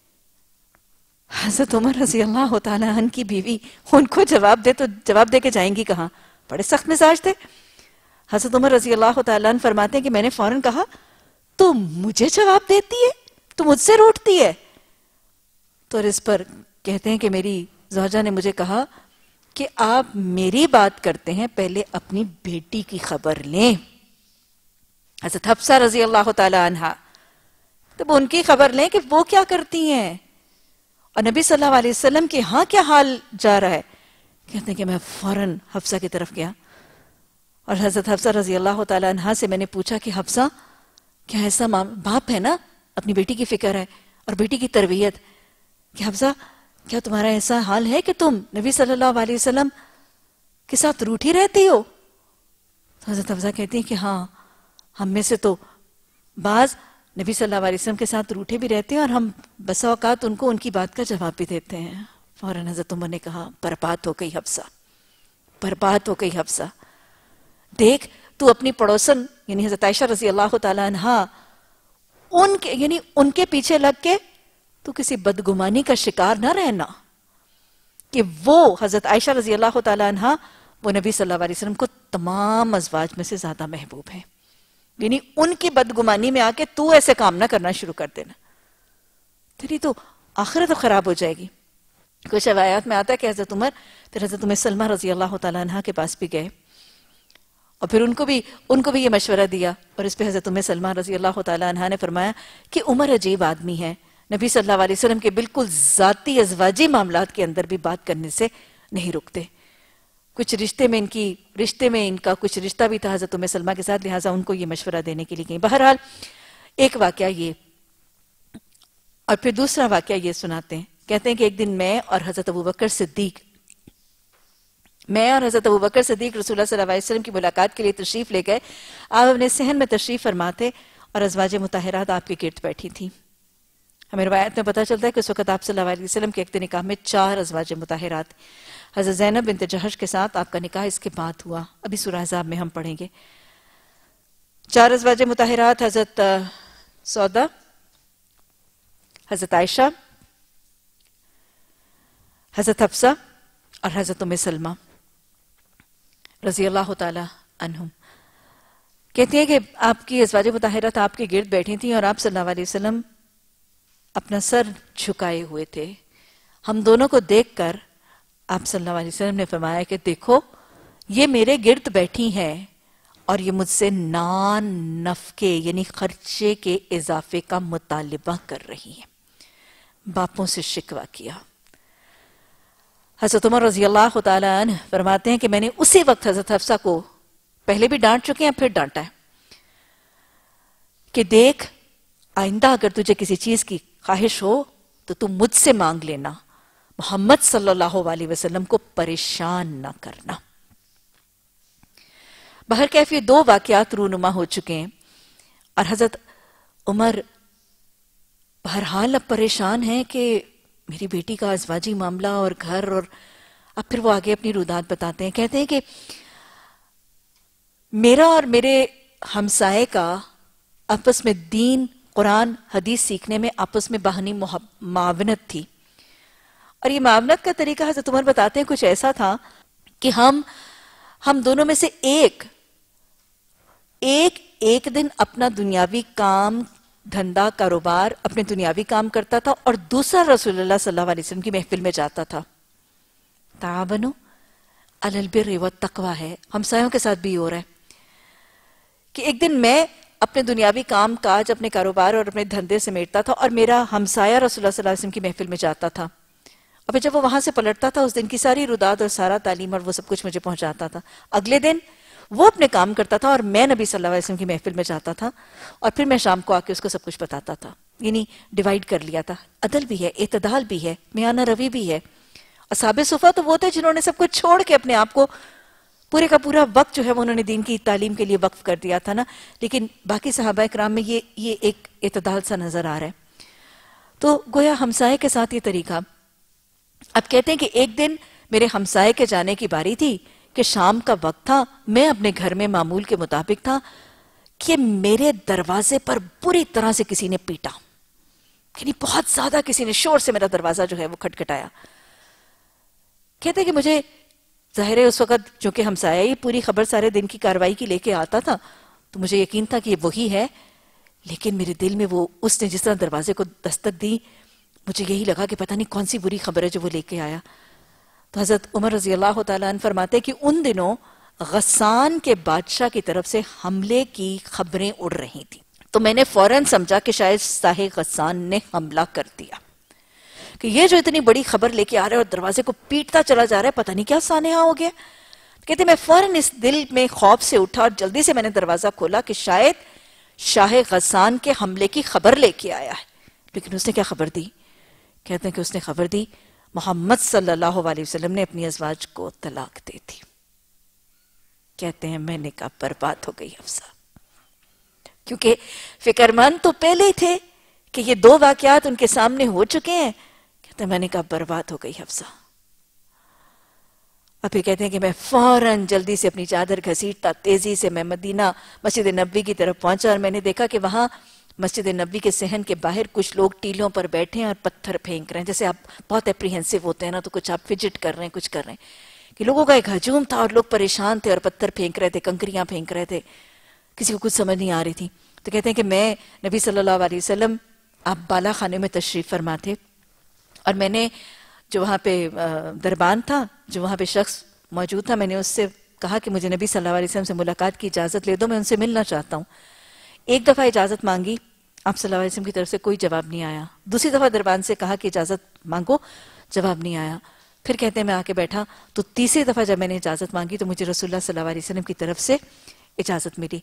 S1: حضرت عمر رضی اللہ تعالیٰ عنہ کی بیوی ان کو جواب دے کے جائیں گی کہاں، بڑے سخت مزاج تھے۔ حضرت عمر رضی اللہ تعالیٰ عنہ فرماتے ہیں کہ میں نے فوراً کہا، تو مجھے جواب دیتی ہے، تو مجھ سے روٹتی ہے؟ تو اس پر کہتے ہیں کہ میری زوجہ نے مجھے کہا کہ آپ میری بات کرتے ہیں، پہلے اپنی بیٹی کی خبر لیں۔ حضرت حفصہ رضی اللہ تعالیٰ عنہ، تب ان کی خبر لیں کہ وہ کیا کرتی ہیں، اور نبی صلی اللہ علیہ وسلم کے ہاں کیا حال جا رہا ہے۔ کہتے ہیں کہ میں فوراً حفصہ کی طرف گیا، اور حضرت حفصہ رضی اللہ تعالیٰ عنہ سے میں نے پوچھا کہ حفصہ، کیا ایسا باپ ہے نا، اپنی بیٹی کی فکر ہے اور بیٹی کی تربیت، کہ حفصہ کیا تمہارا ایسا حال ہے کہ تم نبی صلی اللہ علیہ وسلم کے ساتھ روٹھی رہتی ہو؟ تو حضرت حفصہ کہتی ہیں کہ ہاں، ہم میں سے تو بعض نبی صلی اللہ علیہ وسلم کے ساتھ روٹھے بھی رہتے ہیں، اور ہم بسا اوقات ان کو ان کی بات کا جواب بھی دیتے ہیں۔ فوراً حضرت عمر نے کہا، برباد ہو گئی حفصہ، برباد ہو گئی حفصہ، دیکھ تو اپنی پڑوسن یعنی حضرت عائشہ رضی اللہ تعالیٰ عنہ ان کے پیچھے لگ کے تو کسی بدگمانی کا شکار نہ رہنا، کہ وہ حضرت عائشہ رضی اللہ تعالیٰ عنہ وہ نبی صلی اللہ علیہ وسلم کو تمام ازواج میں سے زیادہ محبوب ہیں، یعنی ان کی بدگمانی میں آ کے تو ایسے کام نہ کرنا شروع کر دینا، تیری تو آخرت خراب ہو جائے گی۔ کچھ روایات میں آتا ہے کہ حضرت عمر پھر حضرت ام سلمہ رضی اللہ تعالیٰ عنہ کے پاس بھی گئے اور پھر ان کو بھی یہ مشورہ دیا، اور اس پہ حضرت ام سلمہ رضی اللہ تعالیٰ عنہ نے فرمایا کہ عمر عجیب آدمی ہے، نبی صلی اللہ علیہ وسلم کے بالکل ذاتی ازواجی معاملات کے اندر بھی بات کرنے سے نہیں رکتے. کچھ رشتے میں ان کا کچھ رشتہ بھی تھا حضرت ام سلمہ کے ساتھ، لہٰذا ان کو یہ مشورہ دینے کے لیے گئیں. بہرحال ایک واقعہ یہ، اور پھر دوسرا واقعہ یہ سناتے ہیں. کہتے ہیں کہ ایک دن میں اور حضرت ابوبکر صدیق رسول اللہ صلی اللہ علیہ وسلم کی ملاقات کے لیے تشریف لے گئے. آپ اپنے صحن میں تشریف فرما تھے اور ازواج مطہرات آپ کے گرد بیٹھی تھیں. ہمیں روایت میں پتہ چلتا ہے کہ اس وقت آپ صلی اللہ علیہ وسلم کے عقد نکاح میں 4 ازواج مطہرات، حضرت زینب بنت جہش کے ساتھ آپ کا نکاح اس کے بعد ہوا. ابھی سورہ احزاب میں ہم پڑھیں گے. 4 ازواج مطہرات حضرت سودا، حضرت عائشہ، حضرت حفصہ اور حضرت ام سلمہ رضی اللہ تعالی عنہم. کہتے ہیں کہ آپ کی ازواج مطہرات آپ کے گرد بیٹھی تھیں اور آپ صلی اللہ علیہ وسلم اپنا سر جھکائے ہوئے تھے. ہم دونوں کو دیکھ کر آپ صلی اللہ علیہ وسلم نے فرمایا کہ دیکھو یہ میرے گرد بیٹھی ہیں اور یہ مجھ سے نفقے یعنی خرچے کے اضافے کا مطالبہ کر رہی ہیں. باپوں سے شکوہ کیا. حضرت عمر رضی اللہ تعالیٰ عنہ فرماتے ہیں کہ میں نے اسی وقت حضرت حفصہ کو پہلے بھی ڈانٹ چکے ہیں پھر ڈانٹا ہے کہ دیکھ آئندہ اگر تجھے کسی چیز کی خواہش ہو تو تم مجھ سے مانگ لینا، محمد صلی اللہ علیہ وسلم کو پریشان نہ کرنا. بہرکیف یہ 2 واقعات رونما ہو چکے ہیں اور حضرت عمر بہرحال اب پریشان ہیں کہ میری بیٹی کا ازواجی معاملہ اور گھر، اور اب پھر وہ آگے اپنی رودات بتاتے ہیں. کہتے ہیں کہ میرا اور میرے ہمسائے کا آپس میں دین، قرآن، حدیث سیکھنے میں آپس میں باہمی معاونت تھی. اور یہ معاونت کا طریقہ حضرت عمر بتاتے ہیں کچھ ایسا تھا کہ ہم دونوں میں سے ایک دن اپنا دنیاوی کام، دھندا، کاروبار، اپنے دنیاوی کام کرتا تھا اور دوسرا رسول اللہ صلی اللہ علیہ وسلم کی محفل میں جاتا تھا. تعاونوا علی البر والتقوی ہے. ہمسایوں کے ساتھ بھی ہو رہا ہے کہ ایک دن میں اپنے دنیاوی کام کاج، اپنے کاروبار اور اپنے دھندے سمیٹتا تھا اور میرا ہمسایہ رسول اللہ صلی اللہ علیہ وسلم کی محفل میں جاتا تھا. اور پھر جب وہ وہاں سے پلٹتا تھا اس دن کی ساری رودات اور سارا تعلیم اور وہ سب کچھ مجھے پہنچاتا تھا. اگلے دن وہ اپنے کام کرتا تھا اور میں نبی صلی اللہ علیہ وسلم کی محفل میں جاتا تھا اور پھر میں شام کو آ کے اس کو سب کچھ بتاتا تھا. یعنی ڈیوائیڈ کر لیا تھا. عدل بھی ہے، اعتدال بھی ہے، میانہ روی بھی ہے. اصحاب صفہ تو وہ تھے جنہوں نے سب کچھ چھوڑ کے اپنے آپ کو پورے کا پورا وقت جو ہے وہ انہوں نے دین کی تعلیم کے لیے وقف کر دیا تھا نا. لیکن باقی صحابہ کرام میں یہ ایک اعتدال سا نظر آ رہا ہے. تو گویا ہمسائے کے ساتھ یہ طریقہ. اب کہتے ہیں کہ ایک دن میرے ہمسائے کے جانے کی باری تھی کہ شام کا وقت تھا، میں اپنے گھر میں معمول کے مطابق تھا کہ میرے دروازے پر بری طرح سے کسی نے پیٹا. یعنی بہت زیادہ کسی نے شور سے میرا دروازہ جو ہے وہ کھٹکھٹایا. کہتے ہیں کہ مجھے ظاہر ہے اس وقت چونکہ ہمسایہ ہی پوری خبر سارے دن کی کاروائی کی لے کے آتا تھا تو مجھے یقین تھا کہ یہ وہی ہے. لیکن میرے دل میں اس نے جس طرح دروازے کو دستک دی مجھے یہی لگا کہ پتہ نہیں کون سی بری خبر ہے جو وہ لے کے آیا. تو حضرت عمر رضی اللہ تعالیٰ عنہ فرماتے ہیں کہ ان دنوں غسان کے بادشاہ کی طرف سے حملے کی خبریں اڑ رہی تھیں. تو میں نے فوراً سمجھا کہ شاید شاہ غسان نے حملہ کر دیا کہ یہ جو اتنی بڑی خبر لے کے آ رہا ہے اور دروازے کو پیٹتا چلا جا رہا ہے پتہ نہیں کیا سانحہ ہو گیا. کہتے میں فوراً اس دل میں خوف سے اٹھا اور جلدی سے میں نے دروازہ کھولا کہ شاید شاہ غسان کے حملے کی خبر لے کے آیا ہے. لیکن اس نے کیا خبر دی؟ کہتے ہیں کہ اس نے خبر دی محمد صلی اللہ علیہ وسلم نے اپنی ازواج کو طلاق دے دی. کہتے ہیں میں نے کہا برباد ہو گئی حفصہ، کیونکہ فکر مند تو پہلے ہی تھے کہ یہ 2 واقعات ان کے سامنے ہو چکے ہیں. کہتے ہیں میں نے کہا برباد ہو گئی حفصہ. اور پھر کہتے ہیں کہ میں فوراً جلدی سے اپنی چادر گھسیٹتا تیزی سے میں مدینہ مسجد نبوی کی طرف پہنچا اور میں نے دیکھا کہ وہاں مسجد نبوی کے صحن کے باہر کچھ لوگ ٹیلوں پر بیٹھے ہیں اور پتھر پھینک رہے ہیں. جیسے آپ بہت اپریہنسو ہوتے ہیں نا تو کچھ آپ فجٹ کر رہے ہیں، کچھ کر رہے ہیں کہ لوگوں کا ایک ہجوم تھا اور لوگ پریشان تھے اور پتھر پھینک رہے تھے، کنکریاں پھینک رہے تھے. کسی کو کچھ سمجھ نہیں آ رہی تھی. تو کہتے ہیں کہ میں نبی صلی اللہ علیہ وسلم آپ بالا خانے میں تشریف فرما تھے اور میں نے جو وہاں پہ دربان تھا، جو وہاں پہ شخص موجود تھا، میں نے اس سے کہا کہ مجھے نبی صلی اللہ علیہ وسلم سے ملاقات کی اجازت لے دو، میں ان سے ملنا چاہتا ہوں۔ ایک دفعہ اجازت مانگی، آپ صلی اللہ علیہ وسلم کی طرف سے کوئی جواب نہیں آیا۔ دوسری دفعہ دربان سے کہا کہ اجازت مانگو، جواب نہیں آیا۔ پھر کہتے ہیں میں آ کے بیٹھا، تو تیسری دفعہ جب میں نے اجازت مانگی تو مجھے رسول اللہ صلی اللہ علیہ وسلم کی طرف سے اجازت ملی۔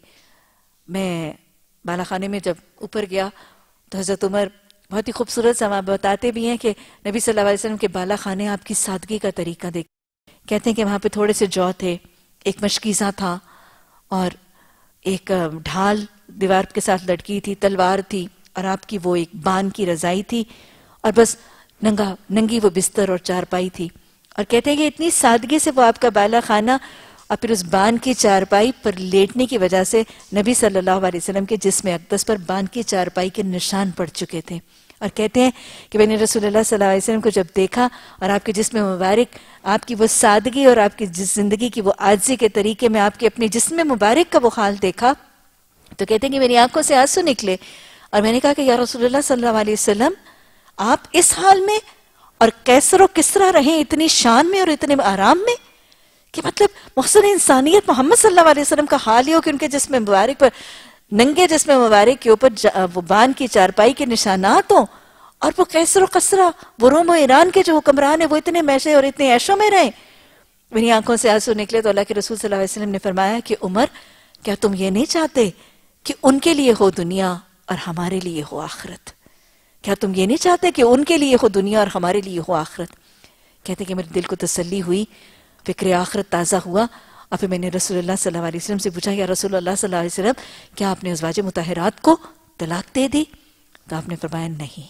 S1: میں بالا خانے میں جب اوپر گیا تو حضرت عمر بہت ہی خوبصورت سا بتاتے بھی ہیں کہ نبی صلی اللہ علیہ وسلم کے بالا خانے آپ کی سادگی کا طریقہ دیکھ، کہتے ہیں کہ وہاں پہ تھوڑے سے جو تھے، ایک مشکیزہ تھا، اور ایک ڈھال دیوار کے ساتھ لٹکی تھی، تلوار تھی، اور آپ کی وہ ایک بان کی رضائی تھی، اور بس ننگی وہ بستر اور چارپائی تھی۔ اور کہتے ہیں کہ اتنی سادگی سے وہ آپ کا بالا خانہ، اور پھر اس بان کی چارپائی پر لیٹنے کی وجہ سے نبی صلی اللہ علیہ وسلم کے جسم اقدس پر بان کی چارپائی کے نشان پڑ چکے تھے۔ اور کہتے ہیں کہ میں نے رسول اللہ صلی اللہ علیہ وسلم کو جب دیکھا اور آپ کے جسم مبارک، آپ کی وہ سادگی اور آپ کی زندگی کی وہ عاجزی کے طریقے میں آپ کے اپنے جسم مبارک کا وہ حال دیکھا، تو کہتے ہیں کہ میری آنکھوں سے آنسو نکلے، اور میں نے کہا کہ یا رسول اللہ صلی اللہ علیہ وسلم، آپ اس حال میں اور کیسر و کسرا رہیں اتنی شان میں اور اتنے آرام میں، کہ مطلب محسن انسانیت محمد صلی اللہ علیہ وسلم کا حال ہی ہو کہ ان کے جسم مبارک پر، ننگے جسم مبارک کے اوپر وہ بان کی چارپائی کے نشانات ہوں، اور وہ کیسر و کسرا، وہ روم و ایران کے جو حکمران ہیں وہ اتنے میشے اور اتنے عیشوں میں رہیں۔ میری آنکھوں سے آنسو نکلے تو اللہ کے رسول صلی اللہ علیہ وسلم نے فرمایا کہ عمر، کیا تم یہ نہیں چاہتے کہ ان کے لیے ہو دنیا اور ہمارے لیے ہو آخرت؟ کیا تم یہ نہیں چاہتے کہ ان کے لیے ہو دنیا اور ہمارے لیے ہو آخرت؟ کہتے کہ میرے دل کو تسلی ہوئی، فکر آخرت تازہ ہوا، اور پھر میں نے رسول اللہ صلی اللہ علیہ وسلم سے پوچھا، یا رسول اللہ صلی اللہ علیہ وسلم، کیا آپ نے ازواج مطہرات کو طلاق دے دی؟ تو آپ نے فرمایا نہیں،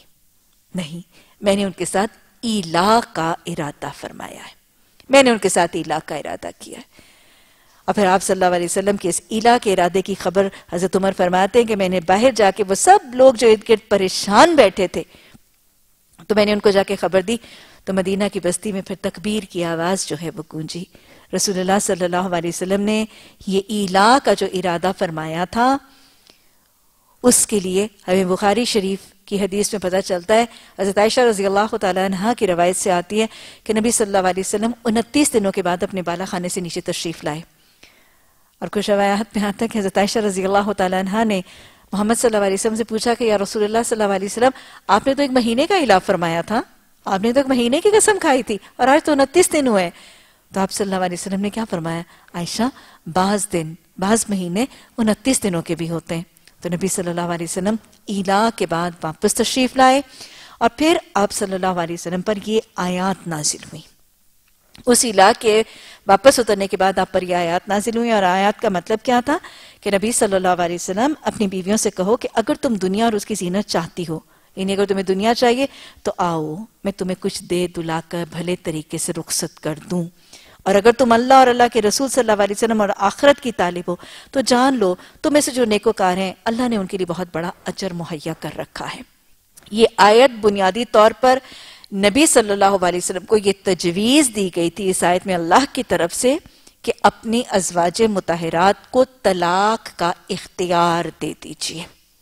S1: میں نے ان کے ساتھ ایلا کا ارادہ فرمایا ہے، میں نے ان کے ساتھ ایلا کا ارادہ کیا ہے۔ اور پھر آپ صلی اللہ علیہ وسلم کے اس ایلا کے ارادے کی خبر حضرت عمر فرماتے ہیں کہ میں نے باہر جا کے وہ سب لوگ جو ارد گرد پریشان بیٹھے تھے، تو میں نے ان کو جا کے خبر دی، تو مدینہ کی بستی میں پھر تکبیر کی آواز جو ہے وہ گونجی۔ رسول اللہ صلی اللہ علیہ وسلم نے یہ ایلا کا جو ارادہ فرمایا تھا، اس کے لیے ہمیں بخاری شریف کی حدیث میں پتہ چلتا ہے، حضرت عائشہ رضی اللہ تعالیٰ عنہ کی روایت سے آتی ہے کہ نبی صلی اللہ علیہ وسلم 29 دنوں کے بعد اپنے بالا خانے سے نیچے تشریف لائے، اور کچھ روایات میں آتا ہے کہ حضرت عائشہ رضی اللہ تعالیٰ عنہ نے محمد صلی اللہ علیہ وسلم سے پوچھا کہ یا رسول اللہ صلی اللہ علیہ وسلم، آپ نے تو ایک مہینے کا اعلان فرمایا تھا، آپ نے تو ایک مہینے کی قسم کھائی تھی، اور آج تو 29 دن ہوئے۔ تو آپ صلی اللہ علیہ وسلم نے کیا فرمایا؟ عائشہ، بعض مہینے 29 دنوں کے بھی ہوتے ہیں۔ تو نبی صلی اللہ علیہ وسلم ایلا کے بعد واپس تشریف لائے، اور پھر آپ صلی اللہ علیہ وسلم پر یہ آیات نازل ہوئی۔ اس ایلا کے واپس اترنے کے بعد آپ پر یہ آیات نازل ہوئی، اور آیات کا مطلب کیا تھا کہ نبی صلی اللہ علیہ وسلم اپنی بیویوں سے کہو کہ اگر تم دنیا اور اس کی زینت چاہتی ہو، یعنی اگر تمہیں دنیا چاہیے تو آؤ، میں تمہیں کچھ دے دلا کر بھلے طریقے سے رخصت کر دوں، اور اگر تم اللہ اور اللہ کے رسول صلی اللہ علیہ وسلم اور آخرت کی طالب ہو تو جان لو تم میں سے جو نیکوکار ہیں اللہ نے ان کے لیے بہت بڑا اجر مہیا کر رکھا ہے۔ یہ آیت بنیادی طور پر نبی صلی اللہ علیہ وسلم کو یہ تجویز دی گئی تھی اس آیت میں اللہ کی طرف سے کہ اپنی ازواج مطہرات کو طلاق کا اختیار دے دیجئے،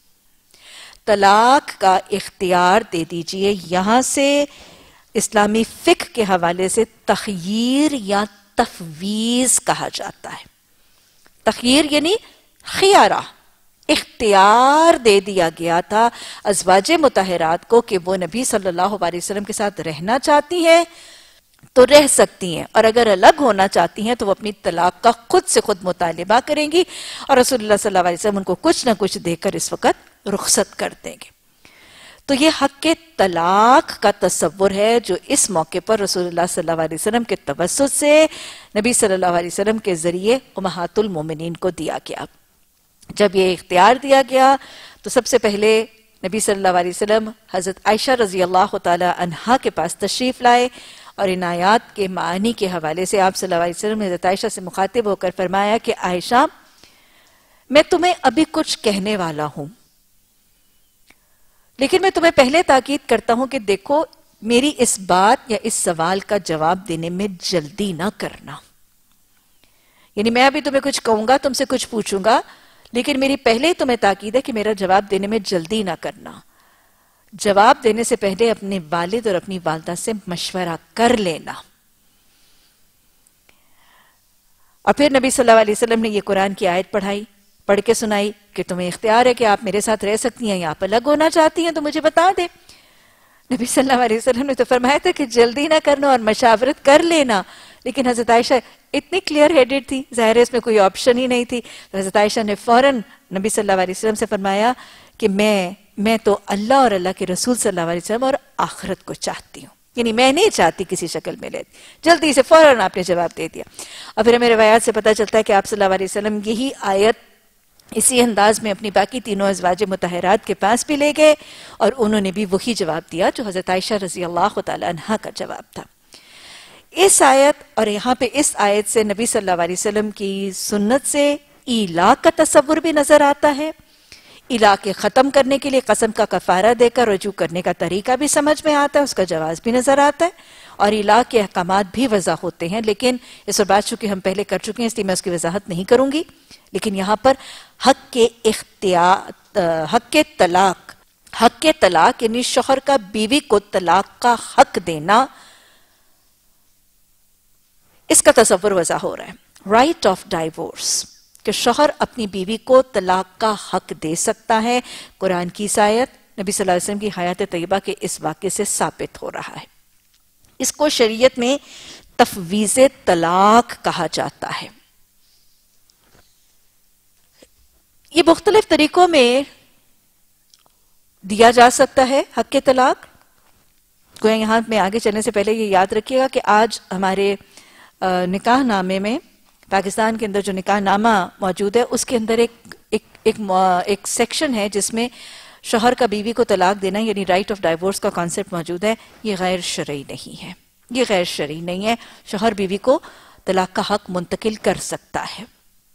S1: طلاق کا اختیار دے دیجئے۔ یہاں سے اسلامی فقہ کے حوالے سے تخییر یا تفویض کہا جاتا ہے۔ تخییر یعنی خیارہ، اختیار دے دیا گیا تھا ازواج مطہرات کو کہ وہ نبی صلی اللہ علیہ وسلم کے ساتھ رہنا چاہتی ہیں تو رہ سکتی ہیں، اور اگر الگ ہونا چاہتی ہیں تو وہ اپنی طلاق کا خود سے خود مطالبہ کریں گی، اور رسول اللہ صلی اللہ علیہ وسلم ان کو کچھ نہ کچھ دے کر اس وقت رخصت کر دیں گے۔ تو یہ حق کے طلاق کا تصور ہے جو اس موقع پر رسول اللہ صلی اللہ علیہ وسلم کے توسط سے نبی صلی اللہ علیہ وسلم کے ذریعے امہات المومنین کو دیا گیا۔ جب یہ اختیار دیا گیا تو سب سے پہلے نبی صلی اللہ علیہ وسلم حضرت عائشہ رضی اللہ تعالی عنہا کے پاس تشریف لائے، اور ان آیات کے معنی کے حوالے سے آپ صلی اللہ علیہ وسلم نے حضرت عائشہ سے مخاطب ہو کر فرمایا کہ عائشہ، میں تمہیں ابھی کچھ کہنے والا ہوں، لیکن میں تمہیں پہلے تاکید کرتا ہوں کہ دیکھو میری اس بات یا اس سوال کا جواب دینے میں جلدی نہ کرنا، یعنی میں ابھی تمہیں کچھ کہوں گا، تم سے کچھ پوچھوں گا، لیکن میری پہلے ہی تمہیں تاکید ہے کہ میرا جواب دینے میں جلدی نہ کرنا۔ جواب دینے سے پہلے اپنے والد اور اپنی والدہ سے مشورہ کر لینا. اور پھر نبی صلی اللہ علیہ وسلم نے یہ قرآن کی آیت پڑھ کے سنائی کہ تمہیں اختیار ہے کہ آپ میرے ساتھ رہ سکتی ہیں یا آپ الگ ہونا چاہتی ہیں تو مجھے بتا دیں. نبی صلی اللہ علیہ وسلم نے تو فرمایا تھا کہ جلدی نہ کرنا اور مشاورت کر لینا. لیکن حضرت عائشہ اتنی کلیئر ہیڈڈ تھی، ظاہر ہے اس میں کوئی آپشن ہی نہیں تھی. تو حضرت عائشہ نے فوراً نبی صلی اللہ علیہ وسلم سے فرمایا کہ میں تو اللہ اور اللہ کے رسول صلی اللہ علیہ وسلم اور آخرت کو چاہتی ہوں، یعنی میں نہیں چاہتی کسی شکل میں لیتی. جلدی سے فوراً آپ نے جواب دے دیا. اور پھر ہمیں روایات سے پتہ چلتا ہے کہ آپ صلی اللہ علیہ وسلم یہی آیت اسی انداز میں اپنی باقی تینوں ازواج مطہرات کے پاس بھی لے گئے اور انہوں نے بھی وہی جواب دیا جو حضرت عائشہ رضی اللہ تعالی عنہا کا جواب تھا. اس آیت اور یہاں پہ اس آیت سے نبی صلی اللہ علیہ وسلم کی سنت سے ایلا کا تصور بھی نظر آتا ہے. ایلا کے ختم کرنے کے لیے قسم کا کفارہ دے کر رجوع کرنے کا طریقہ بھی سمجھ میں آتا ہے، اس کا جواز بھی نظر آتا ہے اور ایلا کے احکامات بھی وضع ہوتے ہیں. لیکن اس پر بات چونکہ ہم پہلے کر چکے ہیں اس لیے میں اس کی وضاحت نہیں کروں گی. لیکن یہاں پر حق کے طلاق یعنی شوہر کا بیوی کو طلاق کا حق دینا، اس کا تصور وضع ہو رہا ہے. رائٹ آف ڈائیورس، کہ شوہر اپنی بیوی کو طلاق کا حق دے سکتا ہے. قرآن کی اس آیت نبی صلی اللہ علیہ وسلم کی حیات طیبہ کے اس واقعے سے ثابت ہو رہا ہے. اس کو شریعت میں تفویض طلاق کہا جاتا ہے. یہ مختلف طریقوں میں دیا جا سکتا ہے حق کے طلاق. گویا یہاں میں آگے چلنے سے پہلے یہ یاد رکھیے گا کہ آج ہمارے نکاح نامے میں پاکستان کے اندر جو نکاح نامہ موجود ہے اس کے اندر ایک سیکشن ہے جس میں شوہر کا بیوی کو طلاق دینا یعنی رائٹ آف ڈائیورس کا کانسیپٹ موجود ہے. یہ غیر شرعی نہیں ہے، یہ غیر شرعی نہیں ہے. شوہر بیوی کو طلاق کا حق منتقل کر سکتا ہے،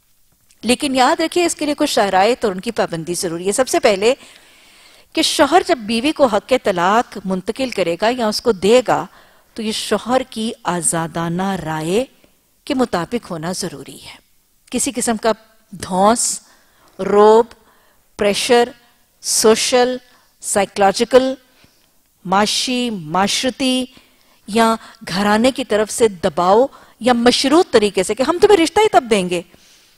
S1: لیکن یاد رکھیے اس کے لیے کچھ شرائط اور ان کی پابندی ضروری ہے. سب سے پہلے کہ شوہر جب بیوی کو حق طلاق منتقل کرے گا یا اس کو دے گا تو یہ شوہر کی آزادانہ رائے کے مطابق ہونا ضروری ہے. کسی قسم کا دھونس، روب، پریشر، سوشل، سائیکولوجیکل، معاشی، معاشرتی یا گھرانے کی طرف سے دباؤ یا مشروط طریقے سے کہ ہم تمہیں رشتہ ہی تب دیں گے،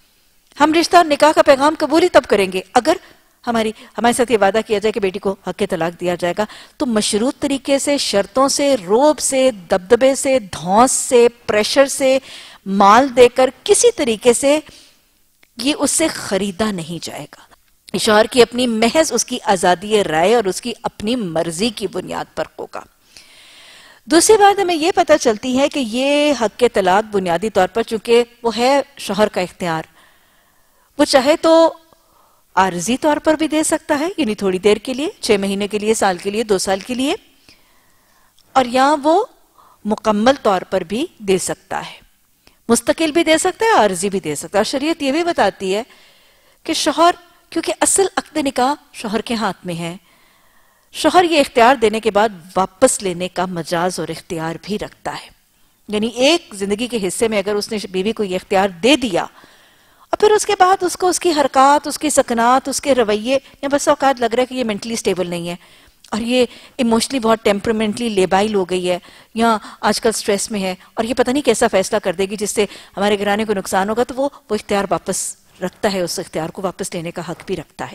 S1: ہم رشتہ اور نکاح کا پیغام قبول ہی تب کریں گے اگر ہمارے ساتھ یہ وعدہ کیا جائے کہ بیٹی کو حق طلاق دیا جائے گا. تو مشروط طریقے سے، شرطوں سے، روب سے، دبدبے سے، دھونس سے، پریشر سے، مال دے کر کسی طریقے سے یہ اس سے خریدا نہیں جائے گا. شوہر کی اپنی محض اس کی آزادی رائے اور اس کی اپنی مرضی کی بنیاد پر ہوگا. دوسری بات ہمیں یہ پتہ چلتی ہے کہ یہ حق طلاق بنیادی طور پر چونکہ وہ ہے شوہر کا اختیار، وہ چاہے تو عارضی طور پر بھی دے سکتا ہے یعنی تھوڑی دیر کے لیے، 6 مہینے کے لیے، سال کے لیے، 2 سال کے لیے، اور یا وہ مکمل طور پر بھی دے سکتا ہے. مستقل بھی دے سکتا ہے، عارضی بھی دے سکتا ہے. اور شریعت یہ بھی بتاتی ہے کہ شوہر، کیونکہ اصل عقد نکاح شوہر کے ہاتھ میں ہے، شوہر یہ اختیار دینے کے بعد واپس لینے کا مجاز اور اختیار بھی رکھتا ہے. یعنی ایک زندگی کے حصے میں اگر اس نے بیوی کو یہ اختیار دے دیا اور پھر اس کے بعد اس کو اس کی حرکات، اس کی سکنات، اس کے رویے، یا بس اوقات لگ رہا ہے کہ یہ مینٹلی سٹیبل نہیں ہے اور یہ ایموشنلی بہت ٹیمپرمنٹلی لیبائل ہو گئی ہے یا آج کل سٹریس میں ہے اور یہ پتہ نہیں کیسا فیصلہ کر دے گی جس سے ہمارے گھرانے کو نقصان ہوگا، تو وہ اختیار واپس رکھتا ہے، اس اختیار کو واپس لینے کا حق بھی رکھتا ہے.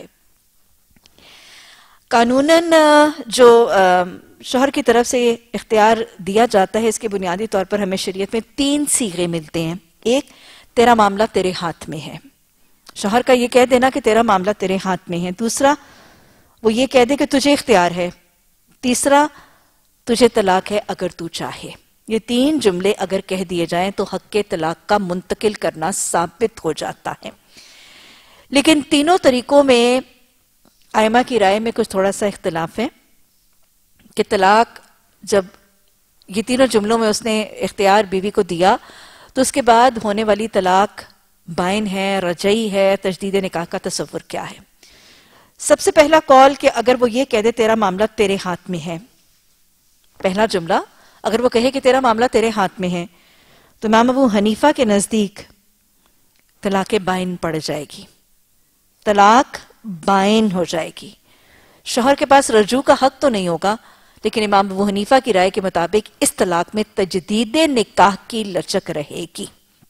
S1: قانوناً جو شوہر کی طرف سے اختیار دیا جاتا ہے اس کے بنیادی طور پر ہمیں شریعت میں 3 صیغے ملتے ہیں. ایک، تیرا معاملہ تیرے ہاتھ میں ہے، شوہر کا یہ کہہ دینا کہ تیرا معاملہ تیرے ہاتھ میں ہے. دوسرا، وہ یہ کہہ دے کہ تجھے اختیار ہے. تیسرا، تجھے طلاق ہے اگر تو چاہے. یہ 3 جملے اگر کہہ دیے جائیں تو حق کے طلاق کا منتقل کرنا ثابت ہو جاتا ہے. لیکن تینوں طریقوں میں ائمہ کی رائے میں کچھ تھوڑا سا اختلاف ہے کہ طلاق جب یہ تینوں جملوں میں اس نے اختیار بیوی کو دیا تو اس کے بعد ہونے والی طلاق بائن ہے، رجعی ہے، تجدید نکاح کا تصور کیا ہے. سب سے پہلا قول کہ اگر وہ یہ کہہ دے تیرا معاملہ تیرے ہاتھ میں ہے، پہلا جملہ اگر وہ کہے کہ تیرا معاملہ تیرے ہاتھ میں ہے تو امام ابو حنیفہ کے نزدیک طلاق بائن پڑ جائے گی، طلاق بائن ہو جائے گی. شوہر کے پاس رجوع کا حق تو نہیں ہوگا، لیکن امام ابو حنیفہ کی رائے کے مطابق اس طلاق میں تجدید نکاح کی لچک رہے گی۔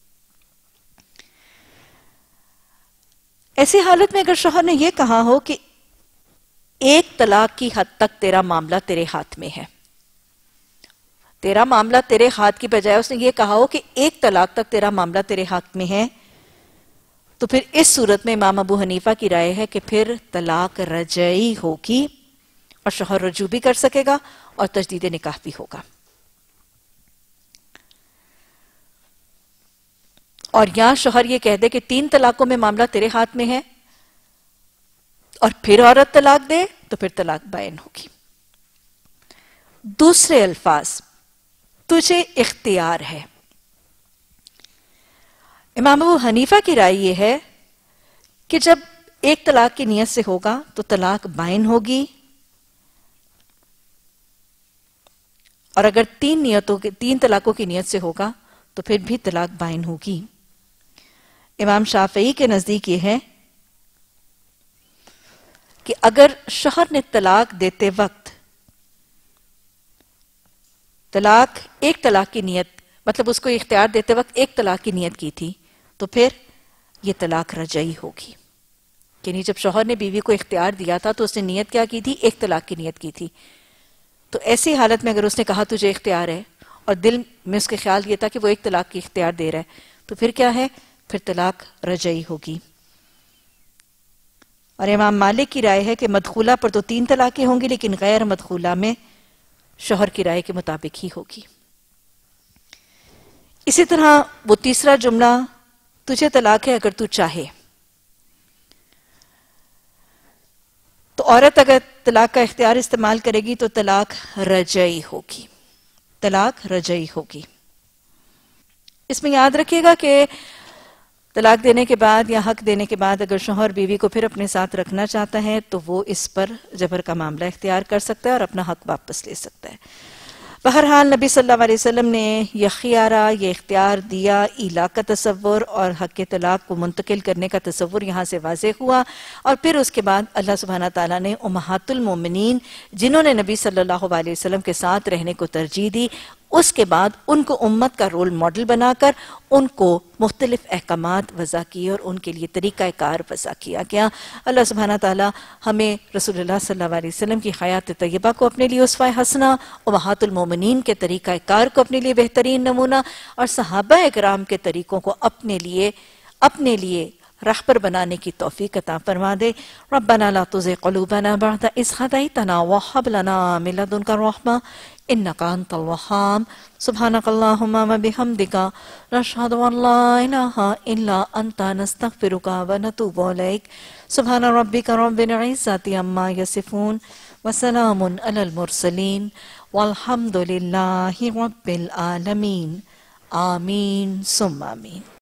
S1: ایسی حالت میں اگر شوہر نے یہ کہا ہو کہ ایک طلاق کی حد تک تیرا معاملہ تیرے ہاتھ میں ہے، تیرا معاملہ تیرے ہاتھ کی بجائے اس نے یہ کہا ہو کہ ایک طلاق تک تیرا معاملہ تیرے ہاتھ میں ہے، تو پھر اس صورت میں امام ابو حنیفہ کی رائے ہے کہ پھر طلاق رجعی ہوگی اور شوہر رجوع بھی کر سکے گا اور تجدید نکاح بھی ہوگا۔ اور یہاں شوہر یہ کہہ دے کہ 3 طلاقوں میں معاملہ تیرے ہاتھ میں ہے اور پھر عورت طلاق دے تو پھر طلاق بائن ہوگی۔ دوسرے الفاظ، تجھے اختیار ہے۔ امام ابو حنیفہ کی رائے یہ ہے کہ جب ایک طلاق کی نیت سے ہوگا تو طلاق بائن ہوگی، اور اگر 3 طلاقوں کی نیت سے ہوگا تو پھر بھی طلاق بائن ہوگی۔ امام شافعی کے نزدیک یہ ہے کہ اگر شوہر نے طلاق دیتے وقت ایک طلاق کی نیت، مطلب اس کو اختیار دیتے وقت ایک طلاق کی نیت کی تھی، تو پھر یہ طلاق رجعی ہوگی۔ یعنی جب شوہر نے بیوی کو اختیار دیا تھا تو اس نے نیت کیا کی تھی؟ ایک طلاق کی نیت کی تھی۔ تو ایسی حالت میں اگر اس نے کہا تجھے اختیار ہے اور دل میں اس کے خیال یہ تھا کہ وہ ایک طلاق کی اختیار دے رہا ہے، تو پھر کیا ہے؟ پھر طلاق رجعی ہوگی۔ اور امام مالک کی رائے ہے کہ مدخولہ پر تو 3 طلاقیں ہوں گی، لیکن غیر مدخولہ میں شوہر کی رائے کے مطابق ہی ہوگی۔ اسی طرح وہ تیسرا جملہ، تجھے طلاق ہے اگر تو چاہے، تو عورت اگر طلاق کا اختیار استعمال کرے گی تو طلاق رجعی ہوگی، طلاق رجعی ہوگی۔ اس میں یاد رکھیے گا کہ طلاق دینے کے بعد یا حق دینے کے بعد اگر شوہر بیوی کو پھر اپنے ساتھ رکھنا چاہتا ہے تو وہ اس پر جبر کا معاملہ اختیار کر سکتا ہے اور اپنا حق واپس لے سکتا ہے۔ بہرحال نبی صلی اللہ علیہ وسلم نے یہ خیارہ، یہ اختیار دیا، ایلا کا تصور اور حق طلاق کو منتقل کرنے کا تصور یہاں سے واضح ہوا، اور پھر اس کے بعد اللہ سبحانہ تعالیٰ نے امہات المومنین جنہوں نے نبی صلی اللہ علیہ وسلم کے ساتھ رہنے کو ترجیح دی، اس کے بعد ان کو امت کا رول ماڈل بنا کر ان کو مختلف احکامات وضع کیے اور ان کے لیے طریقہ کار وضع کیا گیا۔ اللہ سبحانہ تعالیٰ ہمیں رسول اللہ صلی اللہ علیہ وسلم کی حیات طیبہ کو اپنے لیے اسوہ حسنہ، امہات المومنین کے طریقہ کار کو اپنے لیے بہترین نمونہ، اور صحابہ اکرام کے طریقوں کو اپنے لیے رہبر بنانے کی توفیق عطا فرما دے۔ ربنا لا تزغ قلوبنا بعد إذ هديتنا وهب لنا من لدنك رحمة إنك أنت الوهاب سبحانك اللهم وبحمدك نشهد أن لا إله إلا أنت نستغفرك ونتوب إليك سبحان ربك رب العزة عما يصفون وسلام على المرسلين والحمد لله رب العالمين آمين ثم آمين۔